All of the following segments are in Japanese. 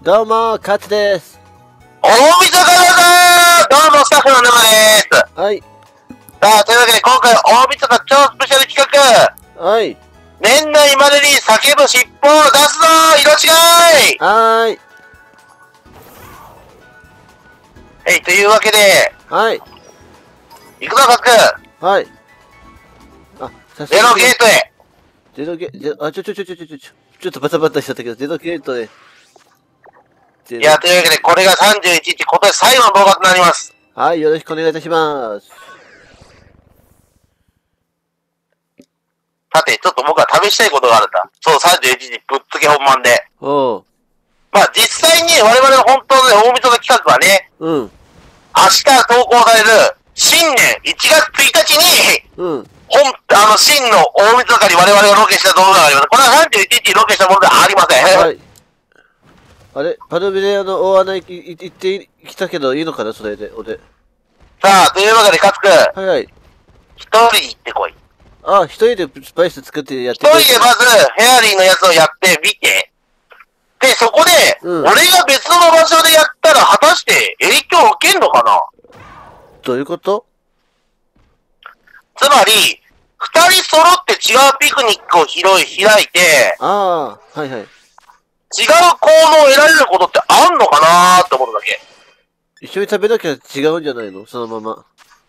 どうも、カツです。 大晦日だぞー。どうも、スタッフの沼です。 はい。 さあ、というわけで今回大晦日超スペシャル企画。 はい。 年内までに叫ぶ尻尾を出すぞー。色違い。 はーい。 はい、というわけで、 はい。 行くぞ、カツくん。 はい。あ、さゼロゲートへ。 ちょっとバタバタしちゃったけど、ゼロゲートへ。 いや、というわけで、これが31日、今年最後の動画となります。 はい、よろしくお願いいたします。 さて、ちょっと僕は試したいことがあるんだ。そう、31日、ぶっつけ本番で。 おう。 まあ、実際に我々の本当の大晦日企画はね、 うん。 明日投稿される、新年1月1日に、 うん。 真の大晦日に我々がロケした動画があります。これは31日にロケしたものではありません。 はい。あれパルビレアの大穴行ってきたけどいいのかなそれで、俺。 さあ、というわけで、カツくん。 はいはい。 一人に行ってこい。 あ、一人でスパイス作ってやって一人でまず、フェアリーのやつをやってみて。で、そこで、俺が別の場所でやったら、果たして影響を受けんのかな？ どういうこと？ つまり、二人揃って違うピクニックを開いて、 ああ、はいはい。 違う効能を得られることってあんのかなーって思っただけ。 一緒に食べなきゃ違うんじゃないのそのまま。 うん。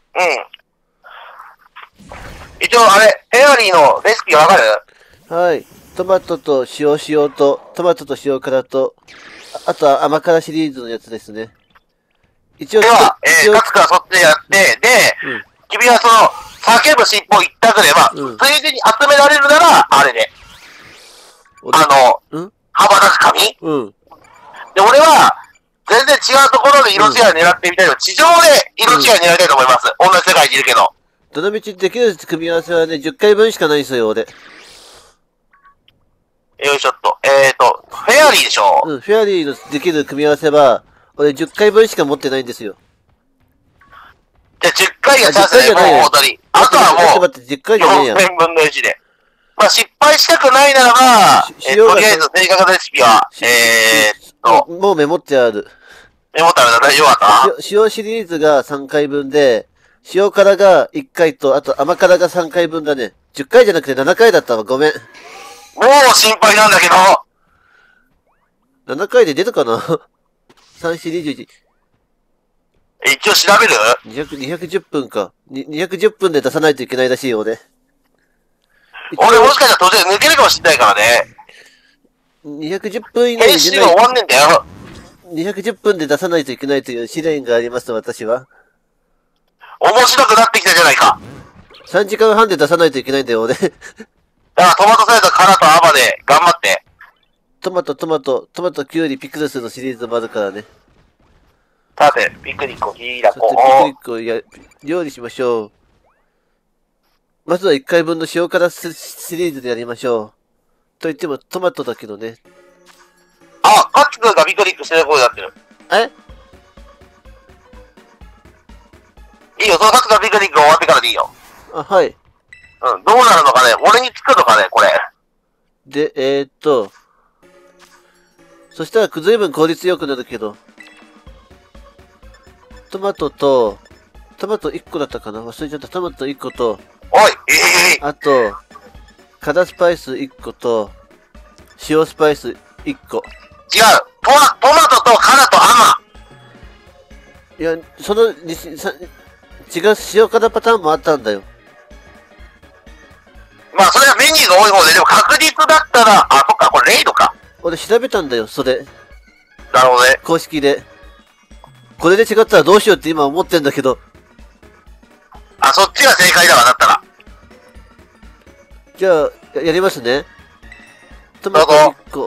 一応あれ、フェアリーのレシピわかる？ はい。トマトと塩と、トマトと塩辛と、あとは甘辛シリーズのやつですね。一応、 では、カツくんはそっちでやって、で、君はその、叫ぶ尻尾一択で、まあ、ついでに集められるなら、あれで。羽ばたく紙？で、俺は、全然違うところで色違いを狙ってみたいの。地上で色違いを狙いたいと思います。同じ世界にいるけど。 どの道できる組み合わせはね、10回分しかないんですよ、俺。 よいしょっと。フェアリーでしょ？ フェアリーのできる組み合わせは、俺10回分しか持ってないんですよ。 じゃあ10回がチャンスで、もう本当に。あとはもう、 10回じゃねえや。 4分の1で。まあ失敗したくないならば、とりあえず正確なレシピは、 もうメモってある。 メモったら大丈夫だった？ 塩シリーズが3回分で、塩辛が1回と、あと甘辛が3回分だね。10回じゃなくて7回だったわ。ごめん。 もう心配なんだけど。7回で出るかな ?3、4、21。 一応調べる？ 210分か。210分で出さないといけないらしいよ、俺。 俺もしかしたら途中で抜けるかもしんないからね。 210分以内編集が終わんねんだよ。 210分で出さないといけないという試練があります、私は。 面白くなってきたじゃないか。 3時間半で出さないといけないんだよ、俺。 だからトマトサラダ、カラとアバで頑張って。 トマト、キュウリ、ピクルスのシリーズもあるからね。 さて、ピクニックを開こう。 ピクニックを料理しましょう。まずは1回分の塩辛シリーズでやりましょう。と言ってもトマトだけどね。 あ、カツくんがピクニックしてる声になってる。いいよ、そのカツくんがピクニックが終わってからでいいよ。 あ、はい。 どうなるのかね？俺に作るのかねこれ。 で、そしたら随分効率よくなるけど。トマト1個だったかな忘れちゃった。トマト1個と、 おい、 あと、辛スパイス1個と、塩スパイス1個。 違う。トマトと辛と甘。 いや、違う塩辛パターンもあったんだよ。 まあ、それはメニューが多い方で、でも確実だったら、あ、そっか、これレイドか。 俺調べたんだよ、それ。 なるほどね。 公式で。これで違ったらどうしようって今思ってんだけど。 あ、そっちが正解だわ、だったら。 じゃあ、やりますね。トマト1個。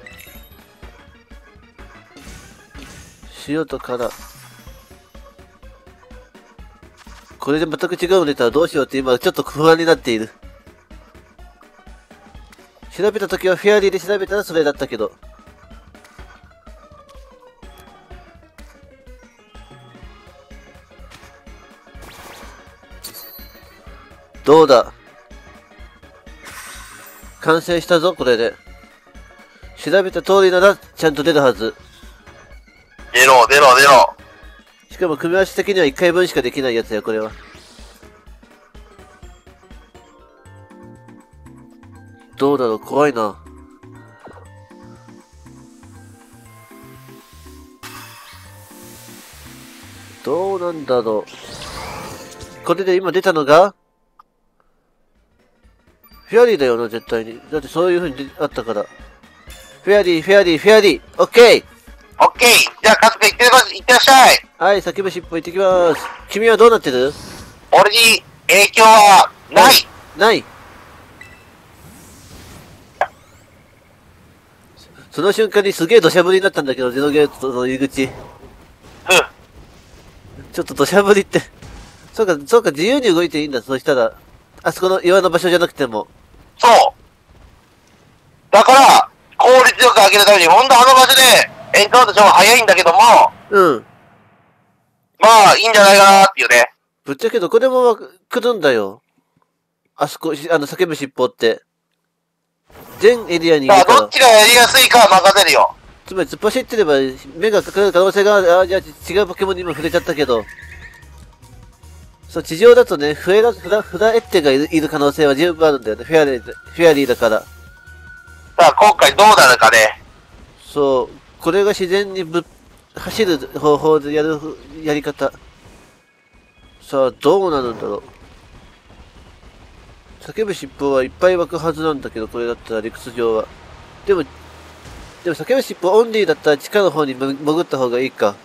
塩と辛。これで全く違うの出たらどうしようって今ちょっと不安になっている。調べたときはフェアリーで調べたらそれだったけど。どうだ？完成したぞ、これで。調べた通りならちゃんと出るはず。 出ろ。 しかも組み合わせ的には1回分しかできないやつや、これは。どうだろう、怖いな。どうなんだろう。これで今出たのがフェアリーだよな、絶対に。だってそういう風にあったから。フェアリー、オッケー。 オッケー。じゃあ、カズくん行ってらっしゃい。 はい、叫ぶしっぽ行ってきます。君はどうなってる？ 俺に影響はない。 ない。その瞬間にすげえ土砂降りになったんだけど、ゼノゲートの入り口。ちょっと土砂降りって。そうか、自由に動いていいんだ。そしたら、あそこの岩の場所じゃなくても。 そう。だから、効率よく上げるために、ほんとあの場所でエンカウントした方が早いんだけども、 うん。 まあ、いいんじゃないかなっていうね。 ぶっちゃけどこでも来るんだよ。あそこ、叫ぶ尻尾って。全エリアにいるから。 どっちがやりやすいかは任せるよ。 つまり突っ走ってれば目がかかる可能性がある。じゃあ違うポケモンにも触れちゃったけど。そう、地上だとね、フラエッテがいる可能性は十分あるんだよね。フェアリーだから。 さあ、今回どうなるかね。 そう、これが自然に走る方法でやり方。さあ、どうなるんだろう。叫ぶ尻尾はいっぱい湧くはずなんだけど、これだったら理屈上は。でも叫ぶ尻尾オンリーだったら地下の方に潜った方がいいか。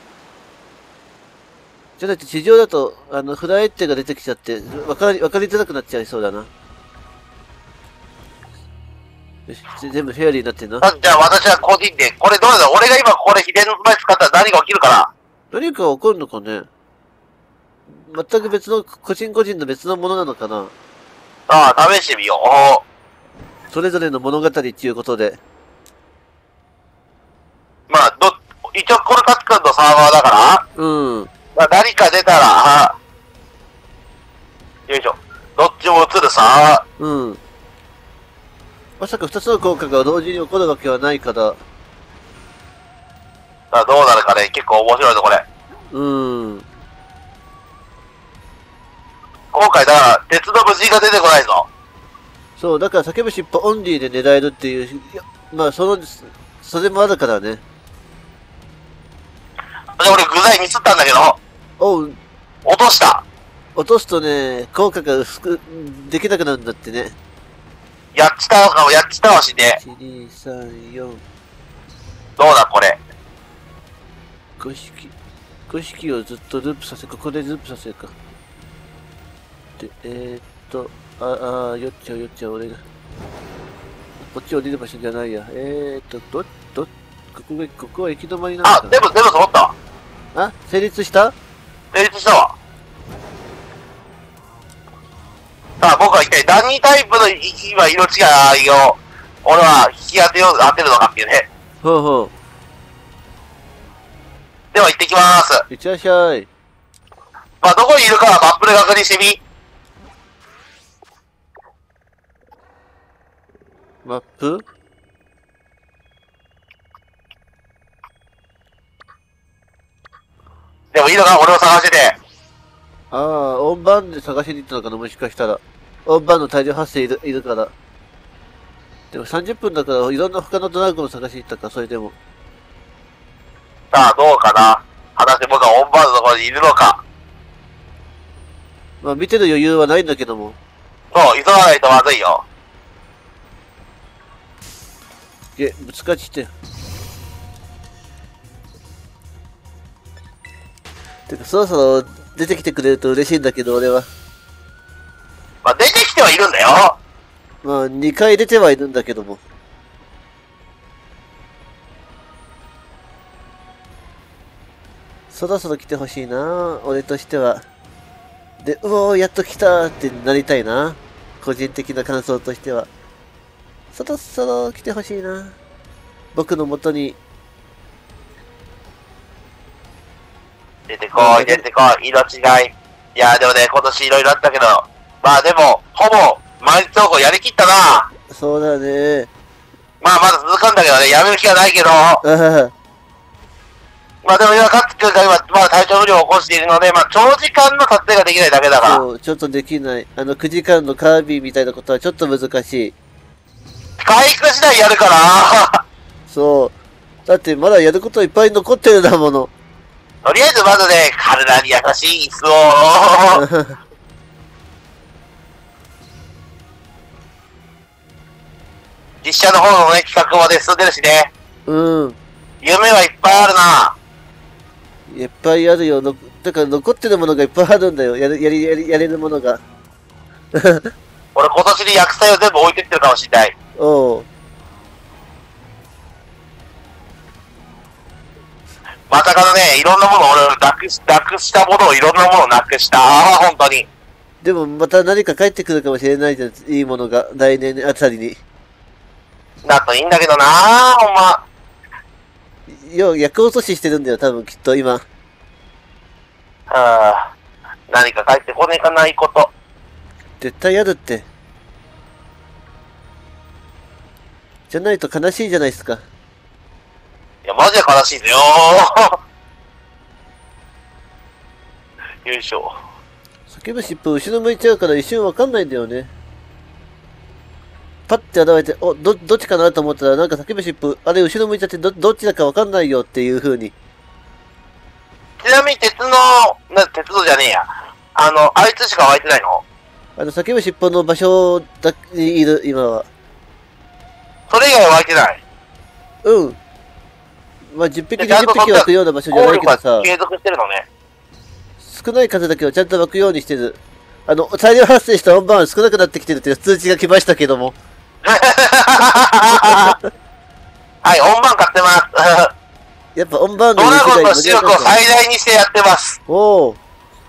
じゃなくて地上だと、フラエッテが出てきちゃって、わかりづらくなっちゃいそうだな。よし、全部フェアリーになってんな。 じゃあ私は個人で、これどうだ俺が今これ秘伝のスパイス使ったら何が起きるかな。 何か起こるのかね。全く別の、個人の別のものなのかな。 ああ、試してみよう。 それぞれの物語っていうことで。 まあ、一応これカツくんのサーバーだから、 うん。 まあ、何か出たら、よいしょ。どっちも映るさ。 うん。まさか二つの効果が同時に起こるわけはないから。 さあ、どうなるかね。結構面白いぞ、これ。今回だから、鉄の無人が出てこないぞ。 そう、だから叫ぶ尻尾オンリーで狙えるっていう、いやまあ、それもあるからね。 俺具材ミスったんだけど、 おう、 落とした。 落とすとね、効果ができなくなるんだってね。 やっちたのかも、やっちたわしね。 1、2、3、4。 どうだ、これ。 5匹をずっとループさせ、ここでループさせるか。で、酔っちゃう、俺が。こっち降りる場所じゃないや。ここは行き止まりなのかな。 でも揃ったわ。 あ、成立した？ 成立したわ。さあ、僕は一体何タイプの今色違いを、俺は引き当てるのかっていうね。 ほうほう。 では行ってきまーす。 いってらっしゃい。 まあ、どこにいるかはマップで確認してみ。 マップ？ でもいいのか俺を探してて。 ああ、オンバーンで探しに行ったのかな、もしかしたら。オンバーンの大量発生いるから。でも30分だから、いろんな他のドラゴンを探しに行ったか、それでも。 さあ、どうかな。果たして僕はオンバーンのところにいるのか。 まあ、見てる余裕はないんだけども。 そう、急がないとまずいよ。 ぶつかっちって。てか、そろそろ出てきてくれると嬉しいんだけど、俺は。 まあ、出てきてはいるんだよ。 まあ、2回出てはいるんだけども。そろそろ来てほしいな、俺としては。で、うおー、やっと来たってなりたいな。個人的な感想としては。そろそろ来てほしいな。僕の元に。 出てこい、色違い。いやでもね、今年いろいろあったけど、まあでも、ほぼ、毎日投稿やりきったな。 そうだね。 まあまだ続くんだけどね、やめる気はないけど。 まあでも今、勝君が今、まだ体調不良を起こしているので、まあ長時間の撮影ができないだけだから。 そう、ちょっとできない。9時間のカービィみたいなことはちょっと難しい。 回復次第やるから。 そう。だってまだやることいっぱい残ってるんだもの。 とりあえずまずね、体に優しい椅子を。実写の方のね、企画まで進んでるしね。 うん。 夢はいっぱいあるな。 いっぱいあるよ。だから残ってるものがいっぱいあるんだよ。やれるものが。 俺今年で薬剤を全部置いてってるかもしれない。 おう。 まさかのね、いろんなもの俺なくしたものをいろんなものをなくした。本当に。 でもまた何か帰ってくるかもしれないじゃん。いいものが来年あたりに。 だといいんだけどなほんま。 薬落とししてるんだよ、多分きっと今。 何か帰ってこねえかないこと。 絶対あるって。じゃないと悲しいじゃないですか。 いや、マジで悲しいですよよいしょ。 叫ぶ尻尾後ろ向いちゃうから一瞬わかんないんだよね。パッて現れて、どっちかなと思ったら、なんか叫ぶ尻尾、あれ後ろ向いちゃってどっちだかわかんないよっていう風に。 ちなみに鉄道じゃねえや。あいつしか湧いてないの？ 叫ぶ尻尾の場所にいる、今は。 それ以外は湧いてない？ うん。まあ、10匹、20匹湧くような場所じゃないけどさ。 継続してるのね。 少ない数だけどちゃんと湧くようにしてる。大量発生した温番は少なくなってきてるっていう通知が来ましたけども。 はい、温番買ってます。 やっぱ温番のドラゴンの出力を最大にしてやってます。 おお。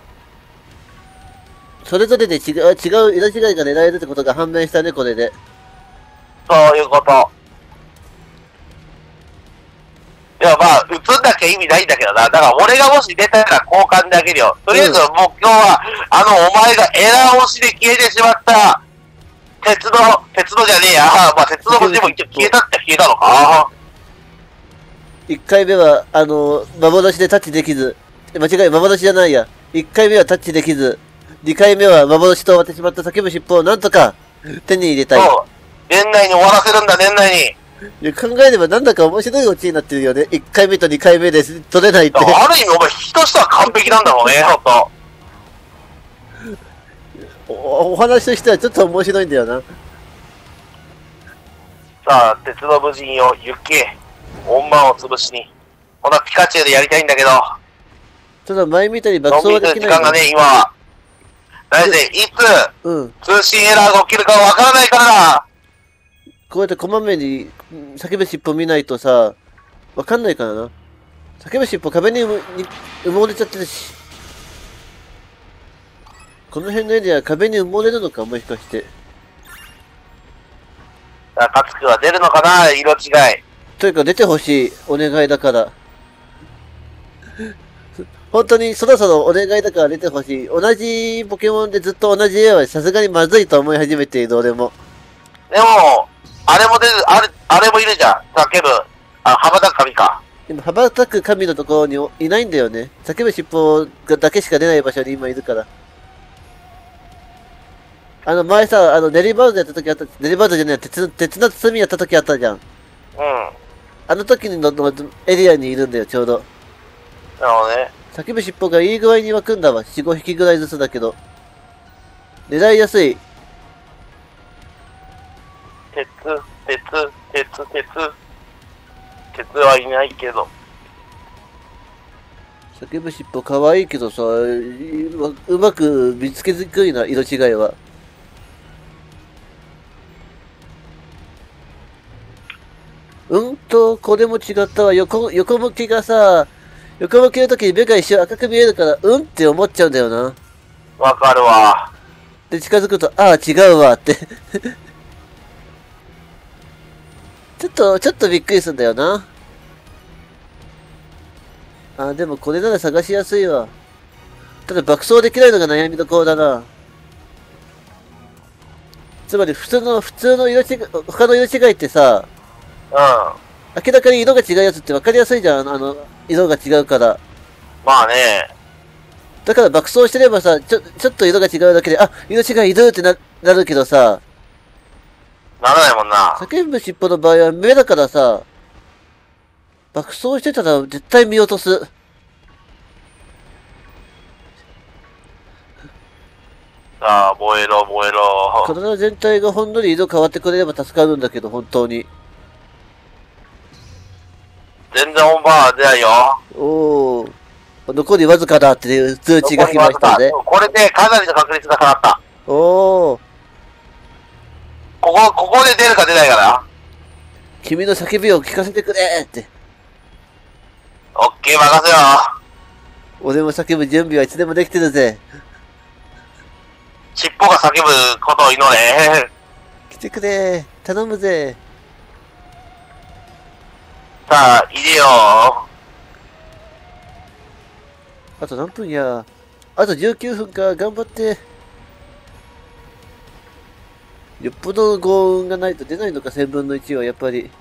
それぞれで違う色違いが狙えるってことが判明したね、これで。 そういうこと。いや、まあ、撃つんだけ意味ないんだけどな。だから俺がもし出たら交換であげるよ。とりあえず、もう今日は、お前がエラー押しで消えてしまった、鉄道じゃねえや。まあ、鉄道文字も一応消えたって消えたのか。 1回目は、幻でタッチできず、間違い、幻じゃないや。1回目はタッチできず、2回目は幻と終わってしまった叫ぶ尻尾をなんとか手に入れたい。 そう。年内に終わらせるんだ、年内に。 いや考えればなんだか面白いオチになってるよね。1回目と2回目で取れないって。 ある意味お前、人としては完璧なんだろうね、ほんと。 お話としてはちょっと面白いんだよな。 さあ、鉄道無人よ、行け。音盤を潰しに。こんなピカチュウでやりたいんだけど。 ただ前みたいに爆走はできない。 時間がね、今は。大体、いつ、通信エラーが起きるかわからないからな。 こうやってこまめに叫ぶ尻尾見ないとさ、わかんないからな。叫ぶ尻尾壁に埋もれちゃってるし。この辺のエリア壁に埋もれるのか、もしかして。 カツクは出るのかな、色違い。 というか出てほしい。お願いだから。本当にそろそろお願いだから出てほしい。同じポケモンでずっと同じ絵はさすがにまずいと思い始めている、俺も。 でも、あれも出る、あれもいるじゃん。叫ぶ。羽ばたく神か。 今、羽ばたく神のところにいないんだよね。叫ぶ尻尾だけしか出ない場所に今いるから。前さ、ネリバウドやった時あった、ネリバウドじゃない、鉄の包みやった時あったじゃん。 うん。 あの時のエリアにいるんだよ、ちょうど。 なるほどね。 叫ぶ尻尾がいい具合に湧くんだわ。4、5匹ぐらいずつだけど。狙いやすい。 鉄はいないけど。 叫ぶ尻尾可愛いけどさ、うまく見つけにくいな、色違いは。これも違ったわ。横向きがさ、横向きの時に目が一瞬赤く見えるから、って思っちゃうんだよな。 わかるわ。 で、近づくと、違うわってちょっとびっくりするんだよな。でもこれなら探しやすいわ。ただ爆走できないのが悩みどころだな。つまり普通の色違い、他の色違いってさ、 うん。 明らかに色が違うやつって分かりやすいじゃん。 色が違うから。 まあね。 だから爆走してればさ、ちょっと色が違うだけで、あ、色違いってなるけどさ、 ならないもんな。 叫ぶ尻尾の場合は目だからさ、爆走してたら絶対見落とす。 さあ、燃えろ、燃えろ。 体全体がほんのり色変わってくれれば助かるんだけど、本当に。 全然本番は出ないよ。 おー。残りわずかだっていう通知が来ましたね。 これでかなりの確率が下がった。 おー。 ここで出るか出ないかな。 君の叫びを聞かせてくれって。 オッケー、任せよ。 俺も叫ぶ準備はいつでもできてるぜ。 尻尾が叫ぶことを祈れ。 来てくれ。頼むぜ。 さあ、入れよ。 あと何分や。あと19分か。頑張って。よっぽど幸運がないと出ないのか、1000分の1はやっぱり。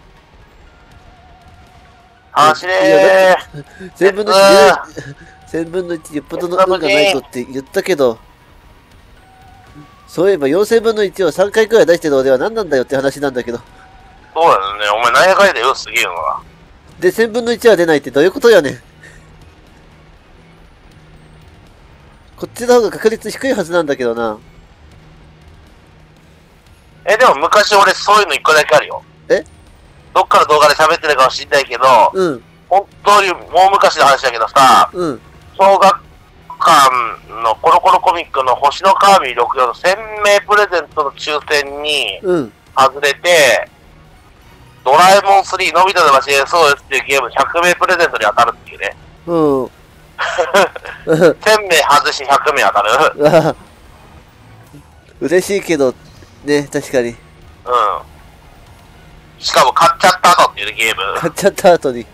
走れー。 1000分の1、1000分の1よっぽどの運がないとって言ったけど、そういえば4000分の1を3回くらい出してる俺は何なんだよって話なんだけど。 そうだよね。お前何やかんやでよ、すげえよな。 で、1000分の1は出ないってどういうことやねん。こっちの方が確率低いはずなんだけどな。 でも昔俺そういうの1個だけあるよ。 え？ どっかの動画で喋ってるかもしんないけど、 うん。 本当にもう昔の話だけどさ、 うん。 小学館のコロコロコミックの星のカービィ64の1000名プレゼントの抽選に外れて、ドラえもん3のび太の街 SOS っていうゲーム100名プレゼントに当たるっていうね。 うん。 1000名外し100名当たる。 嬉しいけど、ね、確かに。 うん。しかも買っちゃった後っていうゲーム。 買っちゃった後に。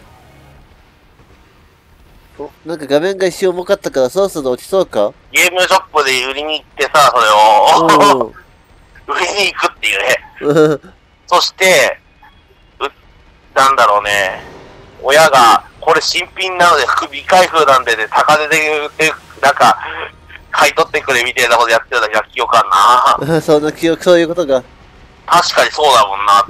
お、なんか画面が一瞬重かったからそろそろ落ちそうか？ ゲームショップで売りに行ってさ、それを売りに行くっていうね。そして、なんだろうね、親が、これ新品なので未開封なんでね、高値で売って、なんか、買い取ってくれみたいなことやってたような記憶あんな。 そんな記憶、そういうことが。 確かにそうだもんなって。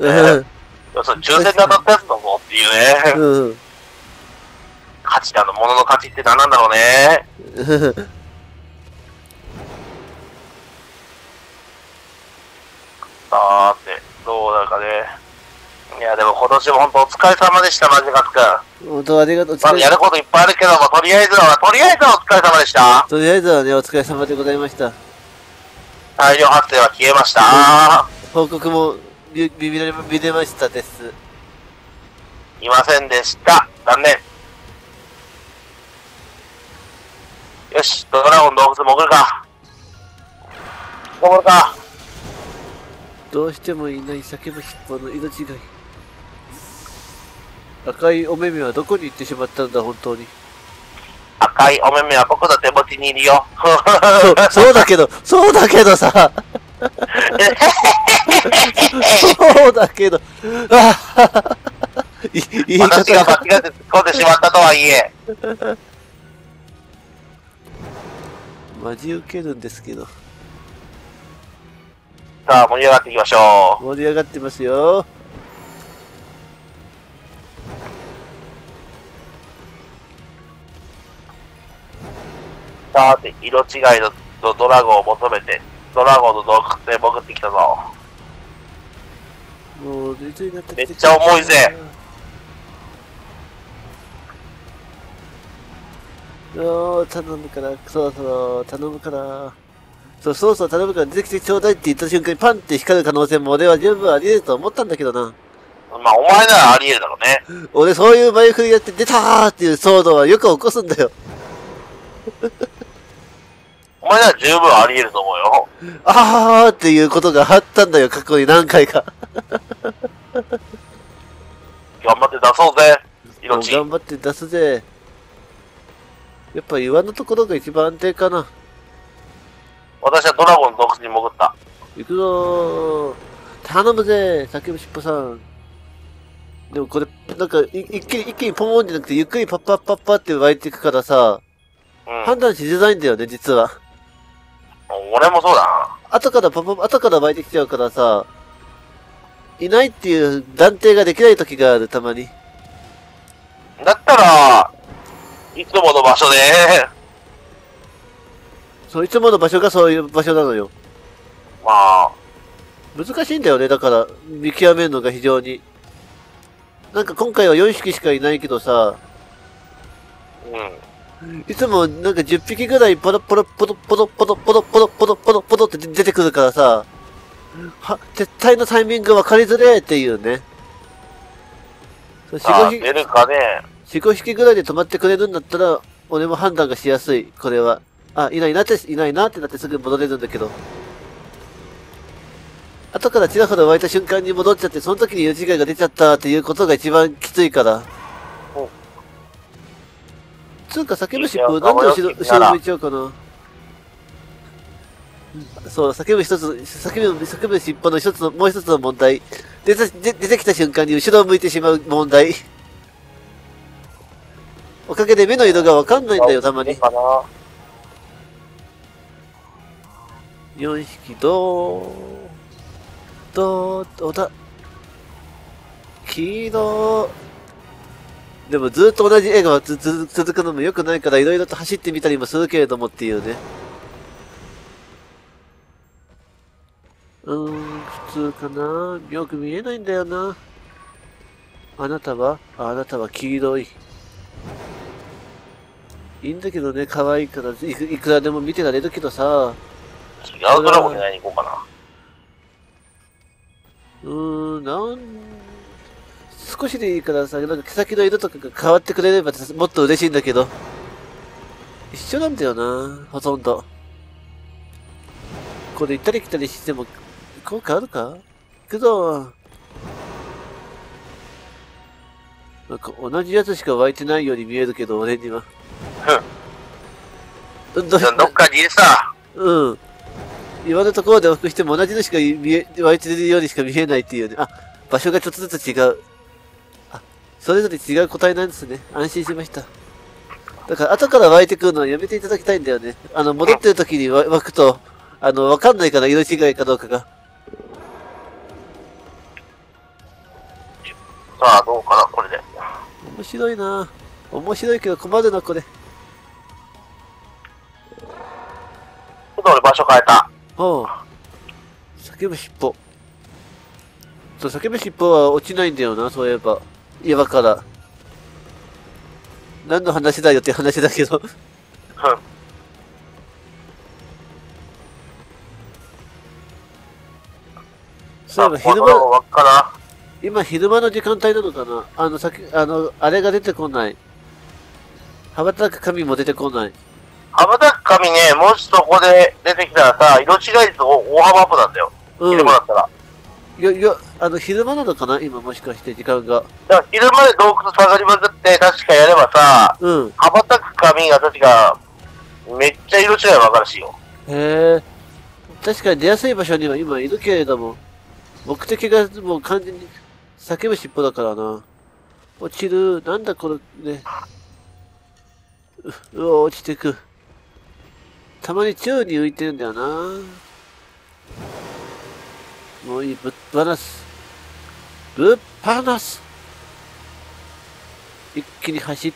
それ抽選で当たったやつだぞっていうね。価値物の価値って何なんだろうね。さーて、どうなるかね。いや、でも今年も本当お疲れ様でした、マジカツくん。 本当ありがとう。 まだやることいっぱいあるけども、とりあえずはお疲れ様でした。 とりあえずはね、お疲れ様でございました。 大量発生は消えました。 報告も見れましたです。 いませんでした。残念。よし、ドラゴン洞窟潜るか。潜るか。 どうしてもいない叫ぶ尻尾の色違い。赤いお目目はどこに行ってしまったんだ、本当に。 赤いお目目は僕の手持ちにいるよ。 そうだけどさ。そうだけど。 私が間違って突っ込んでしまったとはいえ。 マジ受けるんですけど。 さあ、盛り上がっていきましょう。 盛り上がってますよ。 さて、色違いのドラゴンを求めて、ドラゴンの洞窟へ潜ってきたぞ。 もうめっちゃ重いぜ。 頼むから、そろそろ頼むから。そろそろ頼むから出てきてちょうだいって言った瞬間にパンって光る可能性も俺は十分あり得ると思ったんだけどな。 まあ、お前ならあり得るだろうね。 俺そういう前振りやって出たーっていう騒動はよく起こすんだよ。 お前なら十分あり得ると思うよ。 あーっていうことがあったんだよ、過去に何回か。 頑張って出そうぜ、命。 頑張って出すぜ。やっぱ岩のところが一番安定かな。 私はドラゴンの洞窟に潜った。 行くぞー。頼むぜ、叫ぶしっぽさん。 でもこれ、なんか、一気にポモンじゃなくて、ゆっくりパッパッパッパって湧いていくからさ、判断しづらいんだよね、実は。 俺もそうだな。 後から湧いてきちゃうからさ、いないっていう断定ができない時がある、たまに。 だったら、いつもの場所で、 そう、いつもの場所がそういう場所なのよ。 まあ、 難しいんだよね、だから、見極めるのが非常に。なんか今回は4匹しかいないけどさ、いつもなんか10匹ぐらいポロポロポロポロポロポロポロポロポロポロって出てくるからさ、絶対のタイミング分かりづれっていうね。 出るかね。 4、5匹ぐらいで止まってくれるんだったら、俺も判断がしやすい、これは。あ、いないなってなってすぐ戻れるんだけど。後からちらほら湧いた瞬間に戻っちゃって、その時に色違いが出ちゃったっていうことが一番きついから。つうか、叫ぶ尻尾、なんで後ろ向いちゃうかな。そう、叫ぶ尻尾のもう一つの問題。出てきた瞬間に後ろを向いてしまう問題。おかげで目の色がわかんないんだよ、たまに。4匹、どうだ。黄色。でもずっと同じ絵が続くのも良くないから、いろいろと走ってみたりもするけれどもっていうね。普通かな。よく見えないんだよな。あなたは黄色い。いいんだけどね、可愛いからいくらでも見てられるけどさ。 違うドラゴンに会いに行こうかな。 少しでいいからさ、なんか毛先の色とかが変わってくれればもっと嬉しいんだけど。一緒なんだよな、ほとんど。これ行ったり来たりしても、効果あるか？行くぞ。なんか同じやつしか湧いてないように見えるけど、俺には。 どっかにいるさ。 今のところで往復しても同じのしか湧いてるようにしか見えないっていうね。あ、場所がちょっとずつ違う。あ、それぞれ違う個体なんですね。安心しました。だから後から湧いてくるのはやめていただきたいんだよね。戻ってる時に湧くと、わかんないから色違いかどうかが。 さあ、どうかな、これで。 面白いな。面白いけど困るな、これ。ちょっと俺場所変えた。 叫ぶ尻尾。そう、叫ぶ尻尾は落ちないんだよな、そういえば。岩から。何の話だよって話だけど。そういえば今昼間の時間帯なのかな。あれが出てこない。羽ばたく神も出てこない。 羽ばたく神ね、もしそこで出てきたらさ、色違い率大幅アップなんだよ。昼間だったら。 昼間なのかな今もしかして時間が。 だから昼間で洞窟下がりまくって確かやればさ、羽ばたく神が確か、めっちゃ色違いわかるしよ。 へえ。確かに出やすい場所には今いるけれども、目的がもう完全に叫ぶ尻尾だからな。落ちる。なんだこれね。落ちてく。たまに宙に浮いてるんだよな。もういい、ぶっ放す。一気に走って、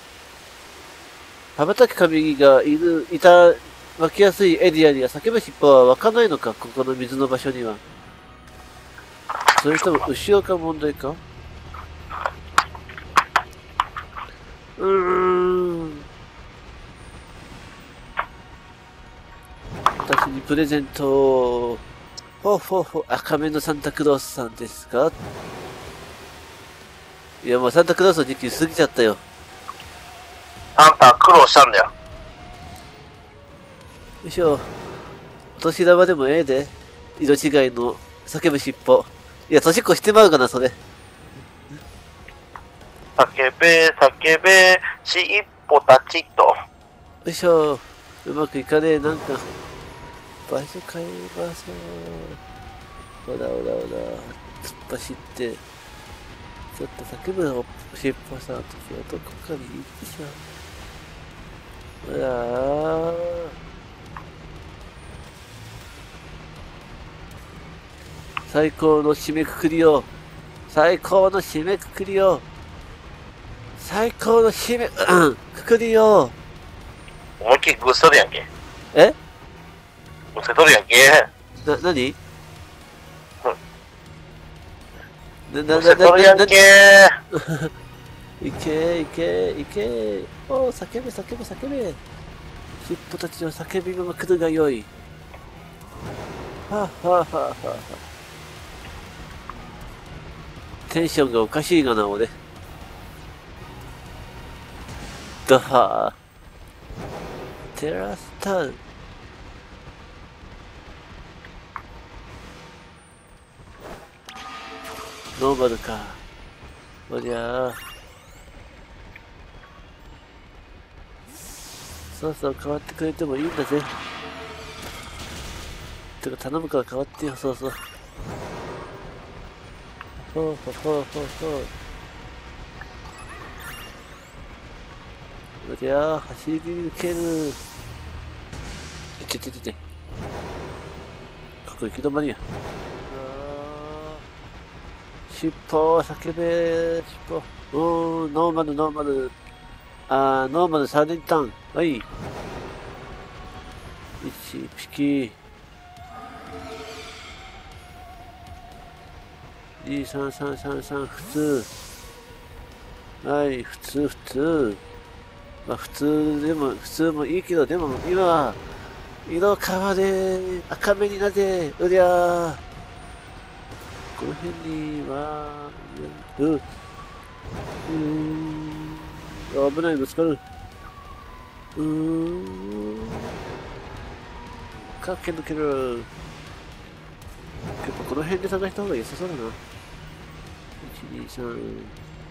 羽ばたく神が湧きやすいエリアには叫ぶ尻尾は湧かないのか、ここの水の場所には。それとも後ろか問題か？私にプレゼントを。赤目のサンタクロースさんですか？いや、もうサンタクロースの時期過ぎちゃったよ。 サンタ苦労したんだよ。よいしょ。お年玉でもええで。色違いの叫ぶ尻尾。いや、年越してまうかな、それ。 叫べ、尻尾たちと。よいしょ。うまくいかねえ、なんか。場所変えましょう。突っ走って。 ちょっと叫ぶの尻尾さんときはどこかに行ってしまう。うわー。最高の締めくくりを。最高の締めくくりを。最高の締め、くくりを。 思いっきりグッソるやんけ。 えむせとるやんけ。 なにむせとるやんけ。 いけいけいけ。おー、叫べ叫べ叫べ。尻尾たちの叫びが来るがよい。はあはあはあはあ。テンションがおかしいがな、俺。ドハー。テラスタウン。ノーマルか。おりゃあ。そうそう、変わってくれてもいいんだぜ。てか、頼むから変わってよ、そうそう。ほうほうほうほうほう。おりゃあ、走り抜ける。いてててて。ここ行き止まりや。尻尾を叫べ、尻尾。ノーマル、ノーマル。ノーマル3連単。はい。1匹。23333普通。はい、普通、普通。まあ、普通もいいけど、でも今は、色変われ、赤目になれ、うりゃー。この辺には、危ない、ぶつかる。駆け抜ける。結構この辺で探した方が良さそうだな。1、2、3。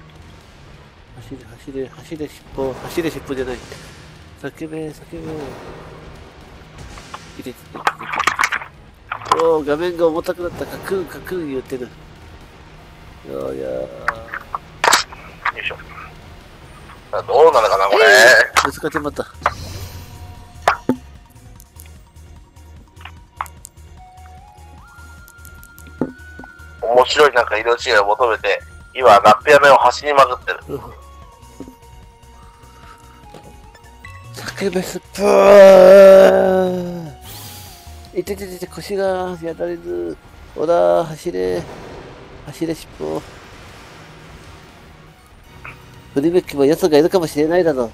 走れ、尻尾じゃない。叫べ。いて。おお、画面が重たくなった。カクン言ってる。よいやー。 よいしょ。どうなのかな、これ。 ぶつかってまった。 面白いなんか色違いを求めて、今、ラップ屋面を走りまくってる。 叫べスプーいて、腰がやられず。ほら、走れ、尻尾。振り向けば奴がいるかもしれないだろ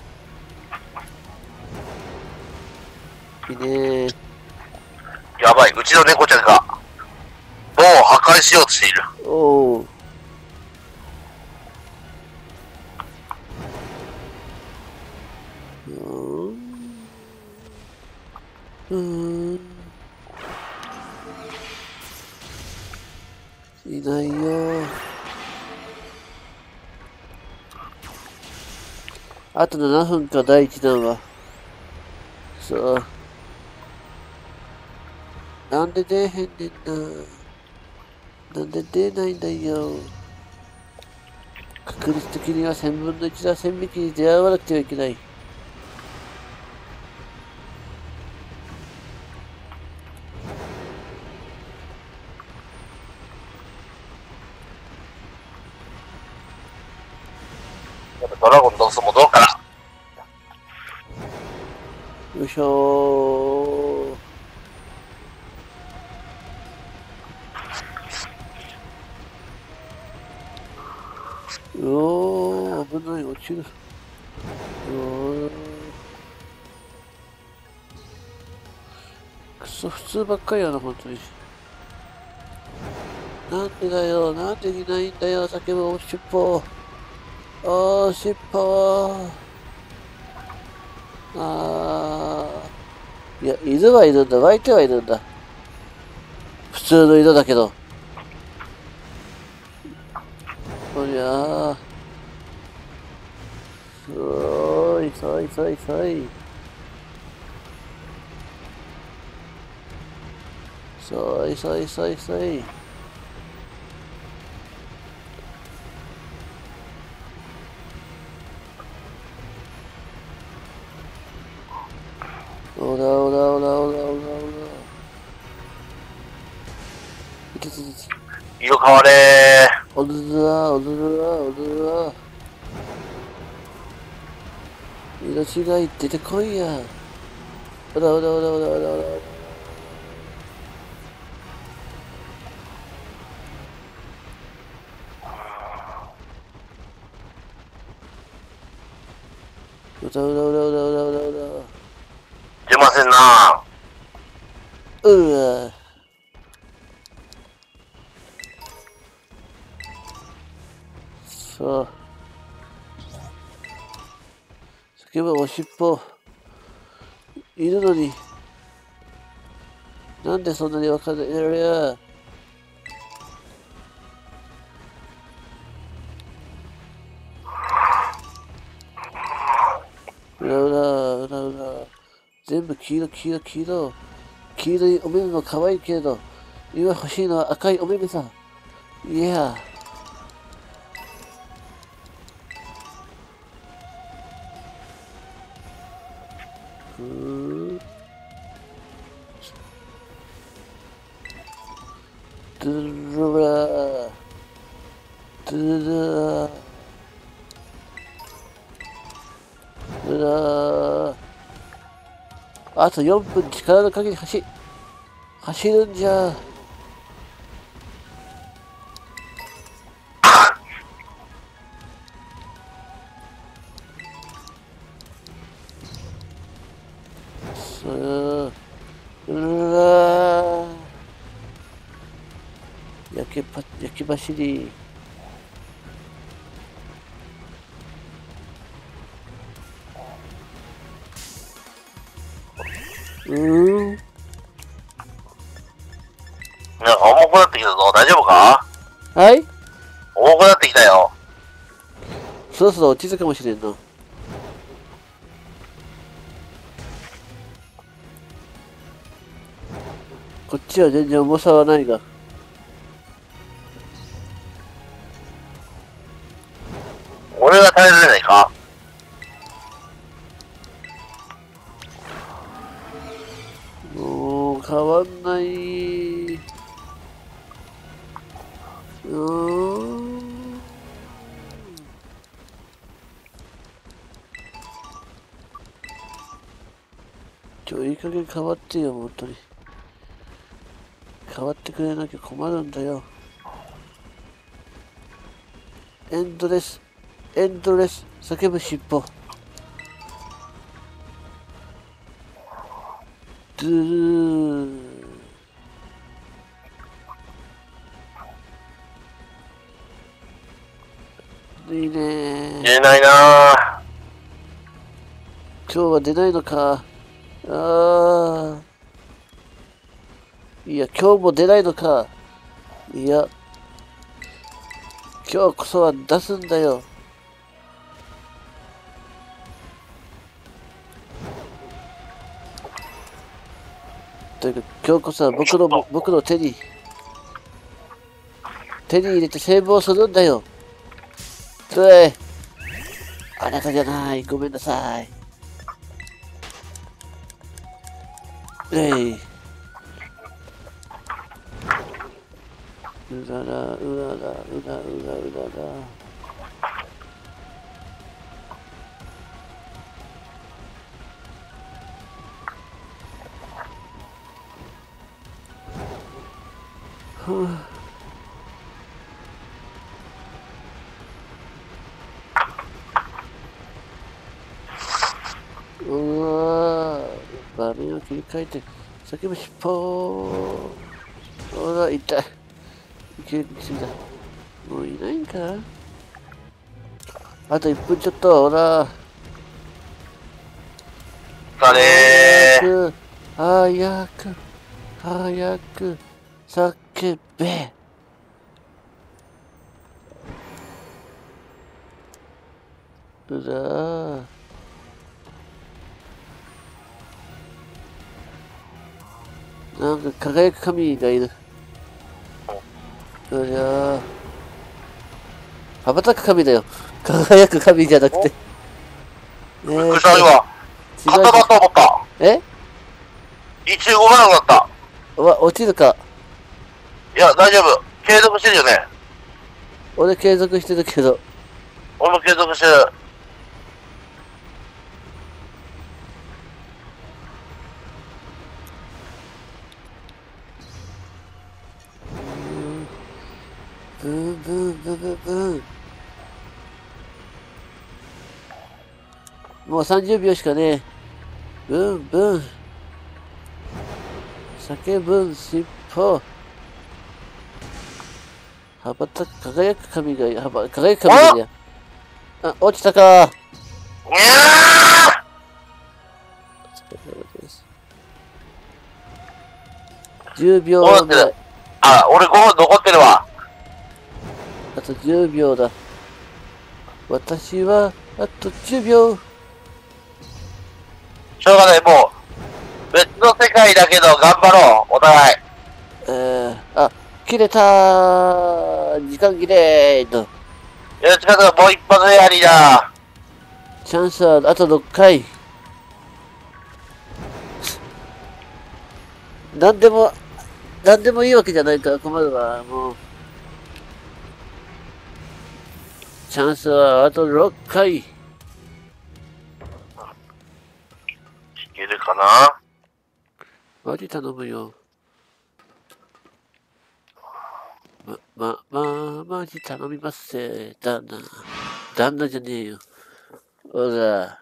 う。いいねー。 やばい、うちの猫ちゃんが、門を破壊しようとしている。 おー。いないよ。あと7分か、第1弾は。そう。なんで出えへんねんな。なんで出ないんだよ。確率的には1000分の1だ。1000匹に出会わなくてはいけない。 ドラゴンどうすもどうかな。 よいしょー。おー、危ない、落ちる。くそ、普通ばっかりやな、本当に。なんでだよ、なんでいないんだよ、叫ぶおしっぽ。おしっぽいや、犬はいるんだ。湧いてはいるんだ。普通の犬だけど。おりゃー。そい。 オラオラオラオラオラオラ。いけついけ。 色変われおるるわ、おるるわ、おるるわ。色違い出てこいや。オラオラオラオラオラオラ。オラオラオラオラオラオラオラ。 出ませんな。 うわ。さあ。叫ばおしっぽ。いるのに。なんでそんなにわかんない。やれや。うらうら、うらうら。全部黄色、黄色、黄色。黄色いお目目も可愛いけれど、今欲しいのは赤いお目目さ。いや。ドゥルラー。ドゥルラー。ドゥルラー。あと4分力の限り走るんじゃ。うわ焼き走り。 なんか重くなってきたぞ。大丈夫か？ はい、 重くなってきたよ。 そろそろ落ち着くかもしれんな。こっちは全然重さはないが。 俺が耐えられないか？ もう変わんない。いい加減変わってよ、本当に。変わってくれなきゃ困るんだよ。エンドレス、叫ぶ尻尾。ドゥー。いいね。 出ないなぁ。 今日は出ないのか。ああ。いや、今日も出ないのか。いや、今日こそは出すんだよ。というか、今日こそは僕の手に入れてセーブをするんだよ。あなたじゃない。ごめんなさい。うらら、うらら、うらら。うわぁ、場面を切り替えて、叫ぶ尻尾。ほら、痛い。いける気だ。もういないんか？あと1分ちょっと、ほら。 疲れー。 早く、叫べ。うらー。なんか輝く神がいる。うりゃー。羽ばたく神だよ。輝く神じゃなくて。 びっくりした、今。刀だと思った。 え？ 一応動かなくなった。 うわ、落ちるか。 いや、大丈夫。継続してるよね。 俺継続してるけど。 俺も継続してる。 ブンブンブンブンブン。もう30秒しかねえ。ブンブン。叫ぶん尻尾。羽ばたく輝く髪が輝く髪がや。あ、落ちたか。 にゃー 10秒前。 あ、俺5分残ってるわ。 あと10秒だ。私はあと10秒。 しょうがない、もう、別の世界だけど頑張ろう、お互い。 あ、切れたー。時間切れーと。 よろしかったらもう一発やりだ。 チャンスはあと6回。なんでもいいわけじゃないから困るわ、もう。チャンスはあと6回。 いけるかな。 マジ頼むよ。マジ頼みますぜ、旦那。旦那じゃねえよ。ほら。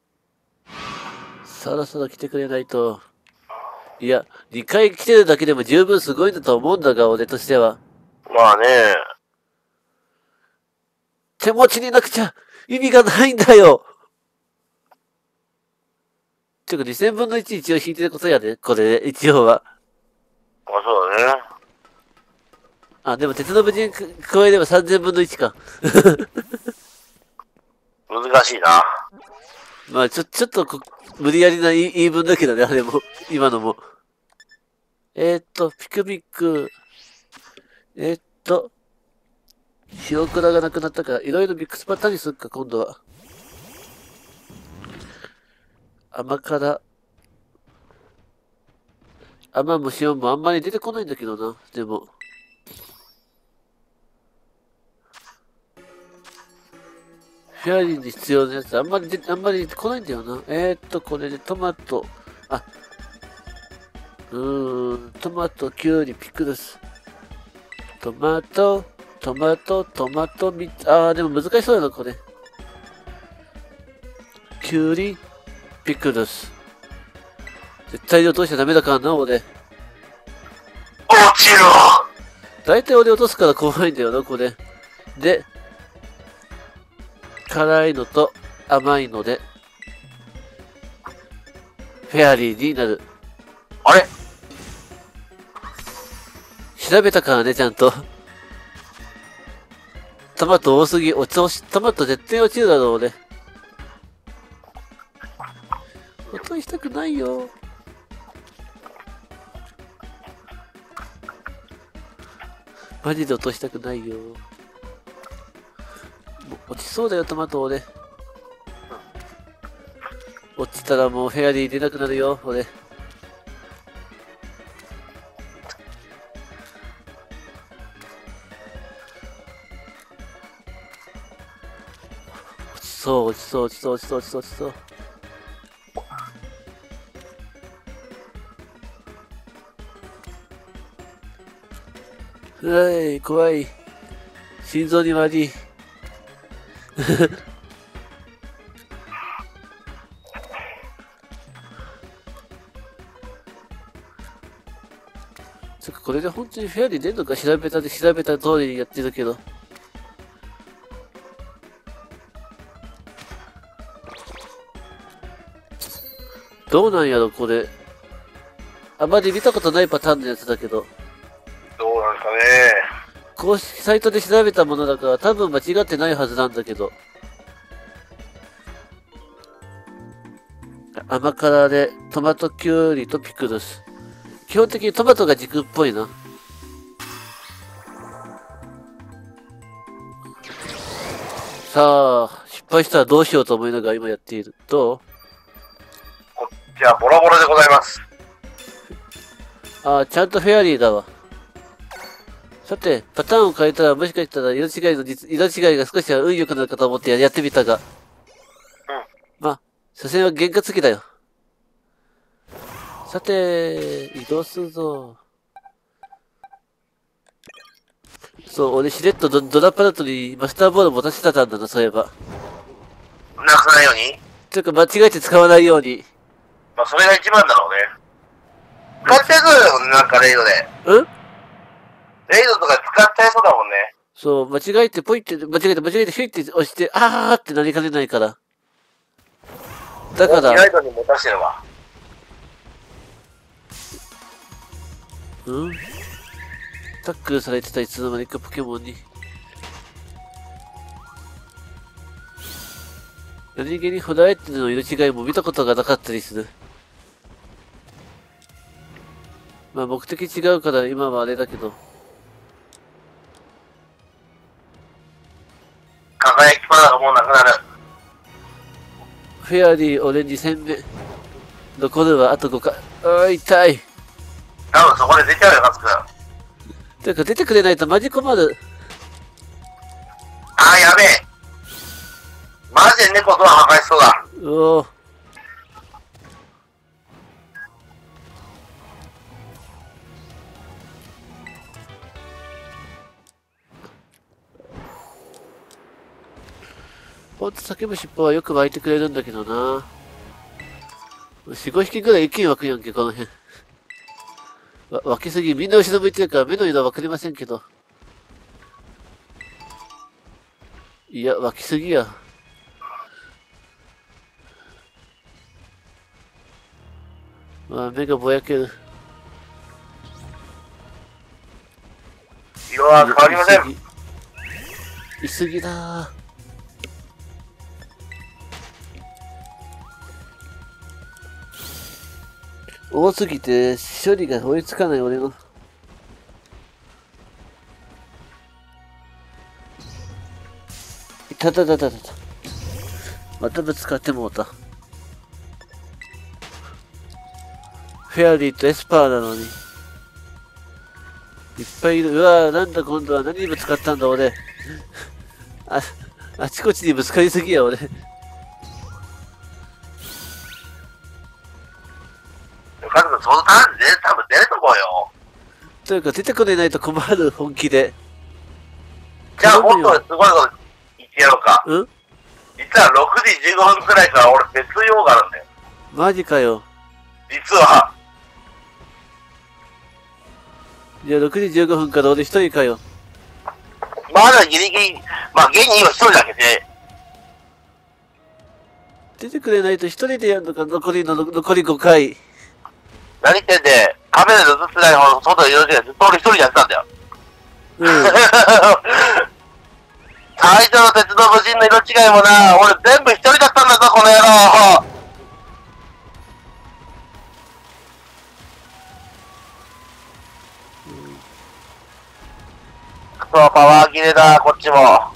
そろそろ来てくれないと。いや、2回来てるだけでも十分すごいんだと思うんだが、俺としては。 まあね。 手持ちになくちゃ意味がないんだよ。てか2000分の1一応引いてることやで、これ、一応は。 あ、そうだね。 あ、でも鉄の無人加えれば3000分の1か。 難しいな。 まあ、ちょっと無理やりな言い分だけどね、あれも。今のも。ピクミック。塩辛がなくなったから、いろいろミックスパターンにするか、今度は。甘辛。甘も塩もあんまり出てこないんだけどな、でも。フェアリーに必要なやつあんまり来ないんだよな。これでトマト。あ、トマト、キュウリ、ピクルス。トマト、でも難しそうだな、これ。キュウリ、ピクルス。絶対に落としちゃダメだからな、俺。 落ちろ。 大体俺落とすから怖いんだよな、これ。で、辛いのと甘いので、フェアリーになる。 あれ調べたからね、ちゃんと。トマト多すぎ、トマト絶対落ちるだろう、俺。落としたくないよ。マジで落としたくないよ。もう落ちそうだよ、トマト俺。落ちたらもうフェアリー出なくなるよ、俺。落ちそう。怖い。心臓に悪い。これで本当にフェアリー出るのか調べた通りにやってるけど。どうなんやろ、これ。あまり見たことないパターンのやつだけど。 どうなんですかね。 公式サイトで調べたものだから多分間違ってないはずなんだけど。甘辛でトマトキュウリとピクルス。基本的にトマトが軸っぽいな。さあ、失敗したらどうしようと思いながら今やっている。どう？ こっちはボロボロでございます。 ああ、ちゃんとフェアリーだわ。さて、パターンを変えたら、もしかしたら色違いが少しは運良くなるかと思ってやってみたが。まあ、所詮は験担ぎだよ。さて、移動するぞ。そう、俺しれっとドラパラットにマスターボール持たせてたんだな、そういえば。 なくさないように。 というか、間違えて使わないように。 まあ、それが一番だろうね。使っちゃいそうだよね、なんかレイドで。 うんレイドとか使っちゃいそうだもんね。 そう、間違えて、ポイって、間違えて、ヒュイって押して、あーってなりかねないから。だから。 ライドに持たしてるわ。 うんタックルされてたいつの間にかポケモンに。何気にホラーエッテルの色違いも見たことがなかったりする。まあ目的違うから今はあれだけど。 輝きパワーがもうなくなる。 フェアリー、オレンジ戦目。残るはあと5回。あー、痛い。 多分そこで出ちゃうよ、カツくん。 ていうか出てくれないとマジ困る。 あー、やべえ。マジで猫とは破壊しそうだ。 うおー。ほんと叫ぶ尻尾はよく湧いてくれるんだけどな。4、5匹ぐらい一気に湧くやんけ、この辺。湧きすぎ、みんな後ろ向いてるから目の色はわかりませんけど。いや、湧きすぎや。まあ、目がぼやける。 色は変わりません。 いすぎだー。多すぎて処理が追いつかない俺の。いたたたたたた。またぶつかってもうた。フェアリーとエスパーなのに。いっぱいいる。うわぁ、なんだ今度は何にぶつかったんだ俺。あちこちにぶつかりすぎや俺。 カズ君、そのターンで多分出ると思うよ。 というか出てくれないと困る、本気で。 じゃあ、もっとすごいこと言ってやろうか。 うん実は6時15分くらいから俺別用があるんだよ。 マジかよ。 実は。 じゃあ6時15分から俺一人かよ。 まだギリギリ、まあ現に今一人だけで。 出てくれないと一人でやるのか、残り5回。 何言ってんで、カメラで映ってない方の外で色々ずっと俺一人でやってたんだよ。 うん。 最初の鉄道無人の色違いもな、俺全部一人だったんだぞ、この野郎。クソ、パワー切れだ、こっちも。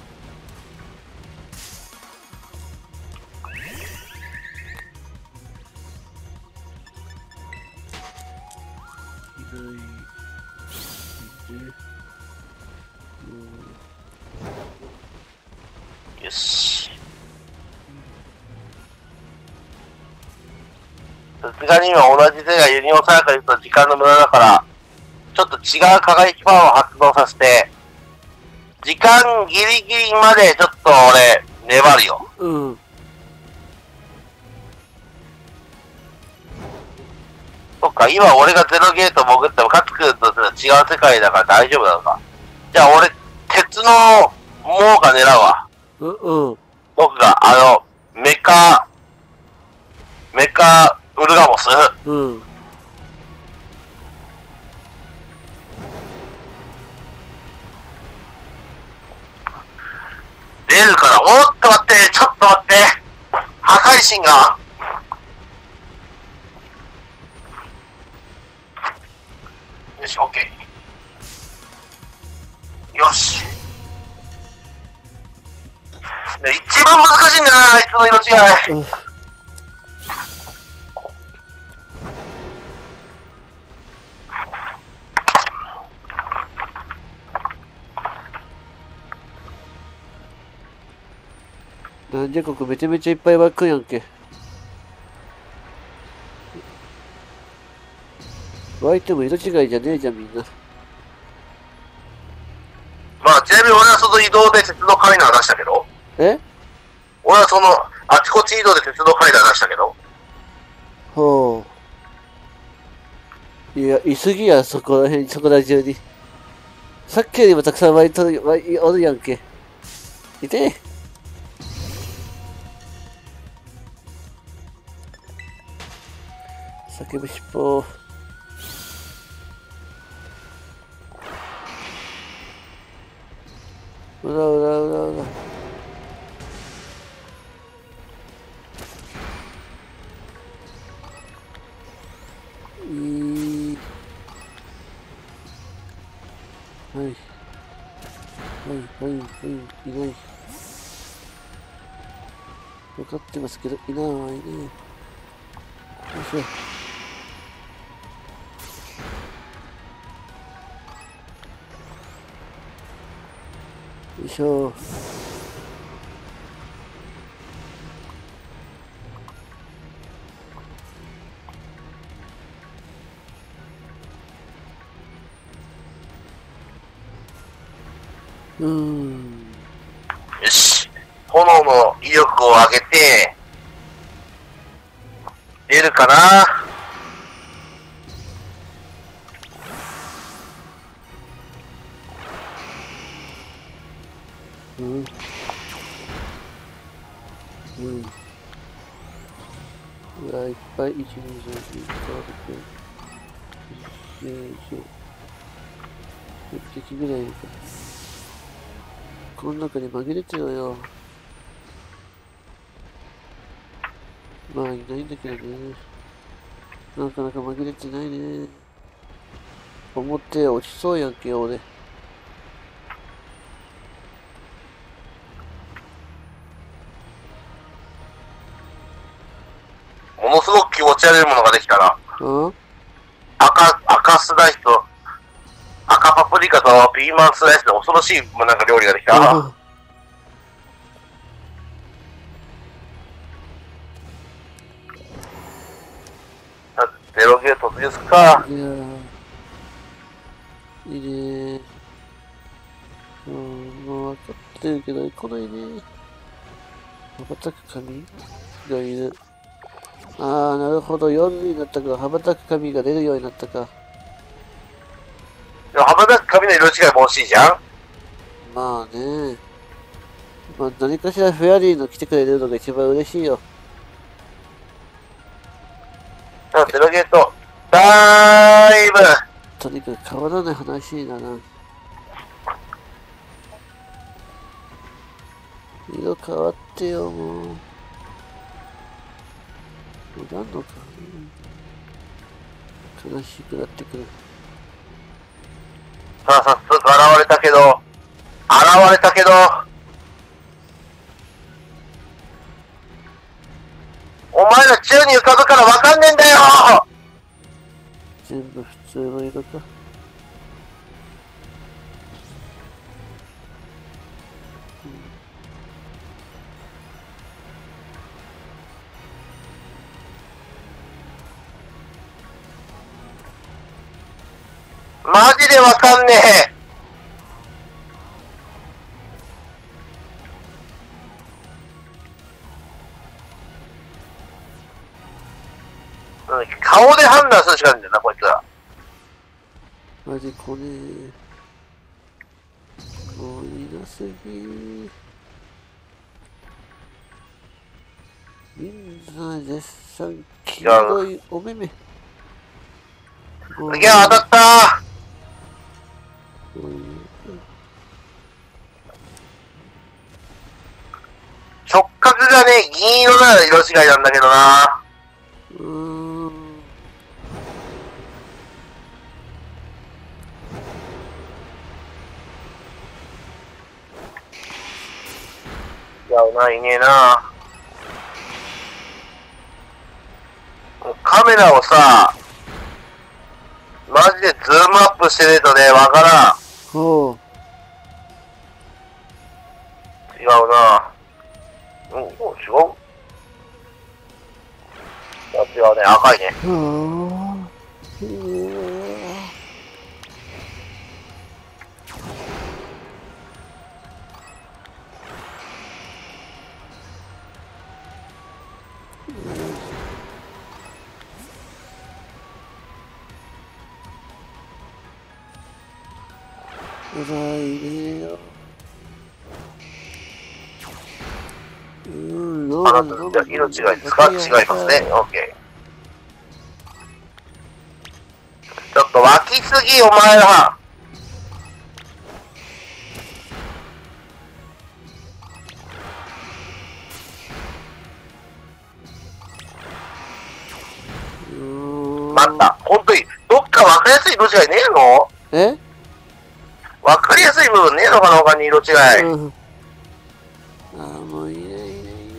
よし。さすがに今同じ手がユニオンサークルと時間の無駄だから、ちょっと違う輝きパワーを発動させて、時間ギリギリまでちょっと俺、粘るよ。 うん。 そっか、今俺がゼロゲート潜ってもカツくんと違う世界だから大丈夫なのか。じゃあ俺、鉄のモーが狙うわ。 うん。 僕が、メカウルガモス。 うん。 出るから、おっと待って、ちょっと待って。破壊神が。よし、オッケー。よし。一番難しいんだな、あいつの色違い。 なんでここめちゃめちゃいっぱい湧くやんけ。湧いても色違いじゃねえじゃんみんな。 まあ、ちなみに俺はその移動で鉄道階段出したけど。 え？ 俺はその、あちこち移動で鉄道階段出したけど。 ほう。いや、いすぎや、そこら辺、そこら中に。さっきよりもたくさん湧いとる、おるやんけ。いて。叫ぶ尻尾。うらうらうらうら。はい。はい、はい、はい、いない。分かってますけど、いないわ、いねえ。よいしょ。よいしょ。 よし。炎の威力を上げて、出るかな。 うわ、いっぱい、1、2、3、4、5、6、7、10匹ぐらいいるか。この中に紛れてろよ。まあ、いないんだけどね。なかなか紛れてないね。表落ちそうやんけ、俺。 ものすごく気持ち悪いものができたな。赤スライスと、赤パプリカとピーマンスライスで恐ろしいなんか料理ができた。ゼロゲー突入すっか。 いやー、いいねー。もう分かってるけど、来ないね。羽ばたく神がいる。ああ、なるほど。4になったから、羽ばたく神が出るようになったか。 でも羽ばたく髪の色違いも欲しいじゃん。 まあね。まあ、何かしらフェアリーの来てくれるのが一番嬉しいよ。 ゼロゲート、だいぶ。 とにかく変わらない話だな。色変わってよ、もう。もうなんのか。悲しくなってくる。 さあ、早速現れたけど、お前ら宙に浮かぶからわかんねえんだよ。 全部普通の色か。 マジでわかんねえ。顔で判断するしかないんだよな、こいつは。 マジこねえ。もういなすぎ。みんな絶賛黄色いお目目。 いや、当たったー。触覚がね、銀色なら色違いなんだけどな。いねえな。カメラをさ、マジでズームアップしてねえとね、わからん。違うな。 うん、違う。違うね、赤いね。あなた、色違いですか？違いますね。OK。ちょっと湧きすぎ、お前ら。待った。本当に、どっか分かりやすい色違いねえの？ え？ 分かりやすい部分ねえのかな、他に色違い。 もういないいないいない。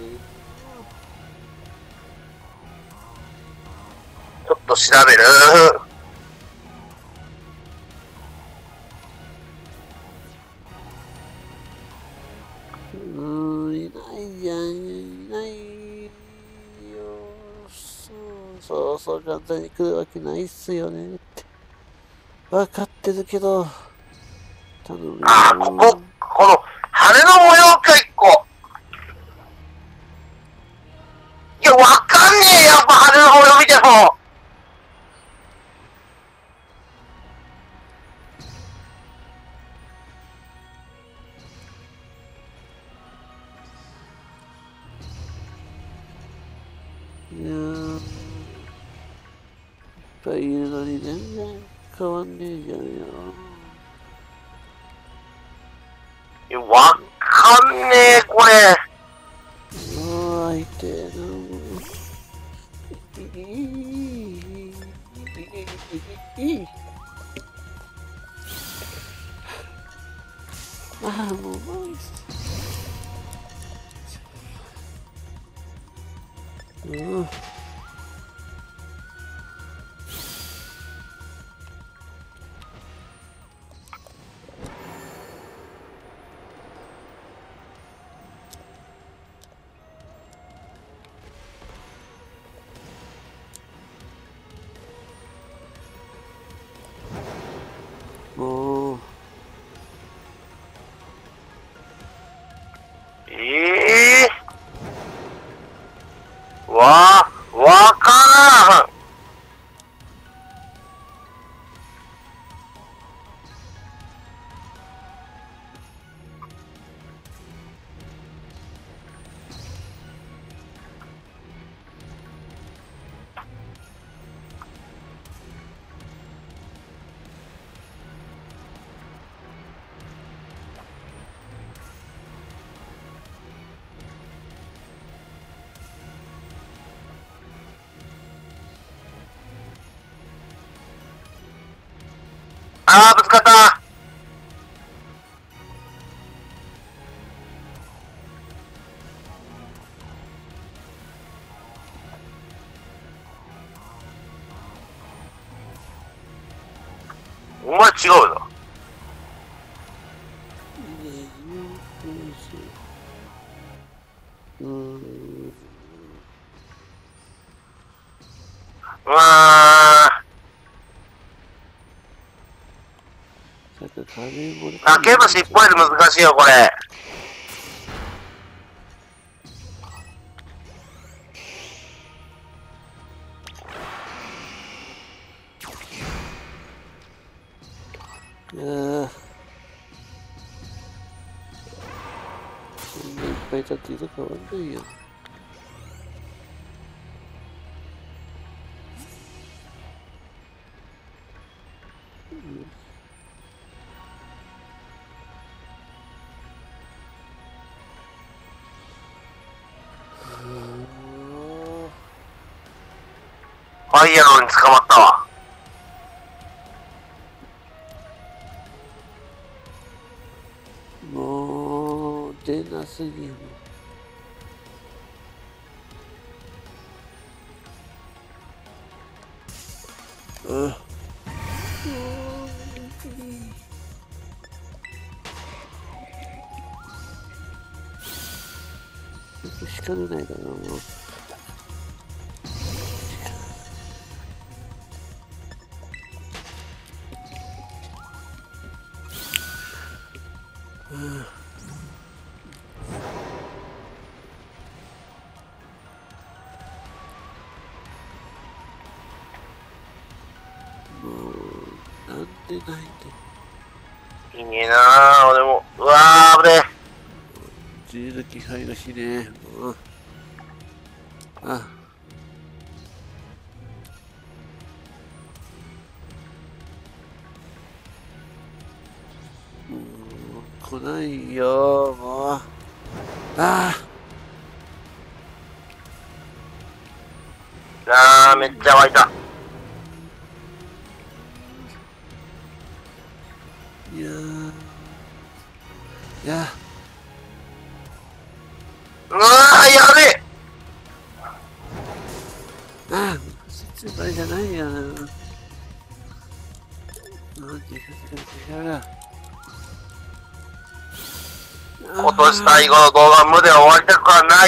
ちょっと調べる。 いないじゃん、いないよ。そう簡単に来るわけないっすよねって。分かってるけど、頼むよ。 この羽の模様か、一個。いや、わかんねえ、やっぱ羽の模様見ても。 いやー、いっぱいいるのに全然変わんねえじゃんよ。 わかんねえ、これ。 相手の。もうマジもうわからん。ぶつかった。お前違うよ。竹橋一本より難しいよ、これ。 そんないっぱい立っているか変わんないよ。 ファイヤローに捕まったわ。 もう出なすぎる。 かれないだろう。もうなんでないんで。 いいねえなぁ、俺も。うわー、危ね自由の気配がしねえ。あ、もう来ないよ、もう。ああ、 え。あー、めっちゃ湧いた。 いやー、いや、 うわー、やべえ。 ああ、説明じゃないやな。なんで今年最後の動画無で終わりたくはない。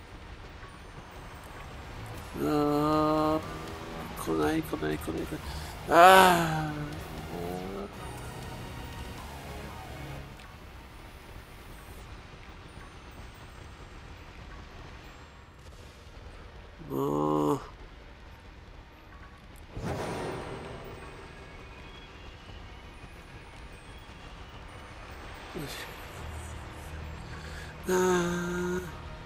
ああ、来ない来ない来ない来ない。ああ、もう。ああ、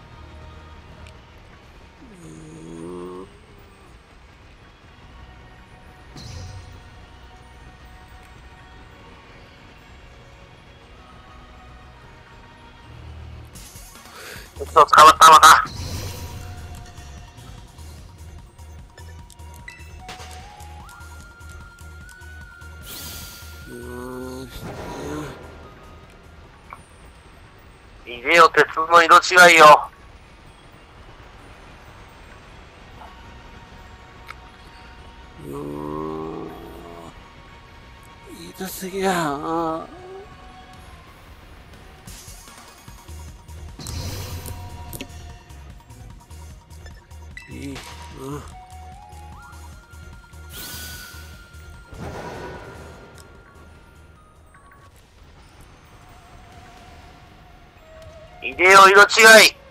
ちょっと捕まったまた。いでよ、鉄の色違いよ。 痛すぎや。いい。 いでよ、色違い。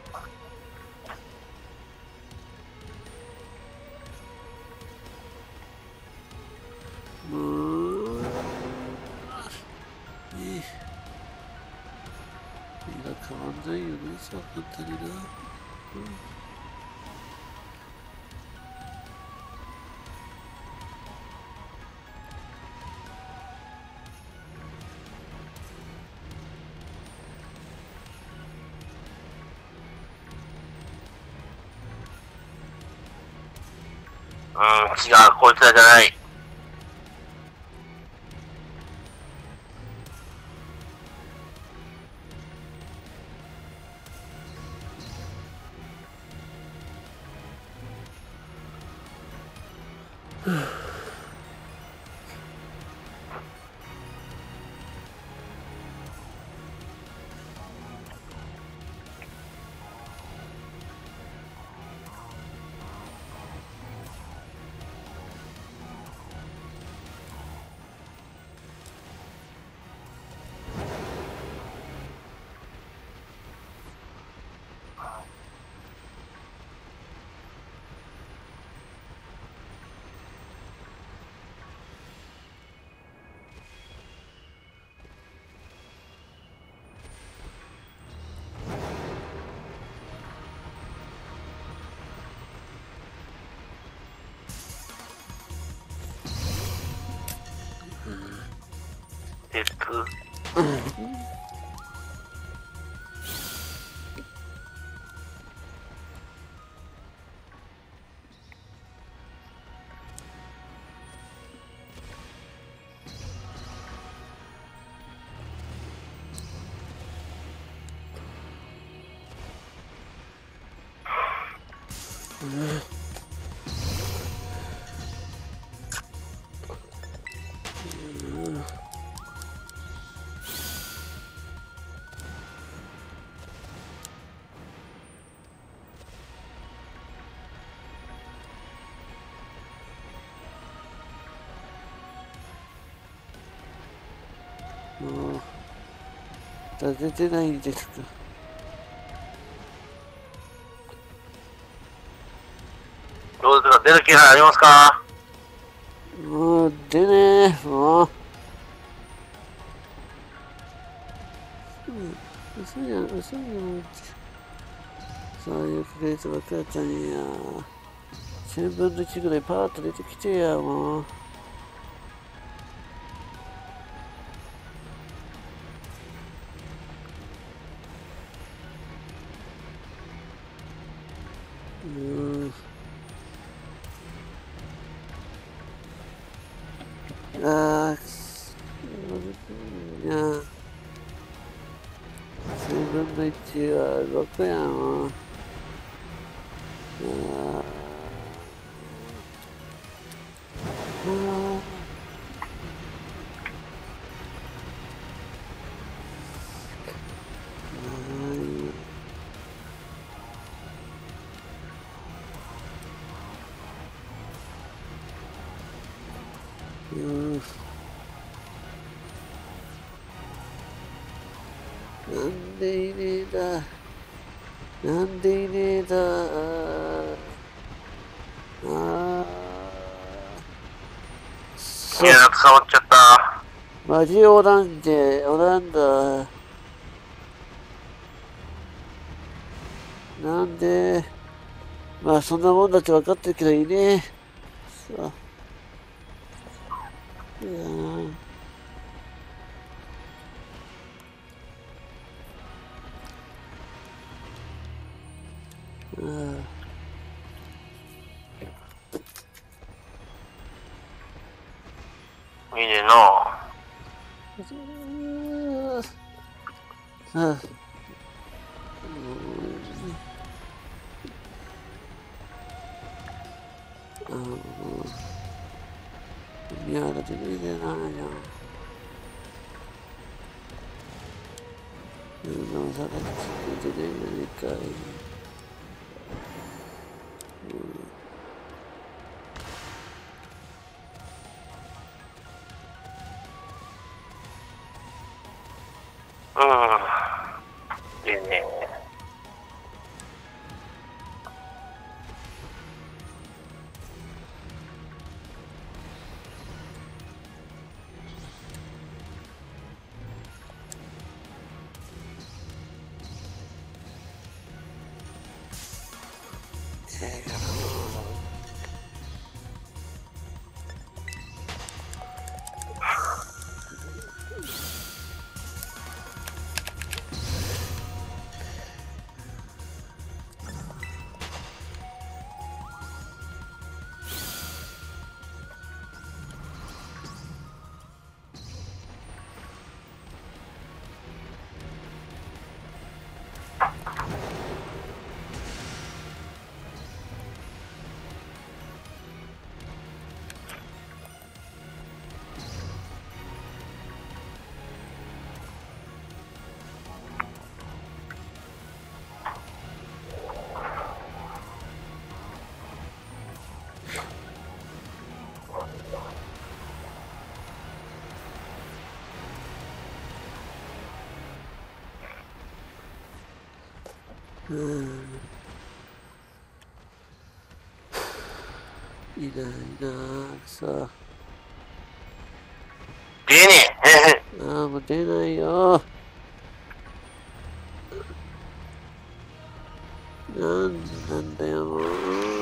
いい。色変わんないよね、そう簡単にな。 うん、違う、こいつらじゃない。鉄。 出てないんですか。 どうですか、出る気配ありますか？ もう出ねえ、もう。嘘やん、嘘やん。そういうクレートばっかりだったんや。1000分の1ぐらいパーッと出てきてや、もう。ああ、いや、1000分の1は6やん、もう。なんでいねえだ。なんでいねえだ。 いや、捕まっちゃった。 マジおらんで、おらんだ。なんで、まあそんなもんだって分かってるけどいねえ。さあ。いやー。 いいねな。 いや、だって出てないじゃん。でもさ、出てないかい。 いいね。いないなぁ、さ出ねえ。 あ。もう出ないよ。なんだよ、もう。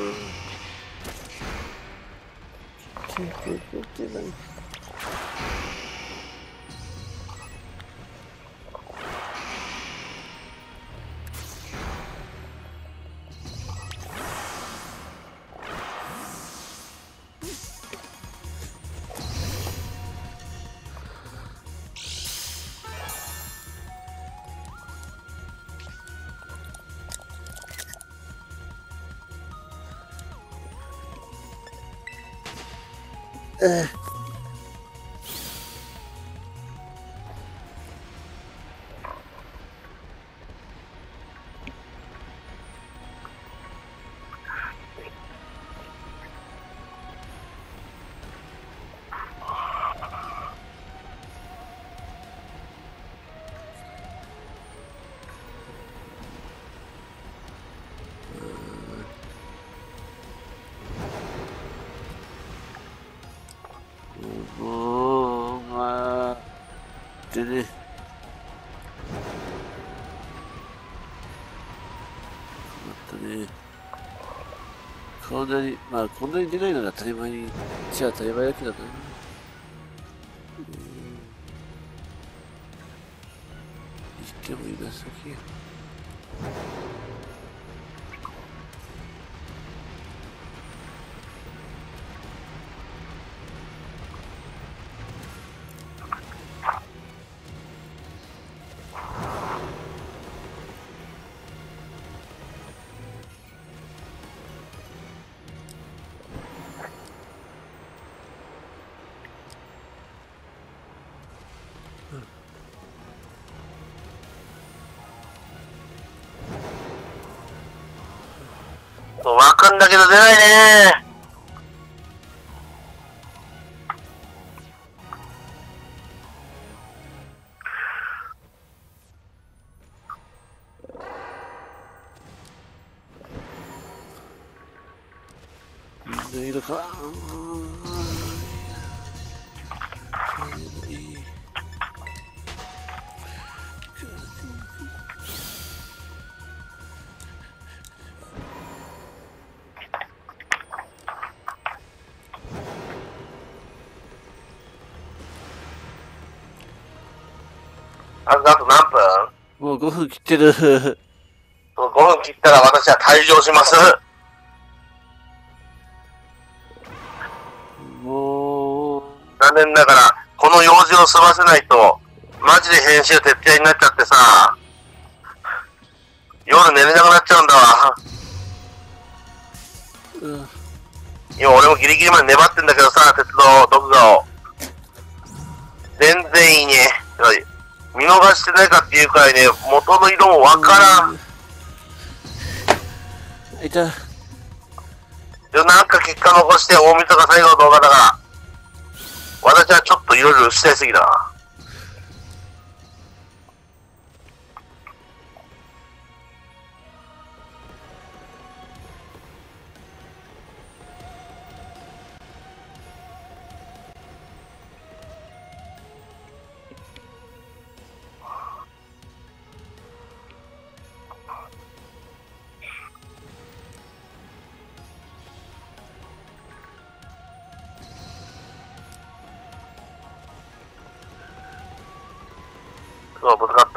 出ない。 ってね。困ったね。こんなに、まあこんなに出ないのが当たり前に、じゃあ当たり前だけどな。言っても今先。 わかんだけど出ないね。 みんないるか。 あと何分？ もう5分切ってる。 5分切ったら私は退場します。 もう。 残念ながら、この用事を済ませないと、マジで編集徹底になっちゃってさ、夜寝れなくなっちゃうんだわ。今俺もギリギリまで粘ってんだけどさ、鉄道、毒画を。全然いいね。見逃してないかっていうくらいね、元の色もわからん。 いた。 なんか結果残して大晦日最後の動画だから、私はちょっといろいろしたいすぎだな。ぶつかった。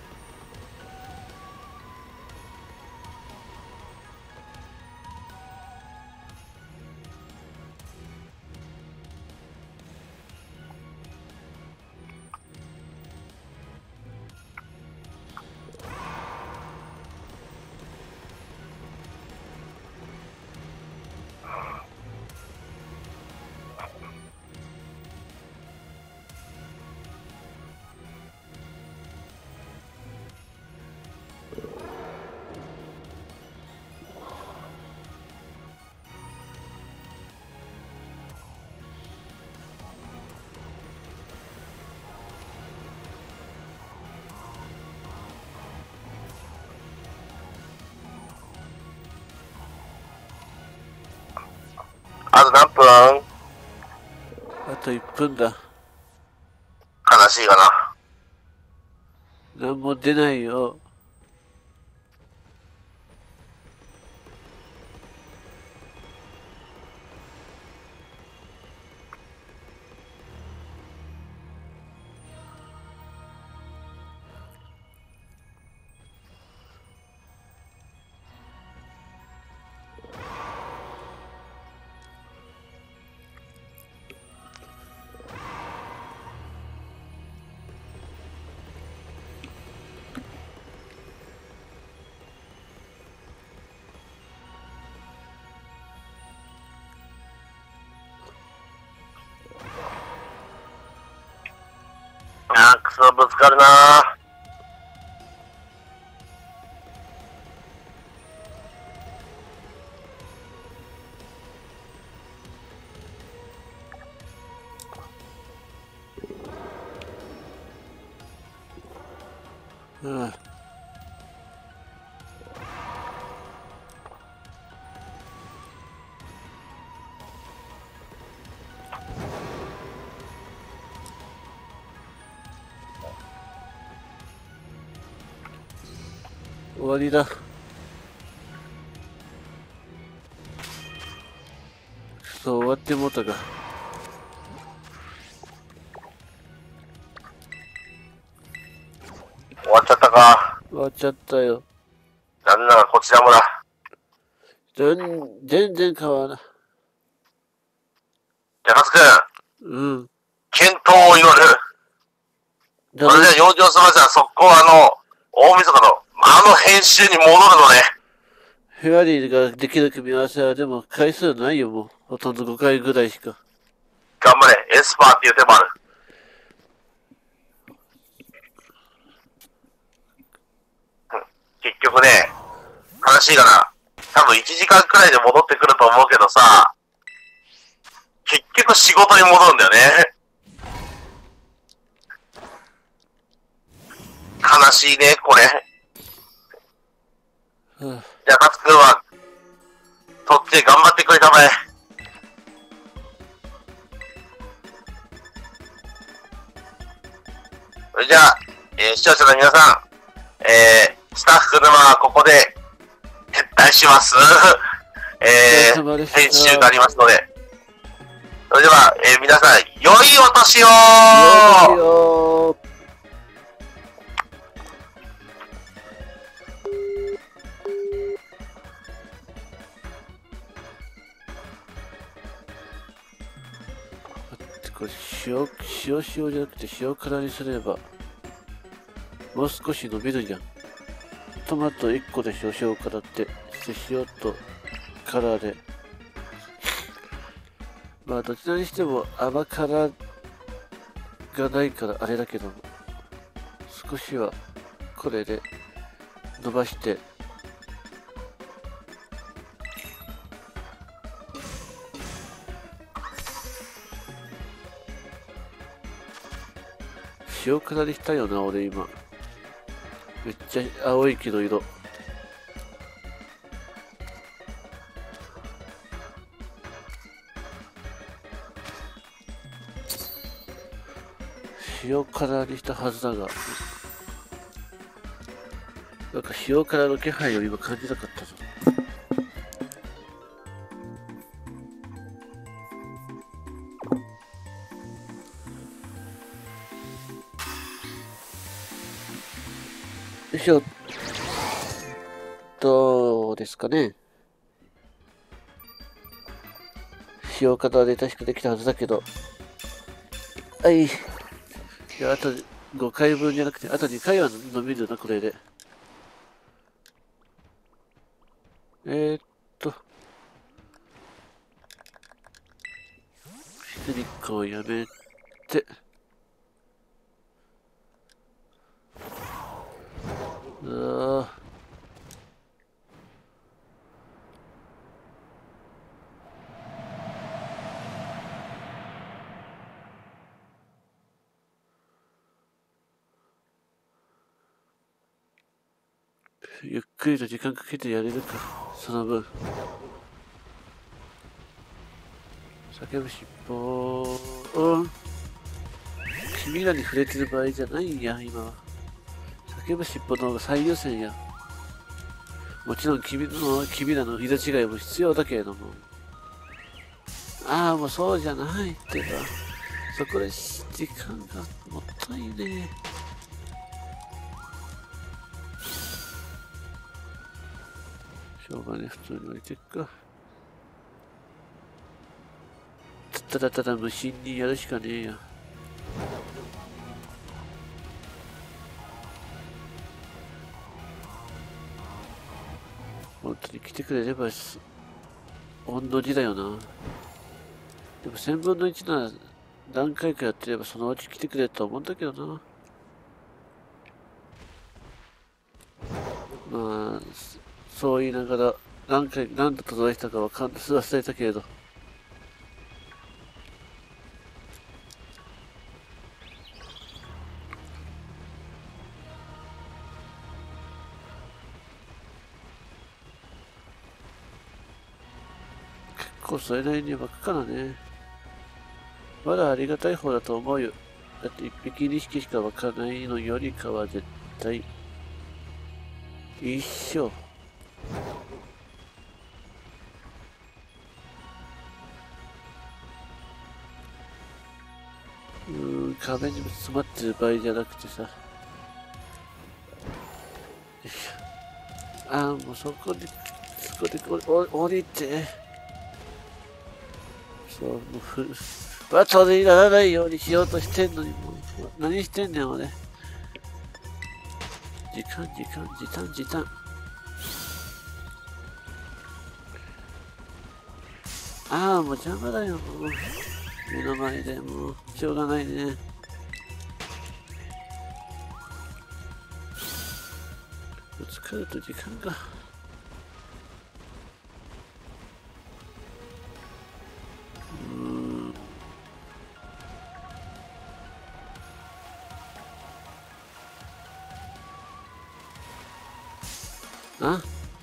あと何分？ あと1分だ。 悲しいかな。何も出ないよ。 くそ、ぶつかるな。 うん。 わりだ。そう、終わってもうたか。 終わっちゃったか。 終わっちゃったよ。 なんならこちらもだ。 全然変わらない。 じゃあ、カツくん。 うん。 健闘を祈る。それでは養生すましたら速攻大晦日の編集に戻るのね。 フェアリーができる組み合わせはでも回数ないよ、もう。ほとんど5回ぐらいしか。 頑張れ、エスパーっていう手もある。結局ね、悲しいかな。多分1時間くらいで戻ってくると思うけどさ、結局仕事に戻るんだよね。悲しいね、これ。じゃあ、カツくんは、そっちで頑張ってくれたまえ。それじゃあ、視聴者の皆さん、スタッフ沼はここで撤退します。編集がありますので。それでは、皆さん、良いお年を。 これ塩じゃなくて塩辛にすればもう少し伸びるじゃん。トマト1個でしょ、塩辛って。そして塩と辛で、まあどちらにしても甘辛がないからあれだけども、少しはこれで伸ばして塩辛にしたよな、俺今。めっちゃ青いけど色。塩辛にしたはずだが、なんか塩辛の気配を今感じなかったぞ。よいしょ。どうですかね。塩辛で確かできたはずだけど。はい。いや、あと5回分じゃなくて、あと2回は伸びるな、これで。ピクニックをやめて。ゆっくりと時間かけてやれるか、その分。叫ぶ尻尾。君らに触れてる場合じゃないんや、今は。叫ぶ尻尾の方が最優先や。もちろん君らの色違いも必要だけれども。ああ、もうそうじゃないってば。そこで時間がもったいねえ。しょうがね、普通に置いてっか。ただただ無心にやるしかねえや。本当に来てくれれば御の字だよな。でも1000分の1なら何回かやってればそのうち来てくれると思うんだけどな。まあ、そう言いながら何度届いたか忘れたけれど。結構それなりに湧くからね。まだありがたい方だと思うよ。だって1匹2匹しか湧かないのよりかは絶対。 一緒。壁に詰まってる場合じゃなくてさ。よいしょ。ああ、もうそこで降りて。そう、もうバトルにならないようにしようとしてんのに、もう、何してんねん、俺。時短。ああ、もう邪魔だよ、もう。目の前でもう、しょうがないね。ぶつかると時間が。あ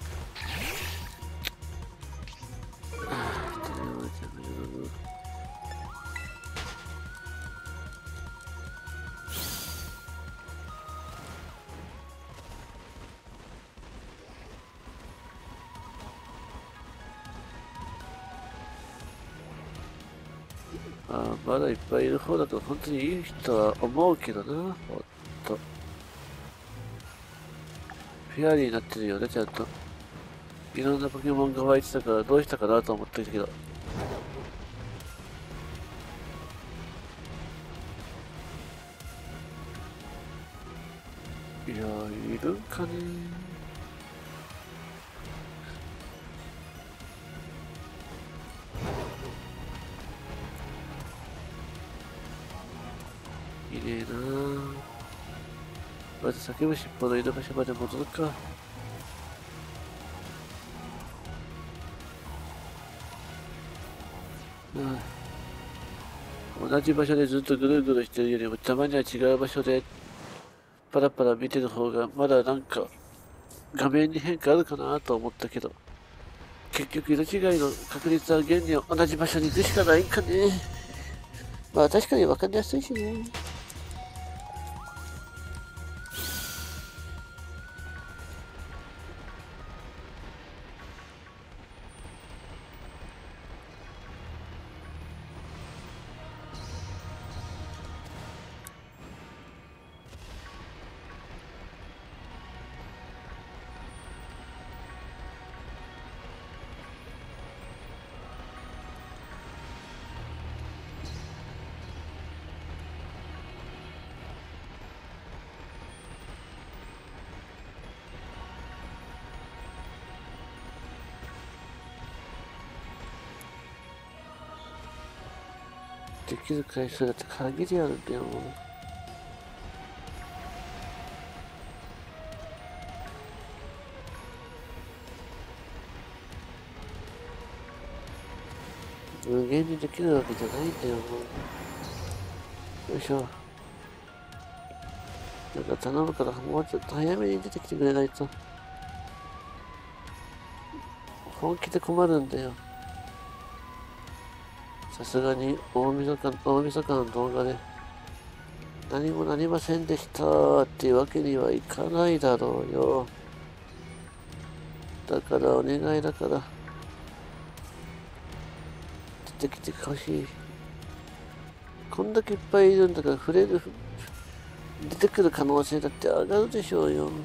あ、まだいっぱいいる方だと本当にいい人は思うけどな。ほんと。フェアリーになってるよね、ちゃんと。いろんなポケモンが湧いてたからどうしたかなと思ったけど。いやー、いるんかねー。いねえなー。まず叫ぶ尻尾のいる場所まで戻るか。同じ場所でずっとぐるぐるしてるよりもたまには違う場所でパラパラ見てる方がまだなんか画面に変化あるかなと思ったけど、結局色違いの確率は現に同じ場所に行くしかないんかね。まあ確かに分かりやすいしね。できる回数だって限りあるんだよ。無限にできるわけじゃないんだよ。よいしょ。なんか頼むからもうちょっと早めに出てきてくれないと。本気で困るんだよ。さすがに大晦日の動画で何もなりませんでしたっていうわけにはいかないだろうよ。だからお願いだから出てきてほしい。こんだけいっぱいいるんだから出てくる可能性だって上がるでしょうよ。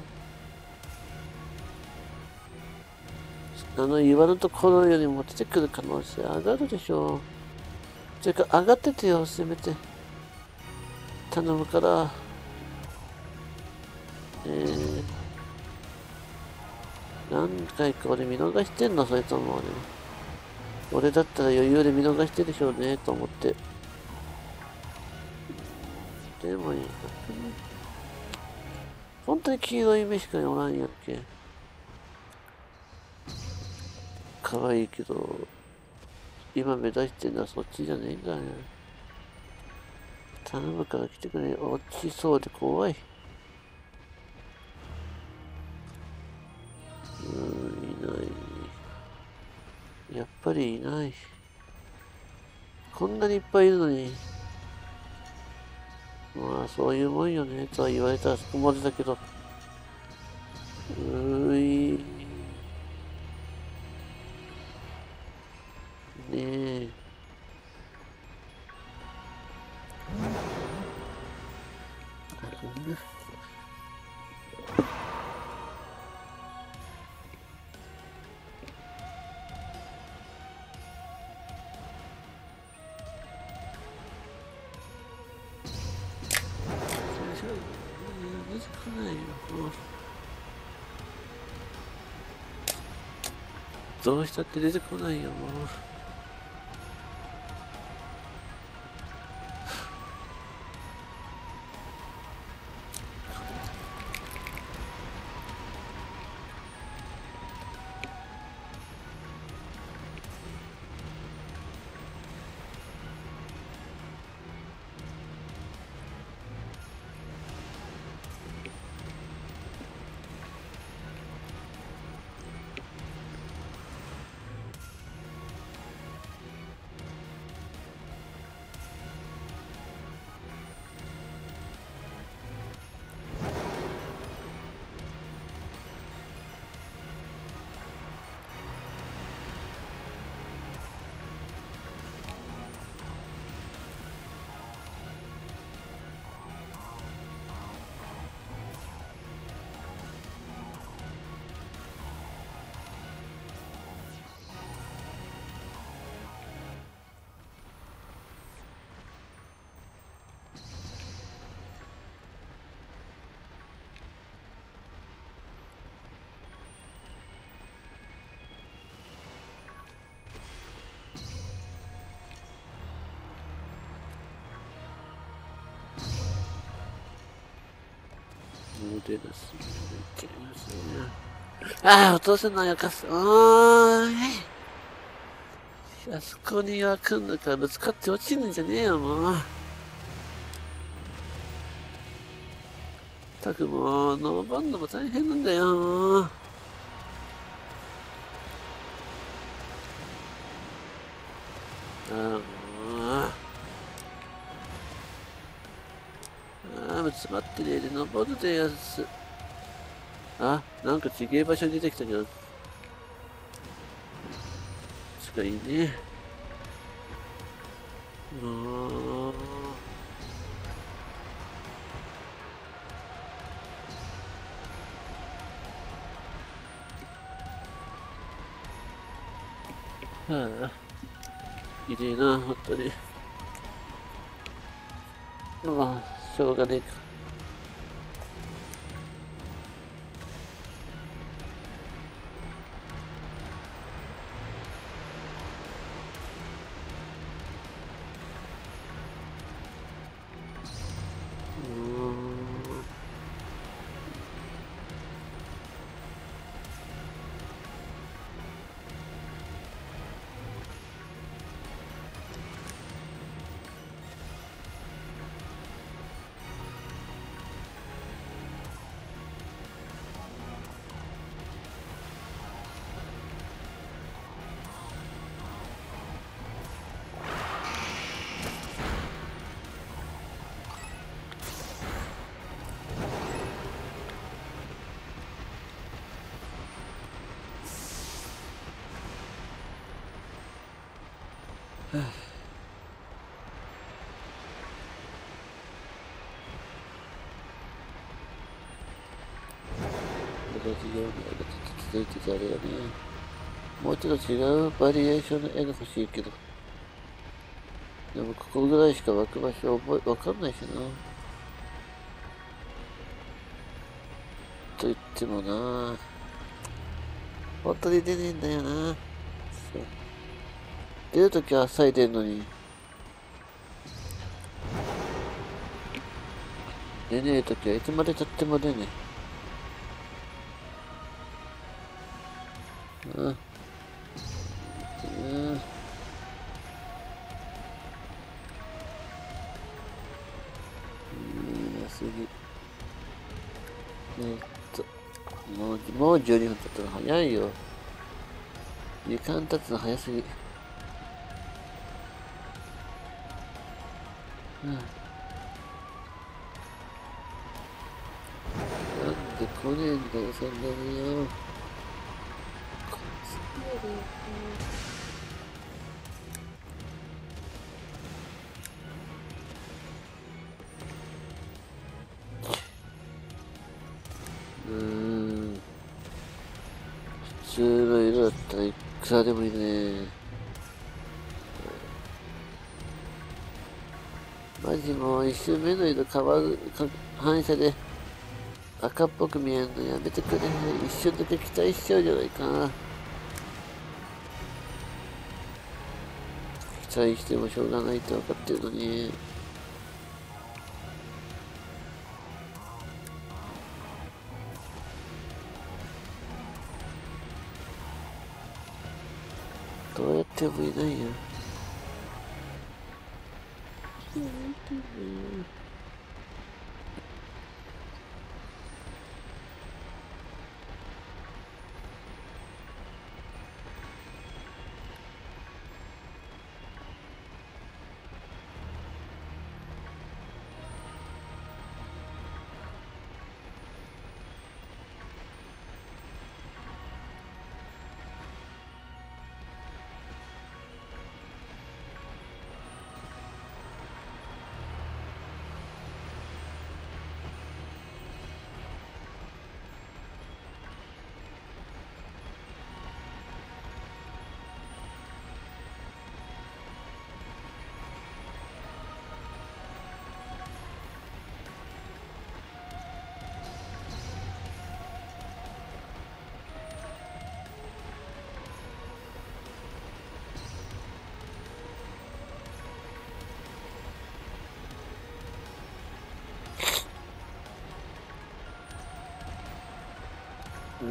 岩のところよりも出てくる可能性上がるでしょう。というか上がっててよ、せめて。頼むから。何回か俺見逃してんの、それとも俺だったら余裕で見逃してるでしょうね、と思って。でもいい。本当に黄色い目しかおらんやっけ。可愛いけど、今目指してるのはそっちじゃねえんだよ。頼むから来てくれ。落ちそうで怖い。いない。やっぱりいない。こんなにいっぱいいるのに。まあ、そういうもんよね、とは言われたらそこまでだけど。 ねえ。なるほどね。出てこないよ。どうしたって出てこないよ、もう。モデルスいけますね。ああ、落とせないやかす。あそこには来んのかぶつかって落ちるんじゃねえよ、もう。たくもう、登るのも大変なんだよ、もう。詰まってねえで登るでやつ。あ、なんか違え場所に出てきたけど。近いね。はあ、いいな、本当に。まあ、しょうがねえか。続いてたあれやね。もうちょっと違うバリエーションの絵が欲しいけど。でもここぐらいしか湧く場所わかんないしな。と言ってもな。本当に出ねえんだよな。出るときは咲いてんのに。出ねえときはいつまでたっても出ねえ。もう12分経ったら早いよ。時間経つの早すぎ。なんで来ねえんだよ、そんなによ。 通の色だったらいくらでもいるね。マジもう一瞬目の色変わる反射で赤っぽく見えるのやめてくれ。一瞬だけ期待しちゃうじゃないかな。期待してもしょうがないって分かってるのに。どうやってもいないよ。うん。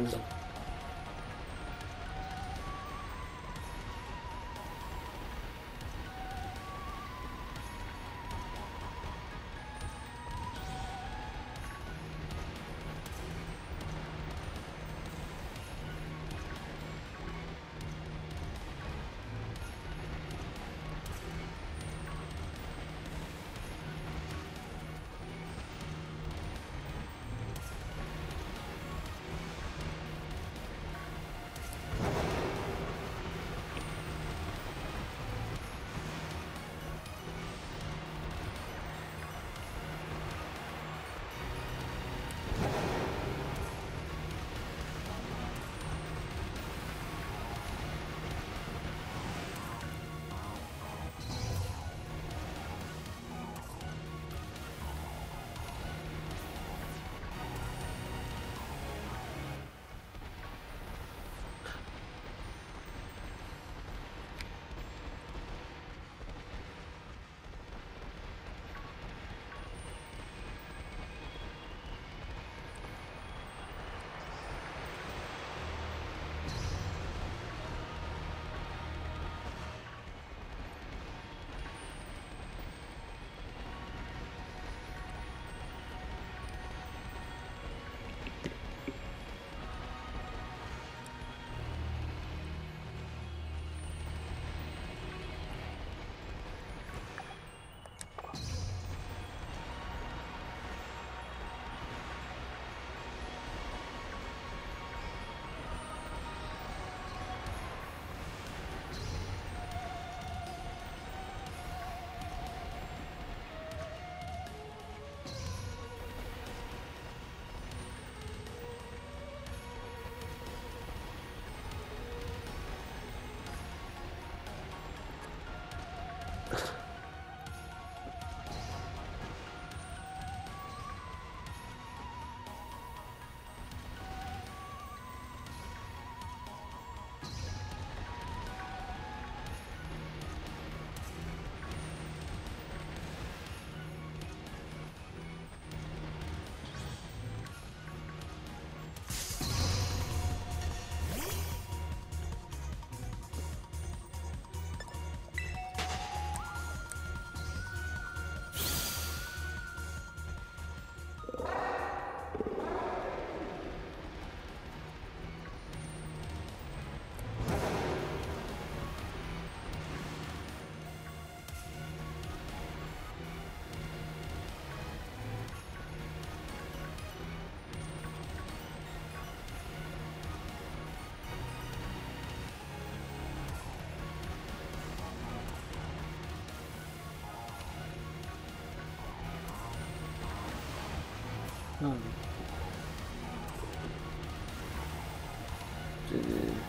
うん。でね。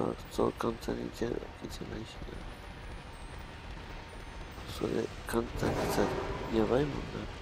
そう簡単にいけるわけじゃないしな。それ簡単にさ、やばいもんな。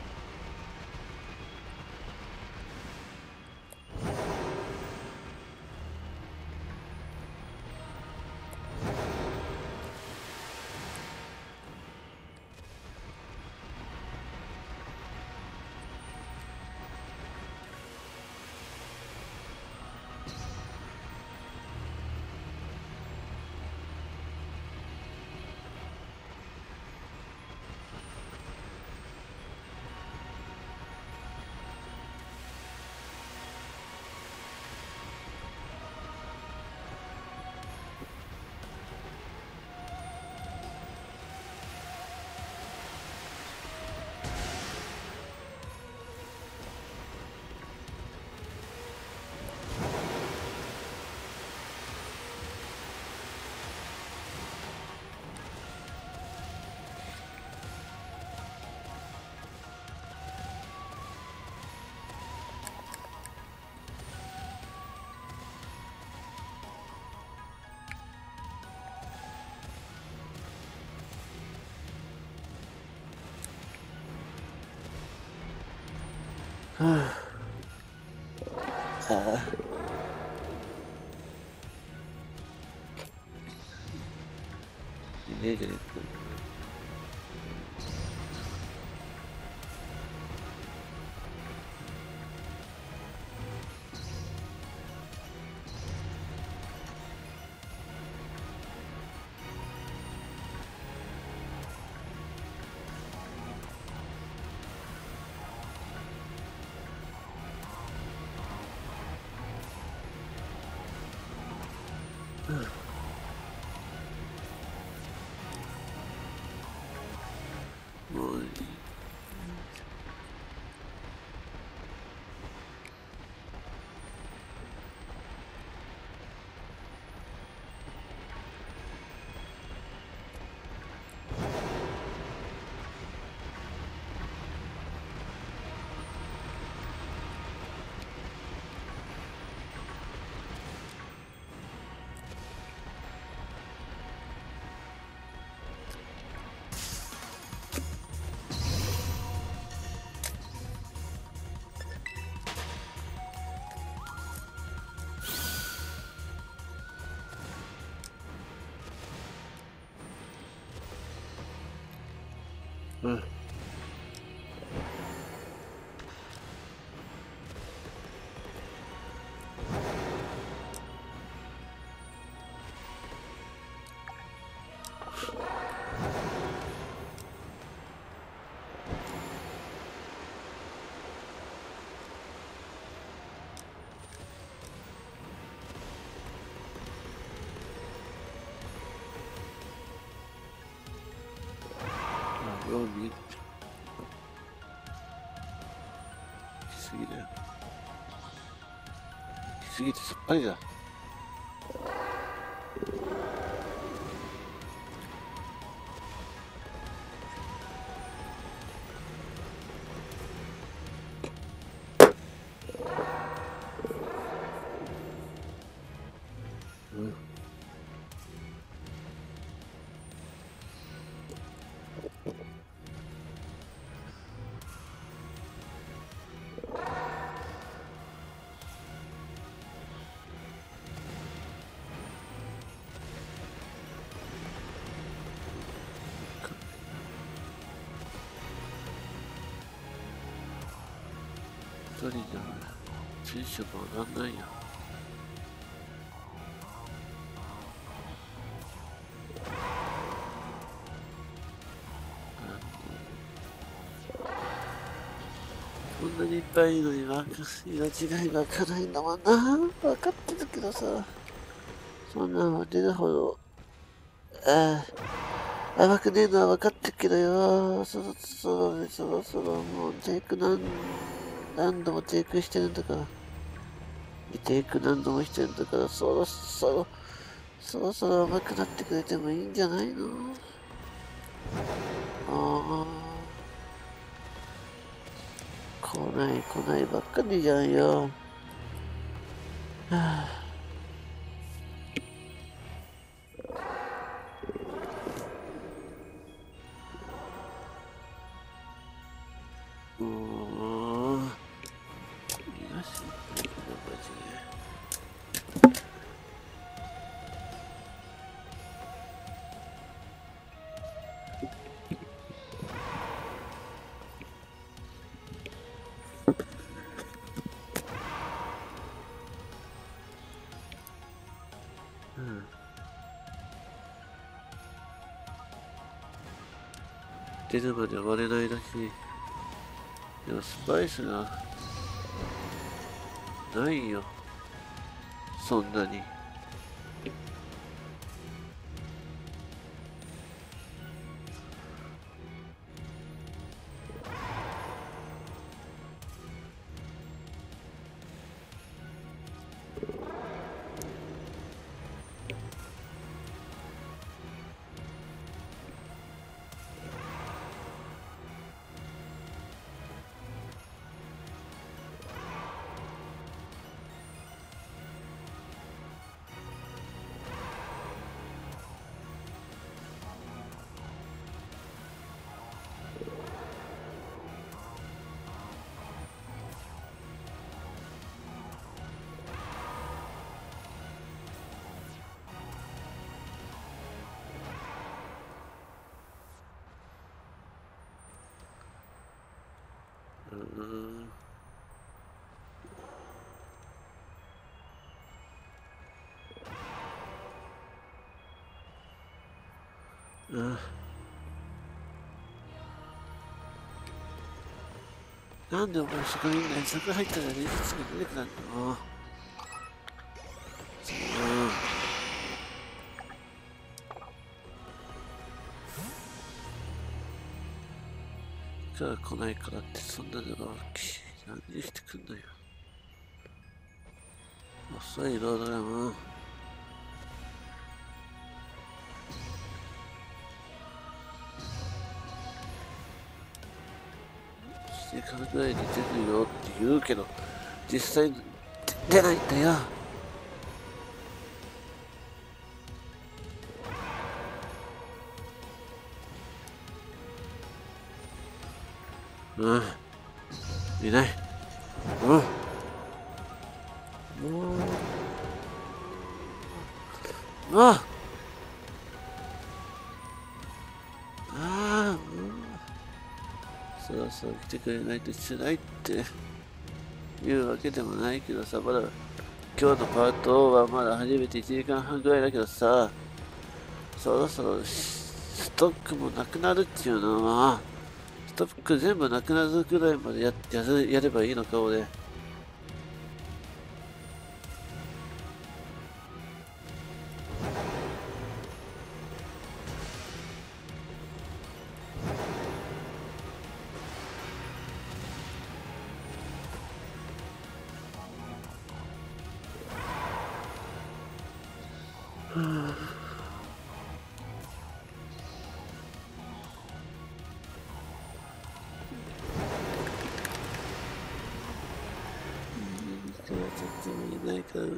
はあ、ああ。いねえじゃねえか。もういい。うん。よう見える。来すぎだよ。来すぎてさっぱりだ。うん。一人じゃ住所も上がんないよ。こんなにいっぱいいるのに色違いが開かないんだもんな。分かってるけどさ。そんなの出るほど、甘くねえのは分かってるけどよ。そろそろもう何度もテイクしてるんだから。リテイク何度もしてるんだから、そろそろ甘くなってくれてもいいんじゃないの？ああ。来ないばっかりじゃんよ。はあ、 うん。出るまで終われないらしい。でもスパイスがないよ。そんなに。うん。なんでお前そこにいんだよ。そこ入ったらレジスが出てくるんだよ。から来ないからってそんなのが何してくんのよ。遅いロードだもん。してからぐらいに出るよって言うけど、実際出ないんだよ。うん。いない。うん。ああ、そろそろ来てくれないと辛いって言うわけでもないけどさ、まだ今日のパートはまだ初めて1時間半ぐらいだけどさ、そろそろストックもなくなるっていうのは、ストック全部なくなるぐらいまでやればいいのか、俺。ちょっといないから、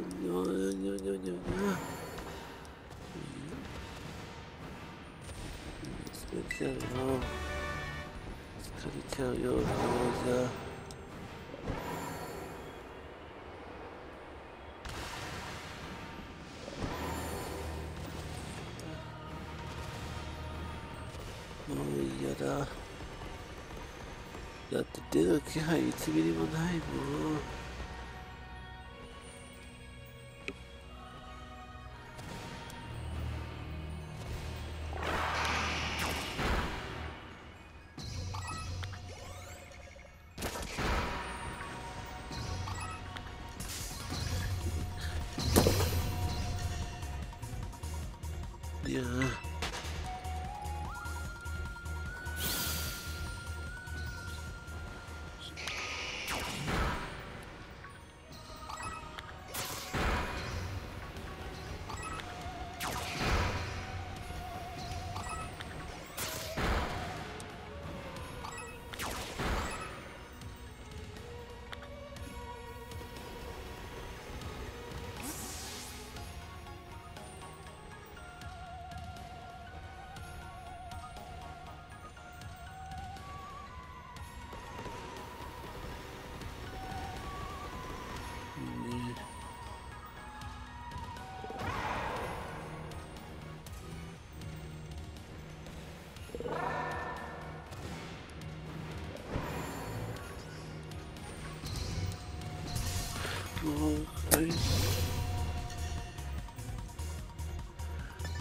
疲れちゃうよ。疲れちゃうよ、じゃもう嫌だ。だって出る気配1ミリもないもん。いや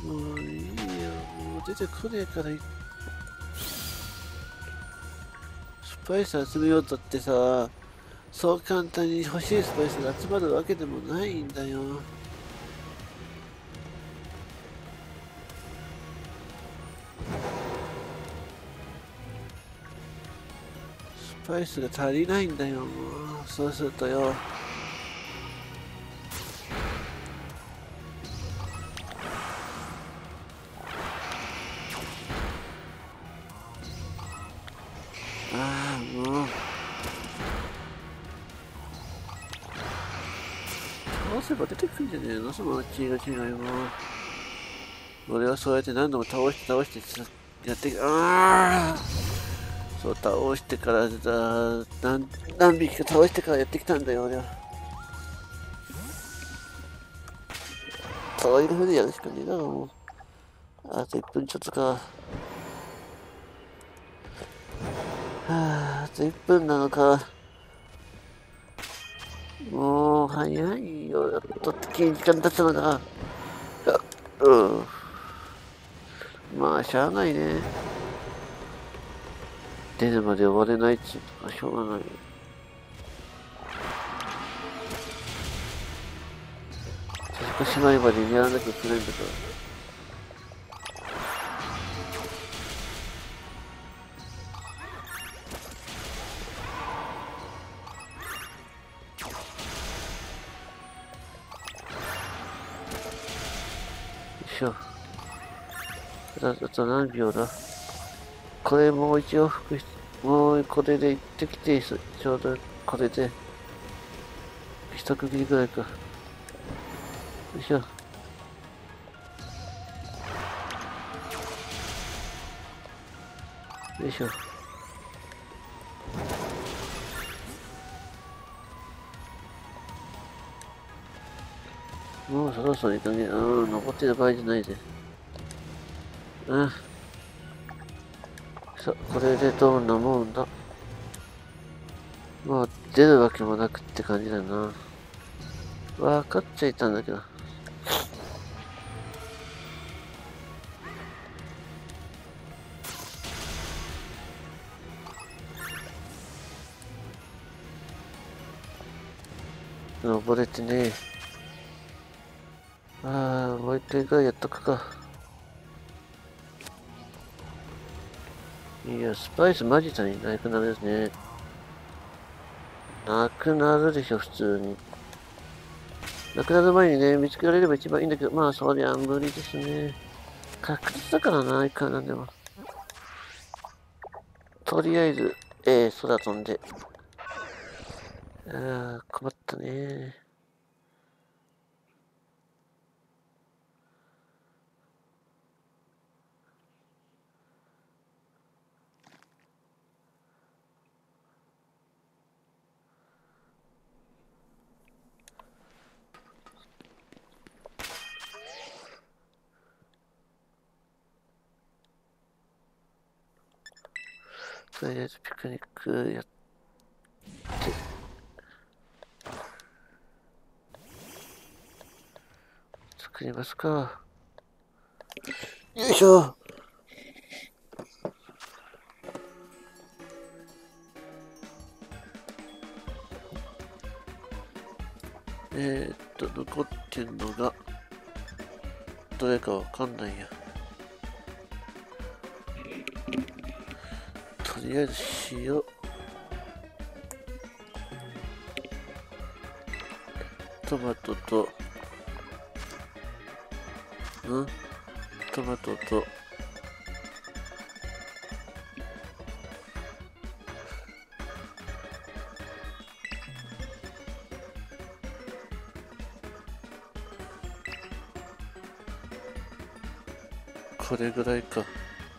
もういいよ、もう出てこねえからスパイス集めようとってさ、そう簡単に欲しいスパイスが集まるわけでもないんだよ。スパイスが足りないんだよ、もう。そうするとよ。ああ、もう。倒せば出てくるんじゃねえの、その血が違いも。俺はそうやって何度も倒してやってああ、そう倒してから何匹か倒してからやってきたんだよ、俺は。そういう風にやるしかねえだろ、もう。あと1分ちょっとか。はあ、あと1分なのか。もう、早いよ。やっと時間経ったのか。うん。まあ、しゃあないね。出るまで終われないっつうのはしょうがない。少し前までにやらなきゃいけないんだから。あと何秒だ。これもう一往復もうこれで行ってきて、ちょうどこれで、一区切りぐらいか。よいしょ。よいしょ。もうそろそろいい加減、残ってる場合じゃないぜ。これでどんなもんだ。もう出るわけもなくって感じだな。分かっちゃいたんだけど。登れてねえ。もう一回ぐらいやっとくか。いや、スパイスマジでなくなるですね。なくなるでしょ、普通に。なくなる前にね、見つけられれば一番いいんだけど、まあ、そりゃ無理ですね。確実だからな、いくらなんでも。とりあえず、空飛んで。困ったね。とりあえずピクニックやって作りますか。よいしょ。残ってんのがどれかわかんないや。とりあえず塩、トマトとトマトとこれぐらいか。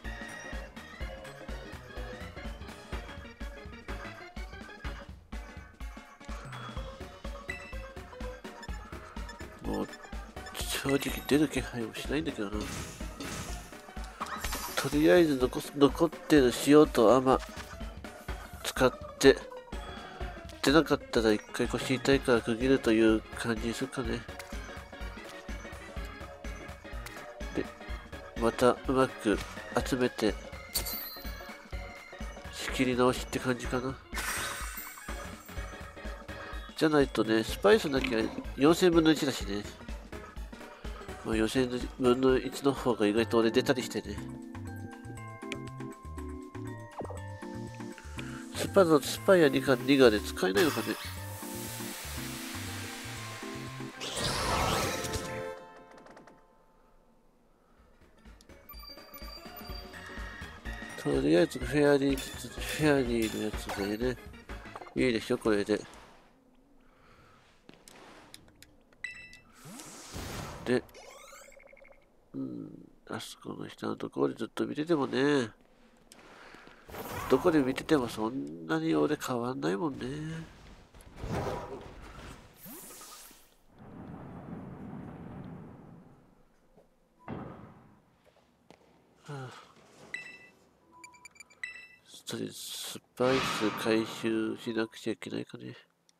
もう正直出る気配もしないんだけどな。とりあえず残ってる塩と甘使って出なかったら一回腰痛いから区切るという感じにするかね。でまたうまく集めて仕切り直しって感じかな。じゃないとね、スパイスだけは4000分の1だしね。まあ、4000分の1の方が意外と俺出たりしてね。スパイア2がで使えないのかね。とりあえずフェアリーのやつでね。いいでしょ、これで。で、あそこの人のところでずっと見ててもね、どこで見ててもそんなに俺変わんないもんね。スパイス回収しなくちゃいけないかね。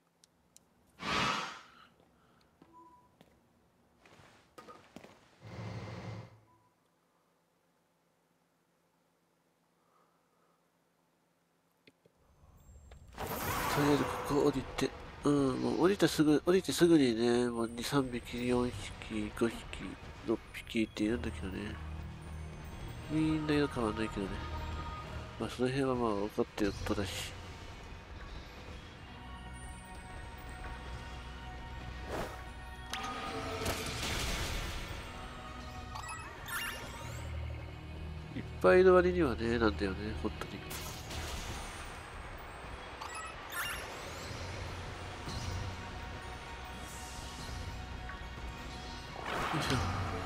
とりあえずここ降りて、もう降りてすぐにね、もう2、3匹、4匹、5匹、6匹って言うんだけどね。みんな色変わんないけどね。まあその辺はまあ分かってることだし。いっぱいいる割にはね、なんだよね、本当に。よいしょ。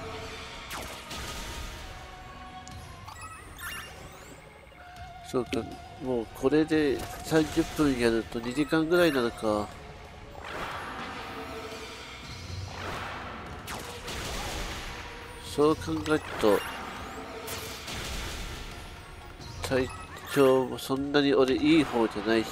そうか、もうこれで30分やると2時間ぐらいなのか。そう考えると、体調もそんなに俺いい方じゃないし、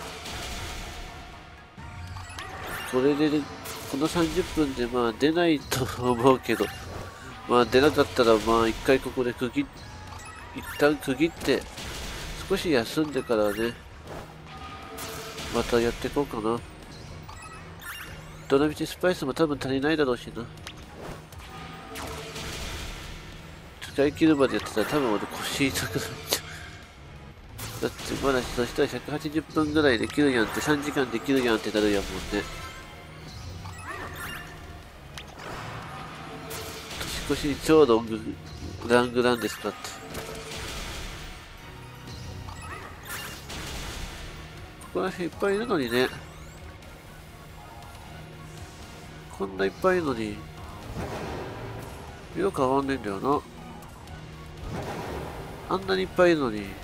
これで、この30分でまあ出ないと思うけど、まあ出なかったらまあ一回ここで一旦区切って、少し休んでからね、またやっていこうかな。どのみちスパイスも多分足りないだろうしな。使い切るまでやってたら多分俺腰痛くなっちゃう。だってまだそしたら180分ぐらいできるやんって、3時間できるやんってなるやんもんね。年越しに超ロングランですかって。ここら辺いっぱいいるのにね。こんないっぱいいるのに、色変わんねえんだよな。あんなにいっぱいいるのに。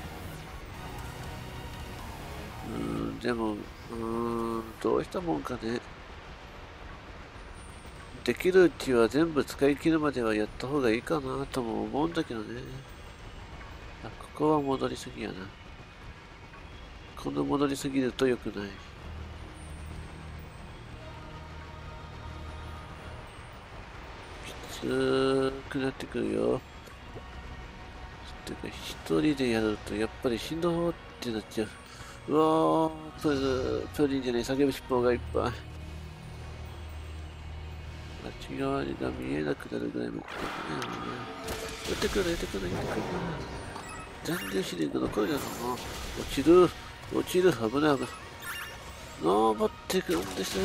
でも、どうしたもんかね。できるうちは全部使い切るまではやった方がいいかなとも思うんだけどね。ここは戻りすぎやな。この戻りすぎると良くない。きつくなってくるよ。てか一人でやるとやっぱりしんどーってなっちゃう。うわー、プリンじゃない、叫ぶ尻尾がいっぱい。あっち側が見えなくなるぐらいまで。やってくる。残留試練が残るやろな。落ちる、危ない。登ってくるんですよ。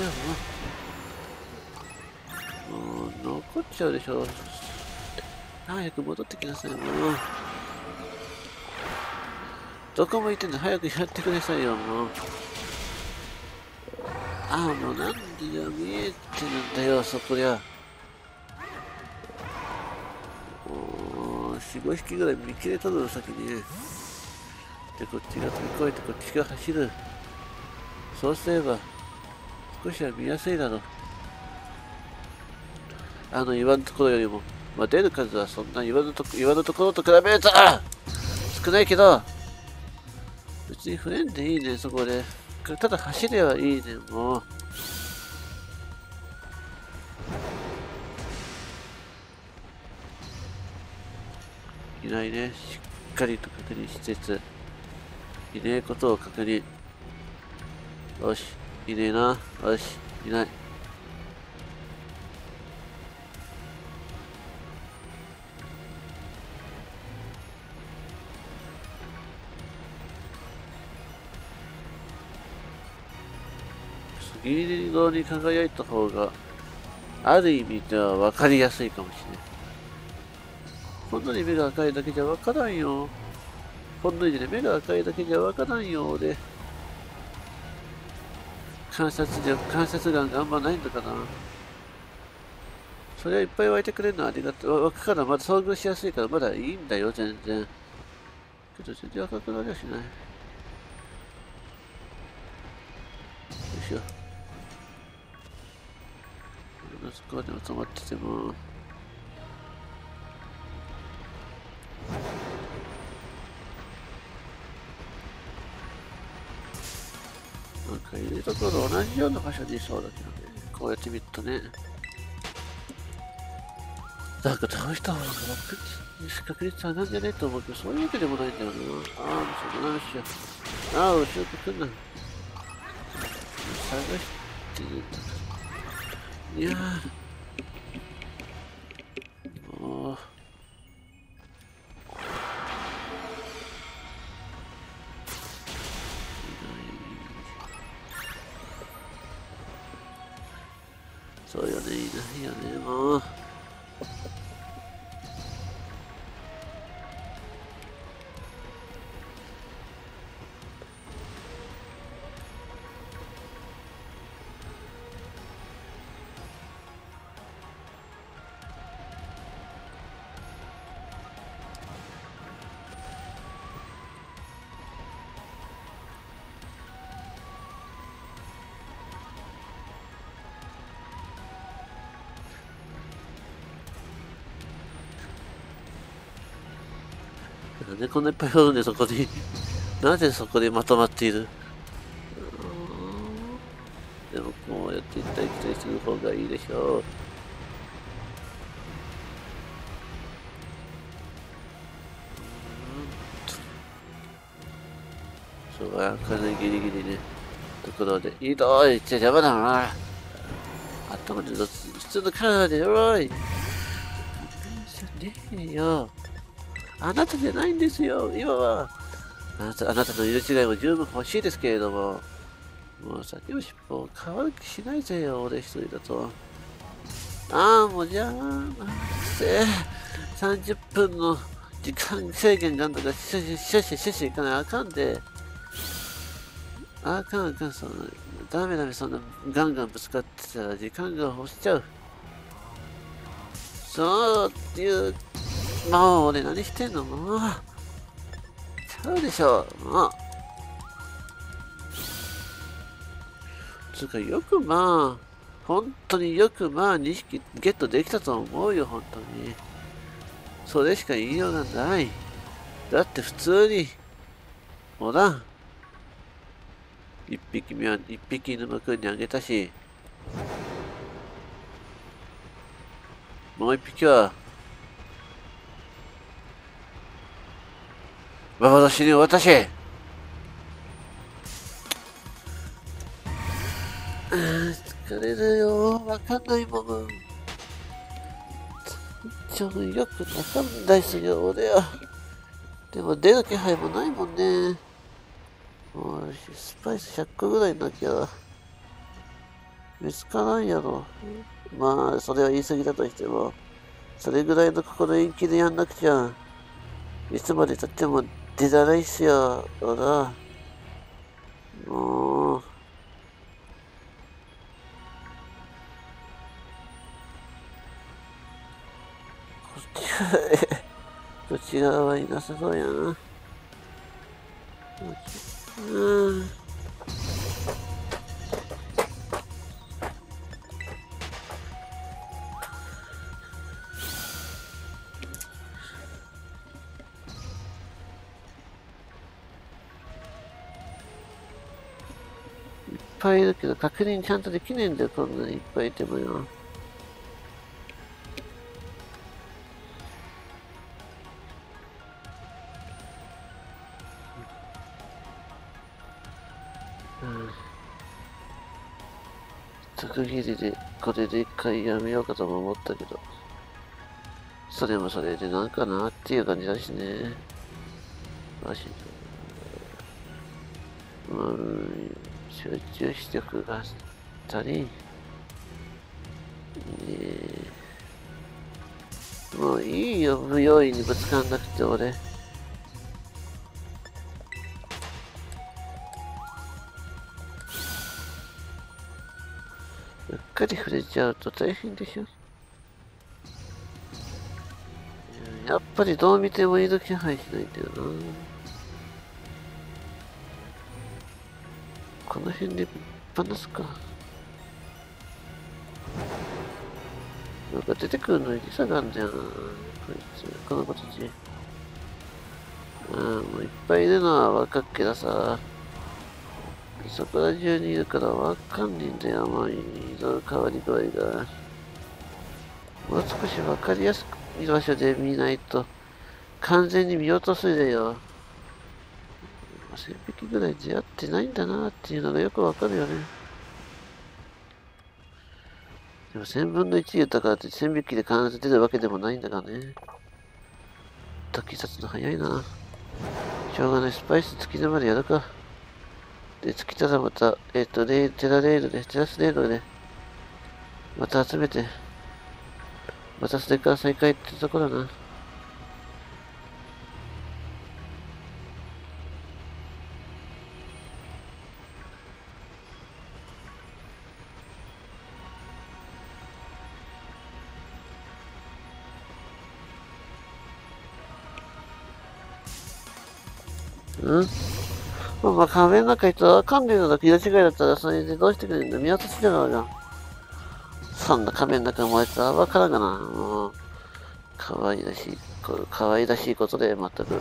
もう、残っちゃうでしょ。早く戻ってきなさい、もう。どこ向いてんの？早くやってくださいよ、もう。もうなんで見えてるんだよ、そこりゃ。もう、4、5匹ぐらい見切れとる先に。で、こっちが飛び越えて、こっちが走る。そうすれば、少しは見やすいだろう。岩のところよりも、まあ、出る数はそんな岩のところと比べると、少ないけど、別に触れんでいいね、そこで。ただ走ればいいね、もう。 いないね。しっかりと確認しつつ、いねえことを確認。よし、いねえな。よし、いない。ギリギリに輝いた方が、ある意味では分かりやすいかもしれない。ほんのり目が赤いだけじゃ分からんよ。ほんのりで目が赤いだけじゃ分からんよ。俺、観察眼があんまないんだかな。それはいっぱい湧いてくれるのはありがたい。湧くからまだ遭遇しやすいからまだいいんだよ、全然。けど全然赤くなりゃしない。よいしょ。そこでも止まってても。なんかいるところ同じような場所にいそうだけどね。こうやって見るとね。なんか倒した方が確率はなんじゃねえと思うけど、そういうわけでもないんだよな。ああ、そうだな、しよう。ああ、後ろと来んな。探してるんだから。いやー。もう。そうよね、いないよね、もう。なんでこんないっぱいおるんで、そこに。なぜそこでまとまっている。でもこうやって行ったり来たりする方がいいでしょう。そうや、風ギリギリね。ところで、移動いっちゃ邪魔だな。頭で普通の体でおい。ねえよ。あなたじゃないんですよ、今は。あなたの色違いも十分欲しいですけれども。もう先の尻尾変わる気しないぜよ、俺一人だと。ああ、もうじゃあ、30分の時間制限があんだから、シュッ行かないあかんで。あかん、その、ダメ、そんなガンガンぶつかってたら時間が押しちゃう。そうっていう、もう俺何してんのもう。ちゃうでしょ、もう。つうかよく本当によく2匹ゲットできたと思うよ、本当に。それしか言いようがない。だって普通に、ほら、一匹沼くんにあげたし、もう一匹は、幻に渡し。疲れるよ。わかんないもの。よくわかんないっすよ、俺は。でも出る気配もないもんね。もうスパイス100個ぐらいなきゃ見つからんやろ。まあ、それは言い過ぎだとしても、それぐらいの心意気でやんなくちゃ、いつまでたっても出らないっすよ、ほら。もう。こっち側はいなさそうやな。うん。いっぱいいるけど確認ちゃんとできねえんだよ、こんなにいっぱいいてもよ。 区切りで、これで一回やめようかとも思ったけど、それもそれでなんかなっていう感じだしね。マジで。集中力が足りん。もういいよ、不用意にぶつかんなくて俺。うっかり触れちゃうと大変でしょ。やっぱりどう見てもいる気配しないんだよな。この辺で話すか。なんか出てくるのに時差があるんだよな。こいつ、この子たち。もういっぱいいるのはわかっけどさ。そこら中にいるからわかんねえんだよ、もう色の変わり具合が。もう少しわかりやすい場所で見ないと、完全に見落とすでよ。1000匹ぐらい出会ってないんだなっていうのがよくわかるよね。でも1000分の1言ったからって1000匹で必ず出るわけでもないんだからね。時経つの早いな。しょうがない、スパイス尽きるまでやるか。で、尽きたらまた、テラスレードで、また集めて、またそれから再開ってところだな。まあ、仮面の中にとわかんねえのだけ色違いだったら、それでどうしてくれるんだ。見渡しだろうが。そんな仮面の中に燃えたらわからんがな。もう、可愛らしいことで、全く。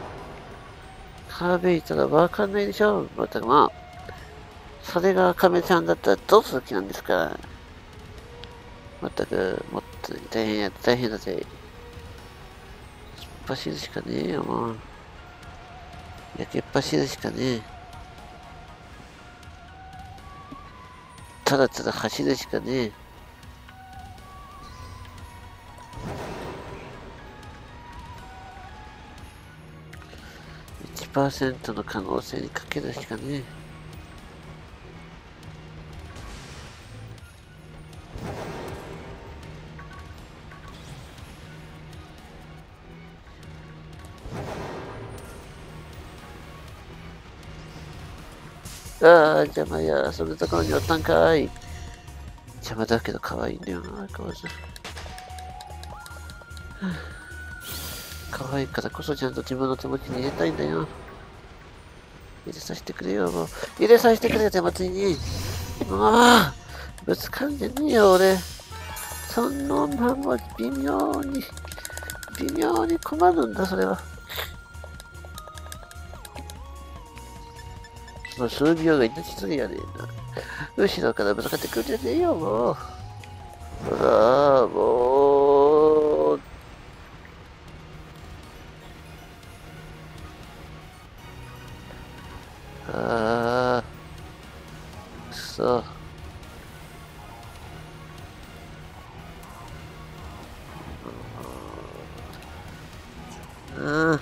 壁いたらわかんないでしょ。全くまあ、それが亀ちゃんだったらどうする気なんですか。全く、もっと大変だぜ。突っ走るしかねえよ、もう。焼けっ走るしかねえ。ただただ走るしかねえ。1% の可能性にかけるしかねえ。ああ、邪魔や、そんなところにおったんかい。邪魔だけど可愛いんだよな、変わらず。可愛いからこそちゃんと自分の手持ちに入れたいんだよ。入れさせてくれよ、もう。入れさせてくれよ、手持ちに。もう、ぶつかんでねえよ、俺。そんなまま微妙に困るんだ、それは。その数秒が命取りやねえな。後ろからぶつかってくんじゃねえよ、もう。ほら、もう。ああ、くそ。うん。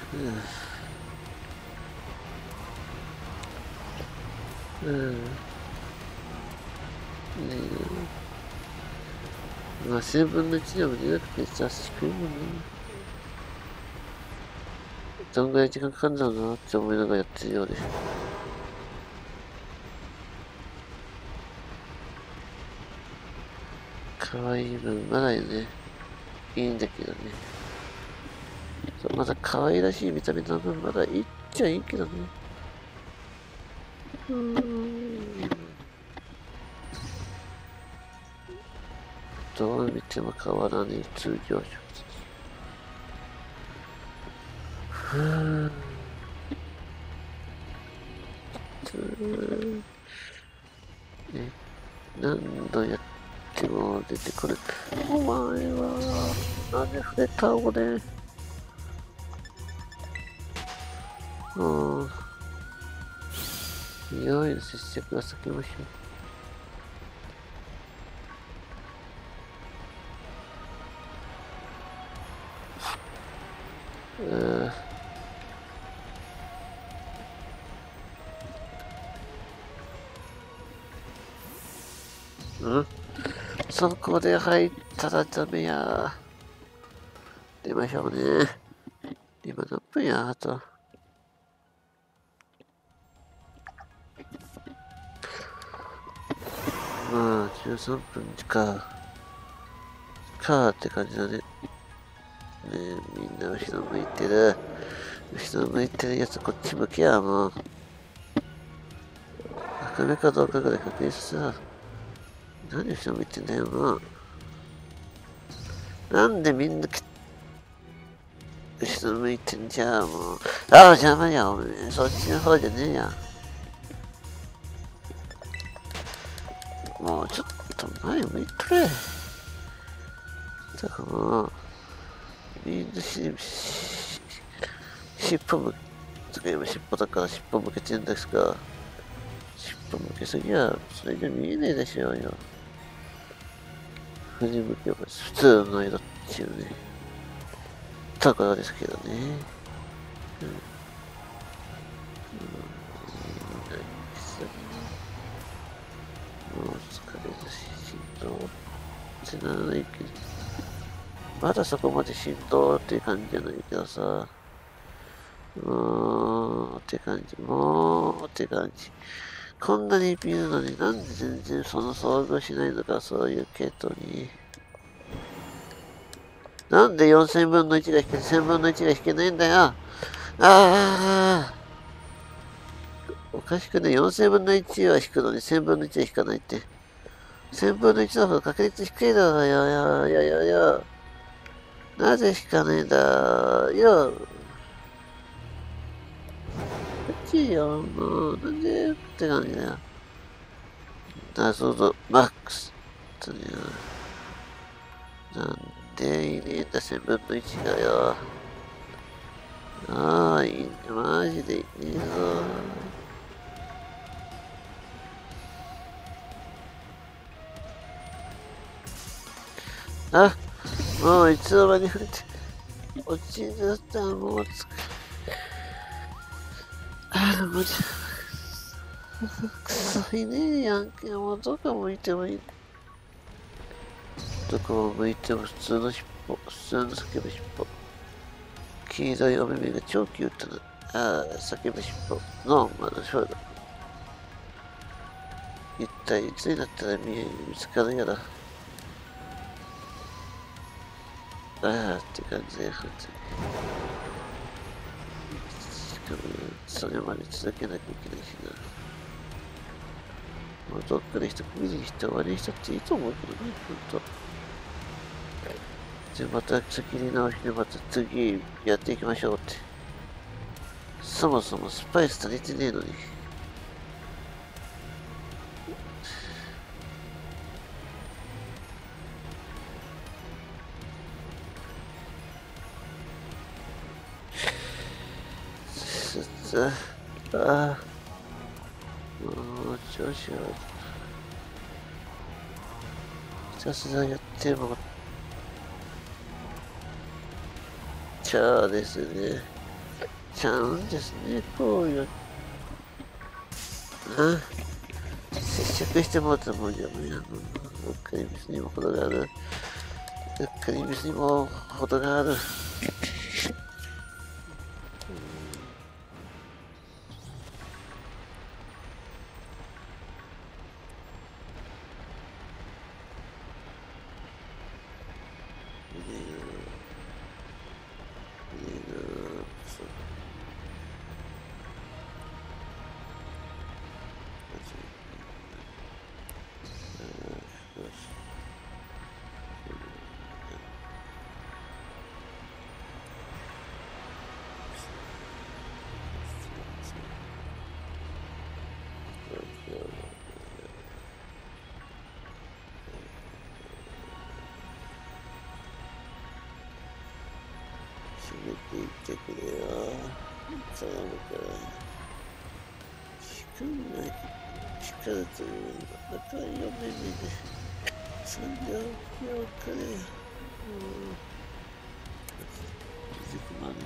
うん。まあ、1000分の1でも出なくてさ、しくいもんね。どんぐらい時間かかるんだろうなって思いながらやってるようです。可愛い分、まだね、いいんだけどね。そう、まだ可愛らしい見た目の分、まだいいっちゃいいけどね。どう見ても変わらねえ通常食。何度やっても出てくる。お前は、なんで触れた俺。良いの接触が避けましょう。そこで入ったらダメや。出ましょうね。今何分やあと。まあ、13分かって感じだね。ねえ、みんな後ろ向いてる。後ろ向いてるやつこっち向けや、もう。赤目かどうかぐらい確認さ。何後ろ向いてんだよ、もう。なんでみんな後ろ向いてんじゃん、もう。ああ、邪魔や、おめえ。そっちの方じゃねえや。もうちょっと前向いとれ。だからもう、みんな尻尾向け、今尻尾だから尻尾向けてんですが、尻尾向けすぎや、それじゃ見えねえでしょうよ。振り向けば普通の色っていうね、ところですけどね。もう疲れるし、振動ってならないけど、まだそこまで振動っていう感じじゃないけどさ、って感じ、って感じ。こんなに見るのになんで全然その遭遇しないのか、そういう系統に。なんで4000分の1が引け、1000分の1が引けないんだよ。おかしくね、4000分の1は引くのに1000分の1は引かないって。1000分の1の方が確率低いだろよ。なぜ引かないんだよ。こっちよ、もう、なんでって感じだよ。謎のマックス。なんでいねえんだ、1000分の1がよ。いいね、マジでいねえぞ。もういつの間に触れて、落ちるったらもうもうくそいねえやんけ。もうどこ向いてもいい。どこを向いても普通の尻尾、普通の叫ぶ尻尾。黄色いお目目が超キュートな、叫ぶ尻尾。ノーマルショーだ。一体いつになったら見つかるやら。って感じで、本当に。しかも、それまで続けなきゃいけないしな。もうどっかで人見にして終わりにしちゃっていいと思うけどね、ほんと。じゃあまた先に直してまた次やっていきましょうって。そもそもスパイス足りてねえのに。もう調子はひたすらやってもちゃあですね。 ちゃうんですね、こういう。あ、接触してもらったらもうやめやの。うっかりミスにも程がある。うっかりミスにも程がある。閉めていってくれよ。頼むから。光るというまた4目目で3秒くれよ。出てこまな。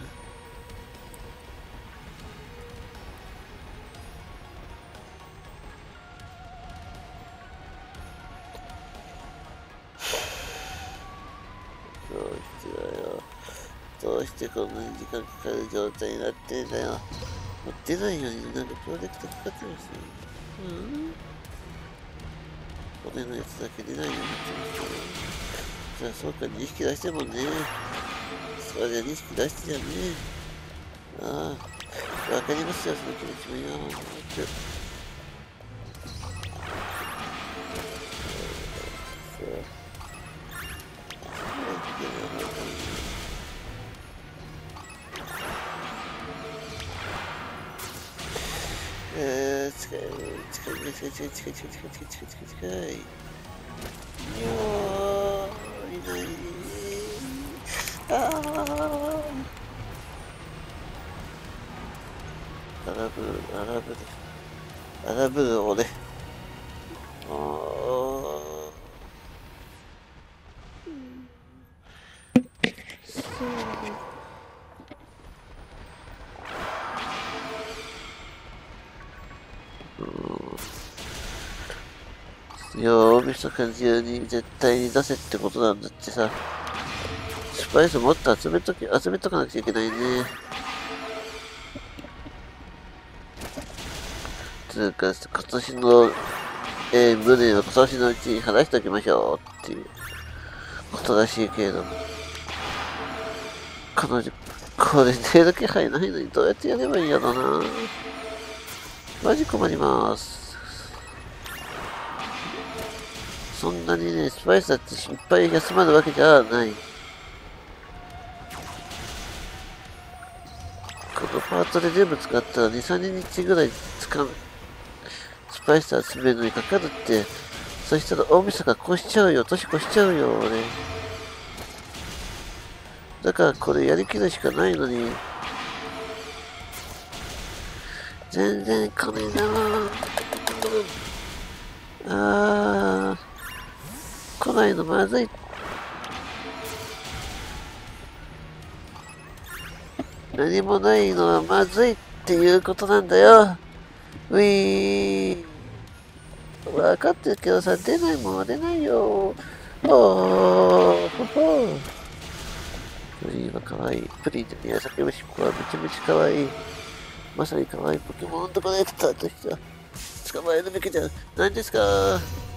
どうしてこんなに時間かかる状態になってんだよ。持ってないようになんかプロジェクトかかってますよ。骨のやつだけ出ないようになってますね。じゃあそうか、2匹出してもんね。そうじゃ2匹出してじゃねえ。ああ、わかりますよ、その気持ちもよ。近い。いない。荒ぶる俺。大晦日中に絶対に出せってことなんだってさ。スパイスもっと集めとかなきゃいけないね。つうか、今年の、無念は今年のうちに話しておきましょうっていうことらしいけれども。彼女、これ出る気配ないのにどうやってやればいいんやろな。マジ困ります。そんなにね、スパイスだっていっぱい休まるわけじゃない。このパートで全部使ったら2、3日ぐらい使う。スパイス集めるのにかかるって。そしたら大晦日越しちゃうよ。年越しちゃうよ、俺。だからこれやりきるしかないのに。全然来ねえなぁ。来ないのまずい。何もないのはまずいっていうことなんだよ。ウィー。分かってるけどさ、出ないもんは出ないよ。プリンは可愛い。プリンと宮崎虫子はめちゃめちゃ可愛い。まさに可愛いポケモンとコネクターとしては捕まえるべきじゃないですか。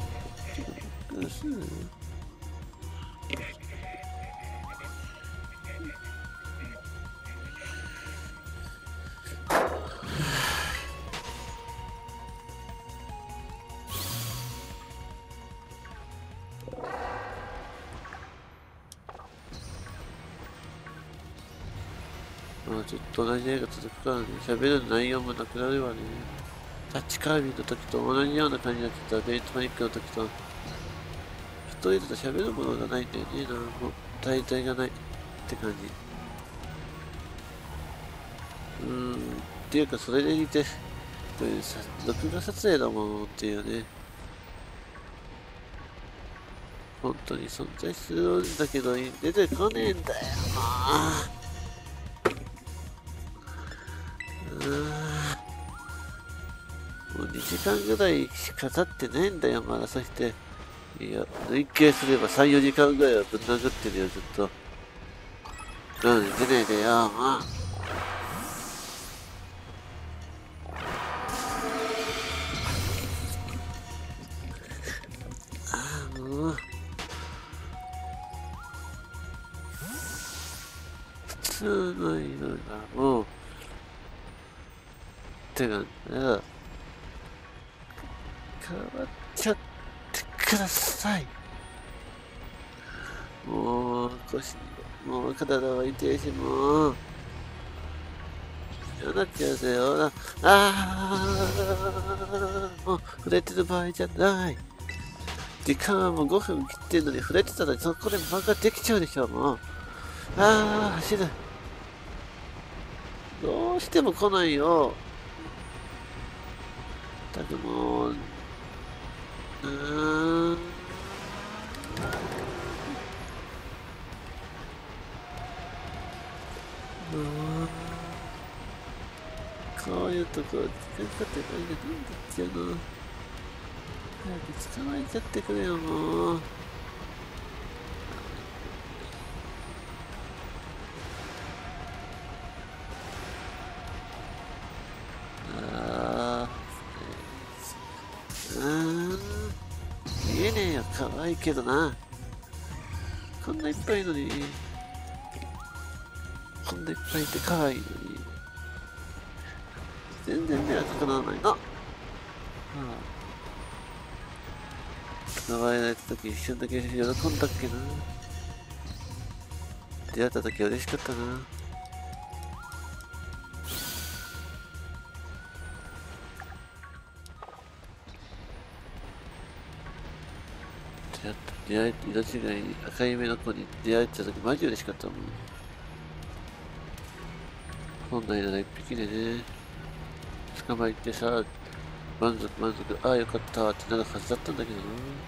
まあずっと同じ映画続くからね、喋る内容もなくなるわね。タッチカービィの時と同じような感じになってたベイトマニックの時と、一人だと喋るものがないんだよね。もう大体がないって感じ。っていうかそれでいて、録画撮影だもんっていうね。本当に存在するんだけど出てこねえんだよな。 もう2時間ぐらいしか経ってないんだよ、まだ。そして、いや、累計すれば3、4時間ぐらいはぶん殴ってるよ、ずっと。出ないでよ、もう。普通の色がもう、手が変わっちゃってください。もう腰、もう体は痛いし、もうなっちゃうぜよ。もう触れてる場合じゃない。時間はもう5分切ってるのに触れてたらそこで間ができちゃうでしょ、もう。走る。どうしても来ないよ。たくもう、こういうとこ、時間かかってないんだ、なんだっけな。早く捕まえちゃってくれよ、もう。見えねえよ、可愛いけどな。こんないっぱいいるのに。こんないっぱいいて可愛いのに。全然迷惑かなわないな。捕まえられた時一瞬だけ喜んだっけな。出会った時は嬉しかったな。出会い、色違いに赤い目の子に出会えた時マジ嬉しかったもん。本来なら一匹でね、捕まえてさ、満足、ああよかったってなるはずだったんだけどな。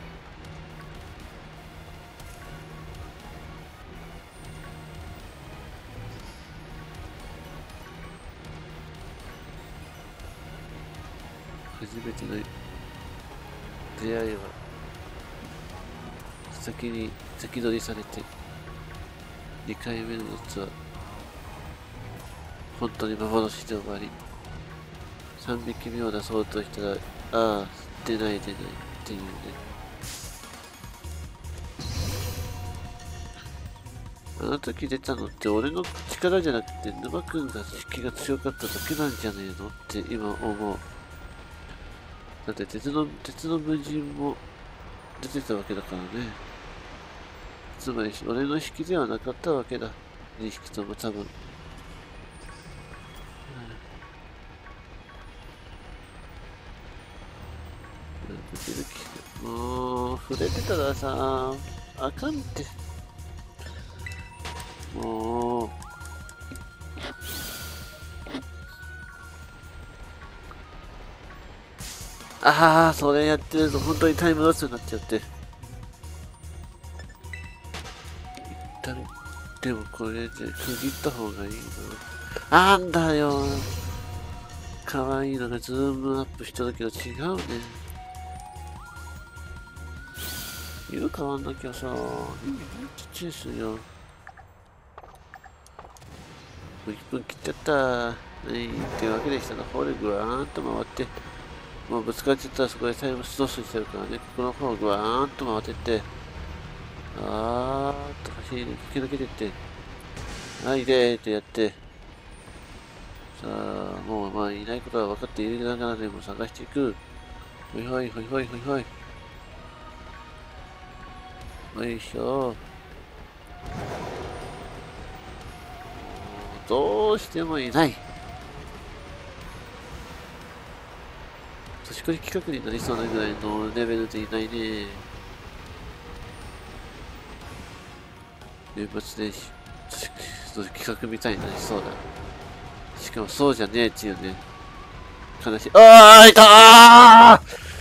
初めての出会いは先取りされて、2回目のやつは本当に幻で終わり。3匹目を出そうとしたら、出ないっていうね。あの時出たのって俺の力じゃなくて沼くんが引きが強かっただけなんじゃねえのって今思う。だって鉄の無人も出てたわけだからね。つまり俺の引きではなかったわけだ。2匹とも多分。もう触れてたらさ、あかんって。もう。それやってると本当にタイムロスになっちゃって。でもこれで区切った方がいいな。なんだよ。可愛いのがズームアップした時と違うね。色変わんなきゃさ、意味ないっちゃですよ。もう1分切っちゃった。っていうわけでしたら、方でぐわーんと回って、もうぶつかっちゃったらそこでタイムスロスしてるからね、ここの方ぐわーんと回ってって、走り駆け抜けてって、はいでーってやって、さあ、もうまあいないことは分かっているながらでも探していく。ほいほいほいほいほいほい。よいしょ。どうしてもいない。年越し企画になりそうなぐらいのレベルでいないね。年末年始、企画みたいになりそうだ。しかもそうじゃねえっていうね。悲しい。いた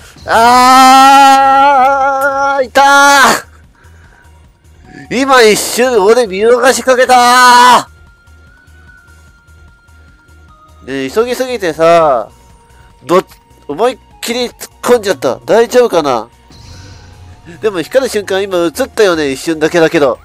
いた今一瞬俺見逃しかけたねえ、急ぎすぎてさ、思いっきり突っ込んじゃった。大丈夫かな？でも光る瞬間今映ったよね、一瞬だけだけど。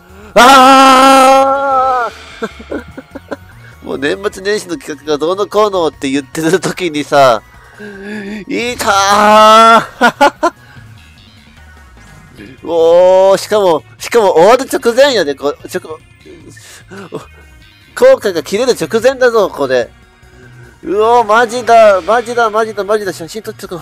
ああもう年末年始の企画がどうのこうのって言ってる時にさ、いたーおー、しかも終わる直前やで、効果が切れる直前だぞ、これ。うおー、マジだ、写真撮っちゃこう。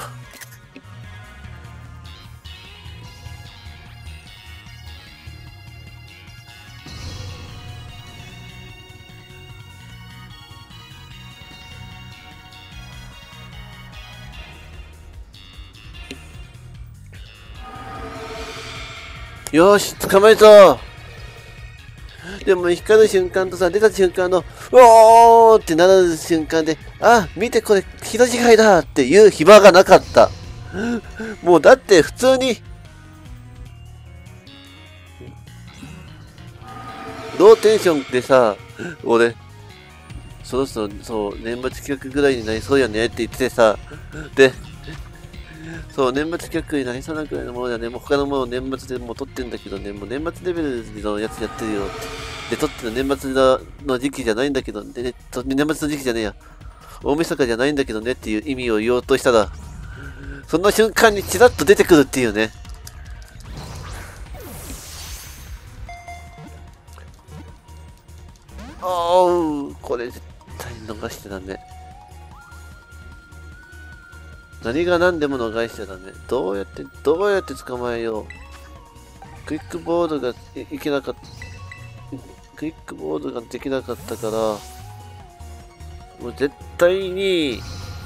よーし、捕まえた。でも光る瞬間とさ、出た瞬間の、うおーってなる瞬間で、あ、見てこれ、人違いだっていう暇がなかった。もうだって普通に、ローテンションでさ、俺、そろそろ、そう、年末企画ぐらいになりそうやねって言っててさ、で、そう、年末企画になりそうなくらいのものだね。もう他のもの年末でもう撮ってんだけどね、もう年末レベルのやつやってるよって。で、撮ってる年末の時期じゃないんだけど、で、ね、年末の時期じゃねえや。大晦日じゃないんだけどねっていう意味を言おうとしたら、その瞬間にチラッと出てくるっていうね。おー、これ絶対逃してたね。何が何でも逃しちゃダメ。どうやって捕まえよう。クイックボードがいけなかった。クイックボードができなかったから、もう絶対に、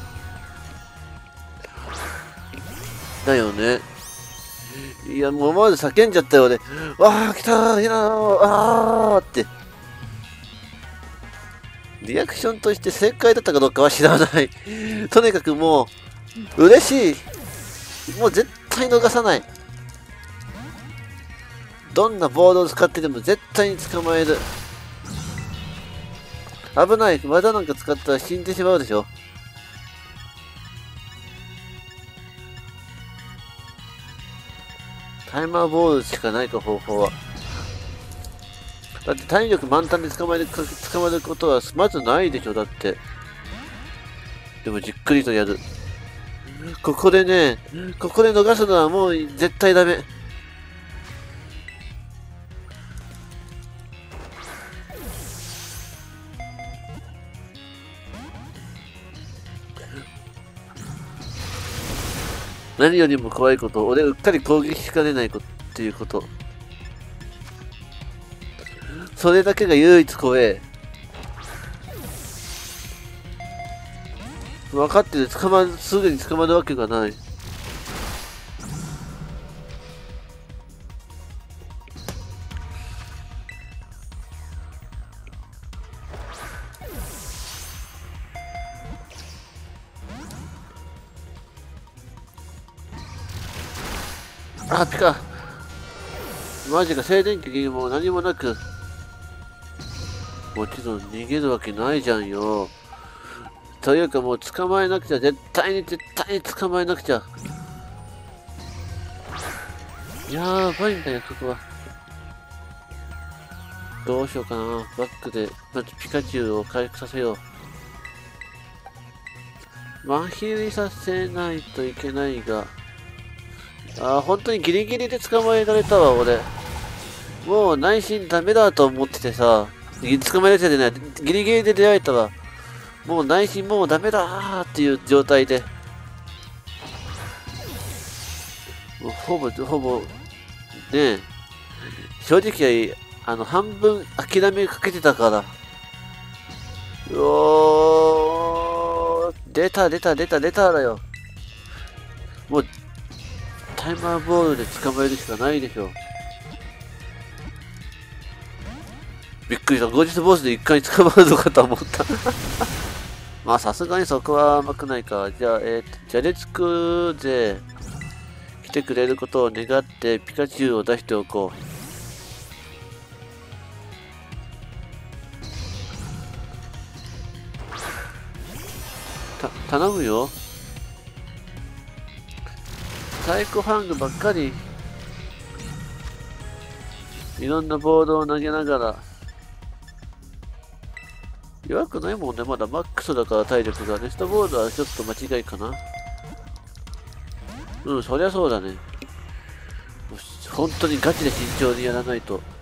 だよね。いや、もう思わず叫んじゃったよ、俺。わあ、来たー、いやー、あーって。リアクションとして正解だったかどうかは知らない。とにかくもう、嬉しい。もう絶対逃さない。どんなボードを使ってでも絶対に捕まえる。危ない。技なんか使ったら死んでしまうでしょ。タイマーボールしかないか、方法は。だって体力満タンで捕まえることはまずないでしょ、だって。でもじっくりとやる。ここで逃すのはもう絶対ダメ。何よりも怖いこと、俺うっかり攻撃しかねないっていうこと。それだけが唯一怖え。分かってる、すぐに捕まるわけがない。あ、ピカ。マジか、静電気にも何もなく。もちろん逃げるわけないじゃんよ。というかもう捕まえなくちゃ、絶対に捕まえなくちゃ。やばいんだよ、ここは。どうしようかな。バックで、まずピカチュウを回復させよう。麻痺させないといけないが。本当にギリギリで捕まえられたわ、俺。もう内心ダメだと思っててさ。捕まえられてない。ギリギリで出会えたわ。もう内心もうダメだーっていう状態で。もうほぼ、ねえ。正直、半分諦めかけてたから。うおー、出ただよ。もう、タイマーボールで捕まえるしかないでしょ。びっくりした。後日ボスで一回捕まるのかと思った。まあさすがにそこは甘くないか。じゃあ、じゃれつくで来てくれることを願ってピカチュウを出しておこう。 頼むよ。サイコファングばっかり。いろんなボードを投げながら。弱くないもんね。まだマックスだから体力が。ネストボードはちょっと間違いかな。うん、そりゃそうだね。本当にガチで慎重にやらないと。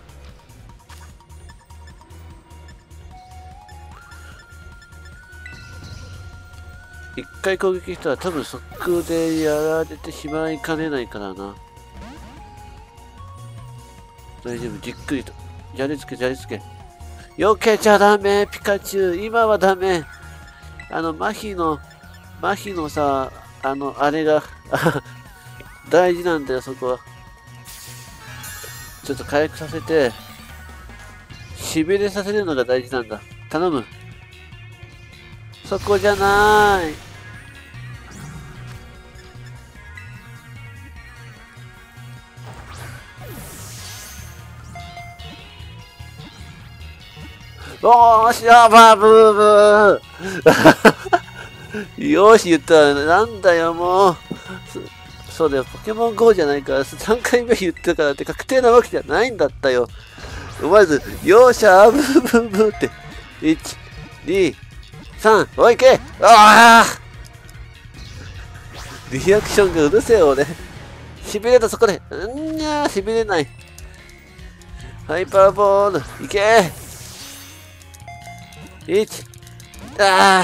一回攻撃したら多分速でやられてしまいかねないからな。大丈夫、じっくりと。やりつけ、やりつけ。避けちゃダメ、ピカチュウ。今はダメ。麻痺のさ、あれが、大事なんだよ、そこは。ちょっと回復させて、しびれさせるのが大事なんだ。頼む。そこじゃない。おーしやばブーブーよし言ったらなんだよもうそうだよポケモン GO じゃないから3回目言ったからって確定なわけじゃないんだったよ。まずよーしゃブーブーブーって1、2、3おいけああリアクションがうるせえ俺しびれたそこでにゃーしびれないハイパーボールいけー1あ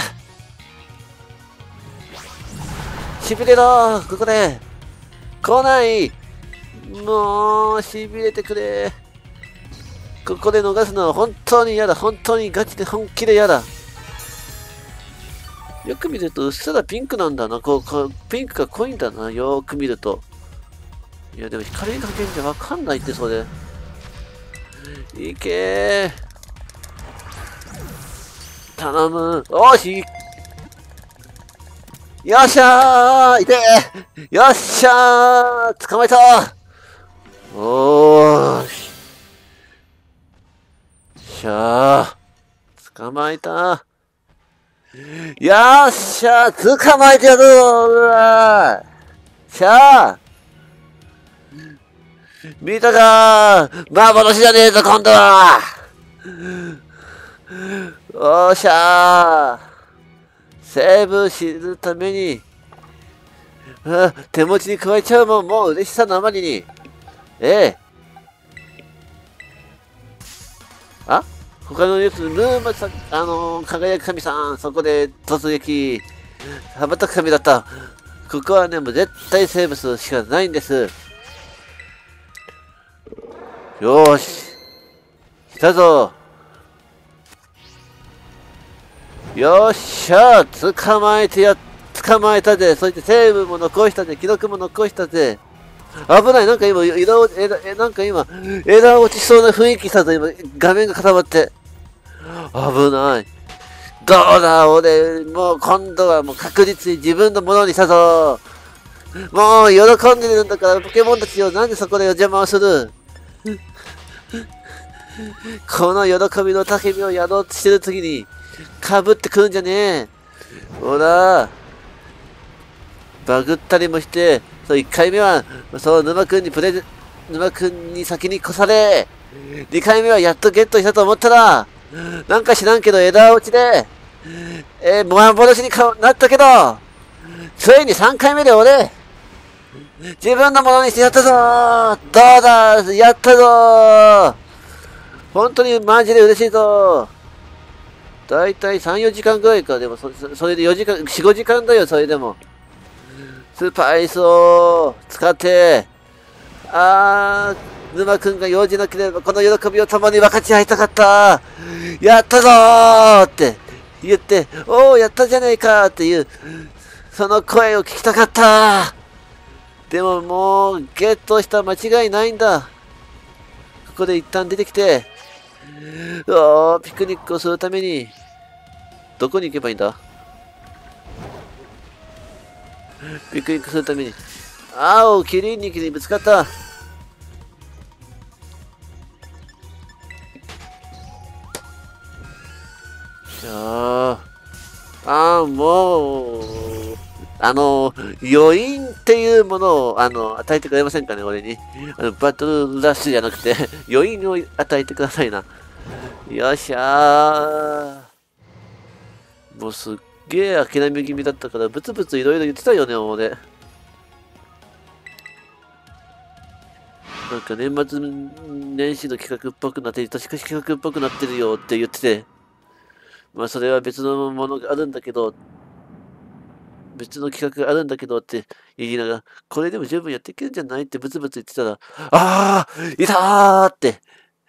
あしびれろここで来ないもうしびれてくれここで逃すのは本当に嫌だ本当にガチで本気で嫌だよく見るとうっすらピンクなんだなピンクが濃いんだなよーく見るといやでも光加減じゃわかんないってそれいけー頼むおしよっしゃーいてーよっしゃー捕まえたおーしゃー捕まえたよっしゃー捕まえてやるうわーしゃー見たかー幻じゃねえぞ今度はおーしゃーセーブするために手持ちに加えちゃうもんもう嬉しさのあまりに他のやつルーマさ輝く神さんそこで突撃羽ばたく神だったここはねもう絶対セーブするしかないんですよーし来たぞよっしゃー捕まえたぜそしてセーブも残したぜ記録も残したぜ危ないなんか今枝落ちそうな雰囲気したぞ今画面が固まって危ないどうだ俺もう今度はもう確実に自分のものにしたぞもう喜んでるんだからポケモンたちをなんでそこでお邪魔をするこの喜びの叫びをやろうとしてる時にかぶってくるんじゃねえほらバグったりもしてそう1回目はそう沼くんに先に越され2回目はやっとゲットしたと思ったらなんか知らんけど枝落ちで幻になったけどついに3回目で俺自分のものにしてやったぞどうだやったぞ本当にマジで嬉しいぞだいたい3、4時間ぐらいか。でもそれで4時間、4、5時間だよ、それでも。スパイスを使って、沼くんが用事なければこの喜びを共に分かち合いたかった。やったぞーって言って、おー、やったじゃねえかっていう、その声を聞きたかった。でももう、ゲットした間違いないんだ。ここで一旦出てきて、ピクニックをするためにどこに行けばいいんだピクニックするためにキリンにぶつかったああ、もう、余韻っていうものを、与えてくれませんかね、俺に。バトルラッシュじゃなくて、余韻を与えてくださいな。よっしゃー。もうすっげえ諦め気味だったから、ブツブツいろいろ言ってたよね、俺。なんか年末年始の企画っぽくなって、年越し企画っぽくなってるよって言ってて、まあそれは別のものがあるんだけど、別の企画があるんだけどって言いながら、これでも十分やっていけるんじゃないってブツブツ言ってたら、あーいたーって、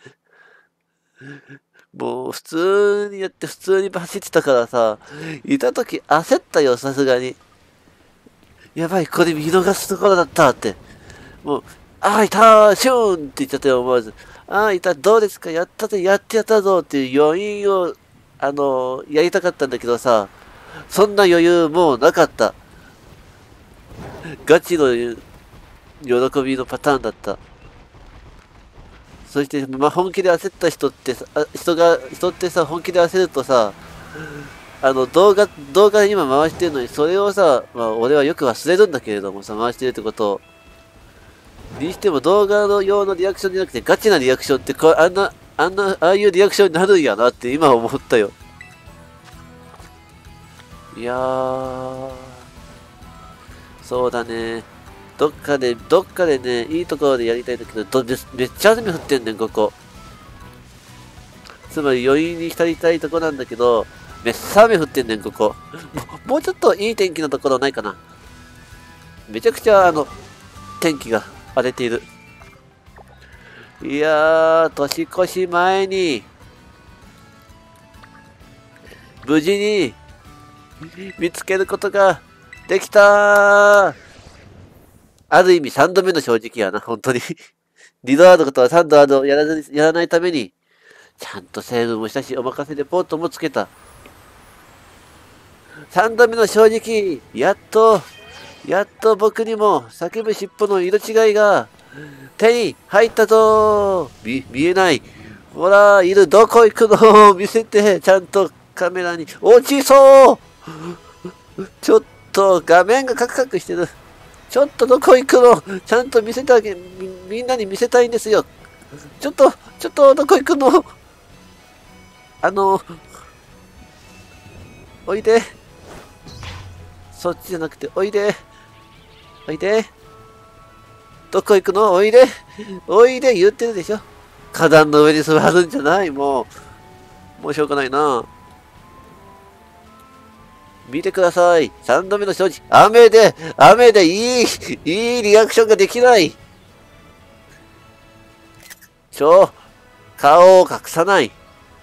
もう普通にやって普通に走ってたからさ、いた時焦ったよ、さすがに。やばい、これ見逃すところだったって。もう、あーいたーシューンって言っちゃったよ、思わず。あーいた、どうですか、やったぜ、やってやったぞっていう余韻を、やりたかったんだけどさ、そんな余裕もうなかった。ガチの喜びのパターンだった。そして、まあ、本気で焦った人ってさ、人ってさ、本気で焦るとさ、動画今回してるのに、それをさ、まあ、俺はよく忘れるんだけれどもさ、回してるってことを。にしても動画の用のリアクションじゃなくて、ガチなリアクションってああいうリアクションになるんやなって今思ったよ。いやー、そうだね。どっかでね、いいところでやりたいんだけど、めっちゃ雨降ってんねん、ここ。つまり余韻に浸りたいとこなんだけど、めっちゃ雨降ってんねん、ここ。もうちょっといい天気のところないかな。めちゃくちゃ、天気が荒れている。いやー、年越し前に、無事に見つけることができたー。ある意味3度目の正直やな、本当に。リロードことは3度やらないために、ちゃんとセーブもしたし、お任せレポートもつけた。3度目の正直、やっと僕にも叫ぶ尻尾の色違いが手に入ったぞー。見えない。ほら、いる、どこ行くの見せて、ちゃんとカメラに。落ちそうちょっと画面がカクカクしてる。ちょっとどこ行くのちゃんと見せてあげ、みんなに見せたいんですよ。ちょっとどこ行くのおいで。そっちじゃなくて、おいで。おいで。どこ行くのおいで。おいで言ってるでしょ。花壇の上に座るんじゃないもうしょうがないな。見てください。3度目の正直。雨でいいリアクションができない。顔を隠さない。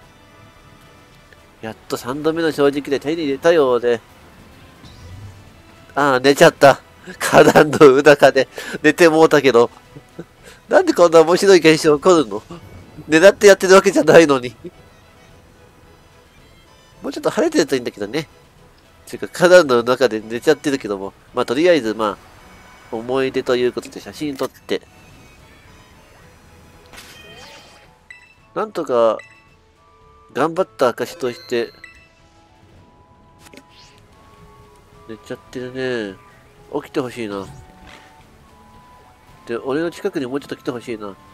やっと3度目の正直で手に入れたようで。ああ、寝ちゃった。花壇のうだかで寝てもうたけど。なんでこんな面白い現象起こるの狙ってやってるわけじゃないのに。もうちょっと晴れてるといいんだけどね。てか、花壇の中で寝ちゃってるけども。まあ、とりあえず、まあ、思い出ということで写真撮って。なんとか、頑張った証として、寝ちゃってるね。起きてほしいな。で、俺の近くにもうちょっと来てほしいな。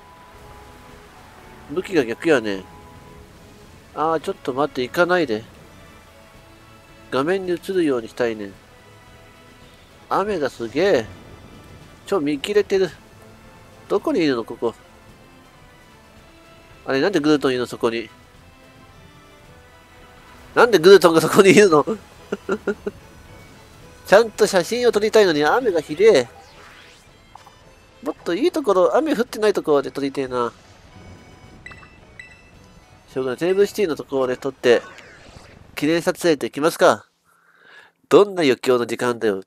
向きが逆やね。ああ、ちょっと待って、行かないで。画面に映るようにしたいね。雨がすげえ。見切れてる。どこにいるのここ。あれ、なんでグルトンいるのそこに。なんでグルトンがそこにいるのちゃんと写真を撮りたいのに雨がひでえ。もっといいところ、雨降ってないところで撮りてえな。しょうがない。テーブルシティのところで撮って、記念撮影できますか。どんな余興の時間だよって。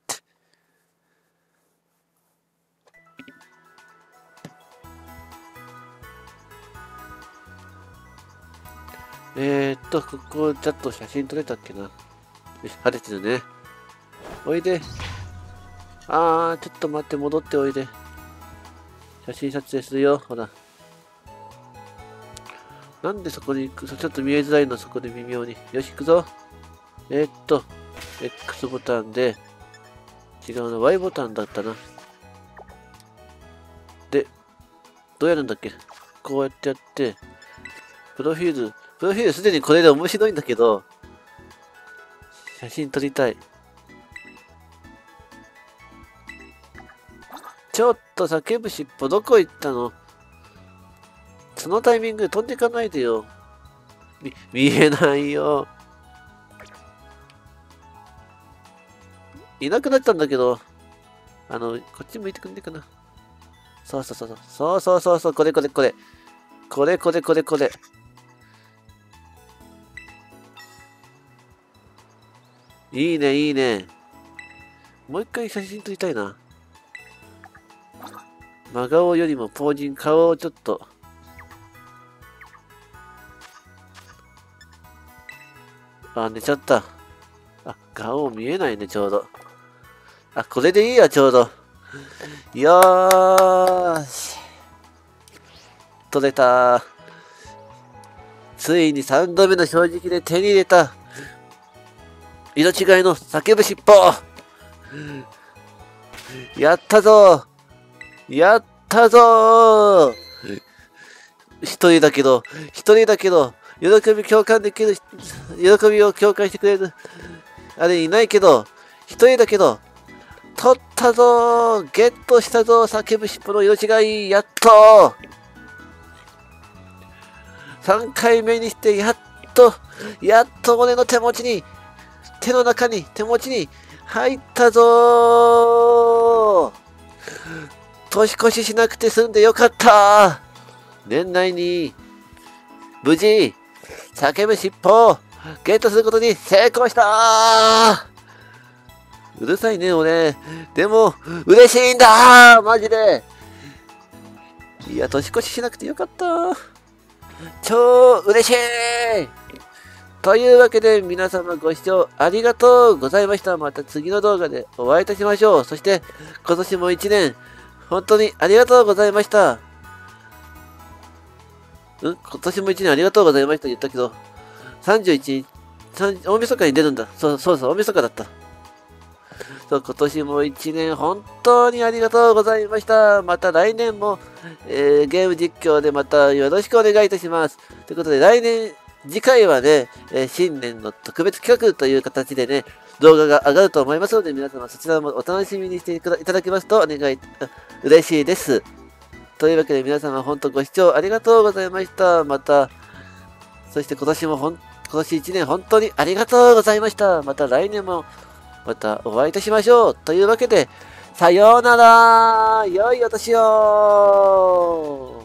ここちょっと写真撮れたっけな。よし、晴れてるね。おいで。ちょっと待って、戻っておいで。写真撮影するよ、ほら。なんでそこに行くちょっと見えづらいの、そこで微妙に。よし、行くぞ。 X ボタンで、違うな、Y ボタンだったな。で、どうやるんだっけ？こうやってやって、プロフィールすでにこれで面白いんだけど、写真撮りたい。ちょっと叫ぶ尻尾どこ行ったの？そのタイミングで飛んでいかないでよ。見えないよ。いなくなっちゃうんだけど、こっち向いてくんねえかな。そうそうそうそう。そう、これ。これ。いいね。もう一回写真撮りたいな。真顔よりもポージング、顔をちょっと。あ、寝ちゃった。あ、顔見えないね、ちょうど。あ、これでいいや、ちょうど。よーし。撮れた。ついに3度目の正直で手に入れた。色違いの叫ぶ尻尾。やったぞ。一人だけど、喜び共感できる、喜びを共感してくれる、あれいないけど、一人だけど、取ったぞー、ゲットしたぞー、叫ぶ尻尾の色違い、やっと3回目にして、やっと俺の手持ちに入ったぞー。年越ししなくて済んでよかったー。年内に、無事、叫ぶ尻尾をゲットすることに成功したー。うるさいね、俺。でも、嬉しいんだー、マジで。いや、年越ししなくてよかったー。超嬉しい。というわけで、皆様ご視聴ありがとうございました。また次の動画でお会いいたしましょう。そして、今年も1年、本当にありがとうございました。今年も1年ありがとうございました言ったけど、31日、大晦日に出るんだ。そう、大晦日だった。そう、今年も1年本当にありがとうございました。また来年も、ゲーム実況でまたよろしくお願いいたします。ということで、次回はね、新年の特別企画という形でね、動画が上がると思いますので、皆様そちらもお楽しみにしていただけますと嬉しいです。というわけで皆様本当ご視聴ありがとうございました。また、そして今年1年本当にありがとうございました。また来年もまたお会いいたしましょう。というわけで、さようなら。良いお年を。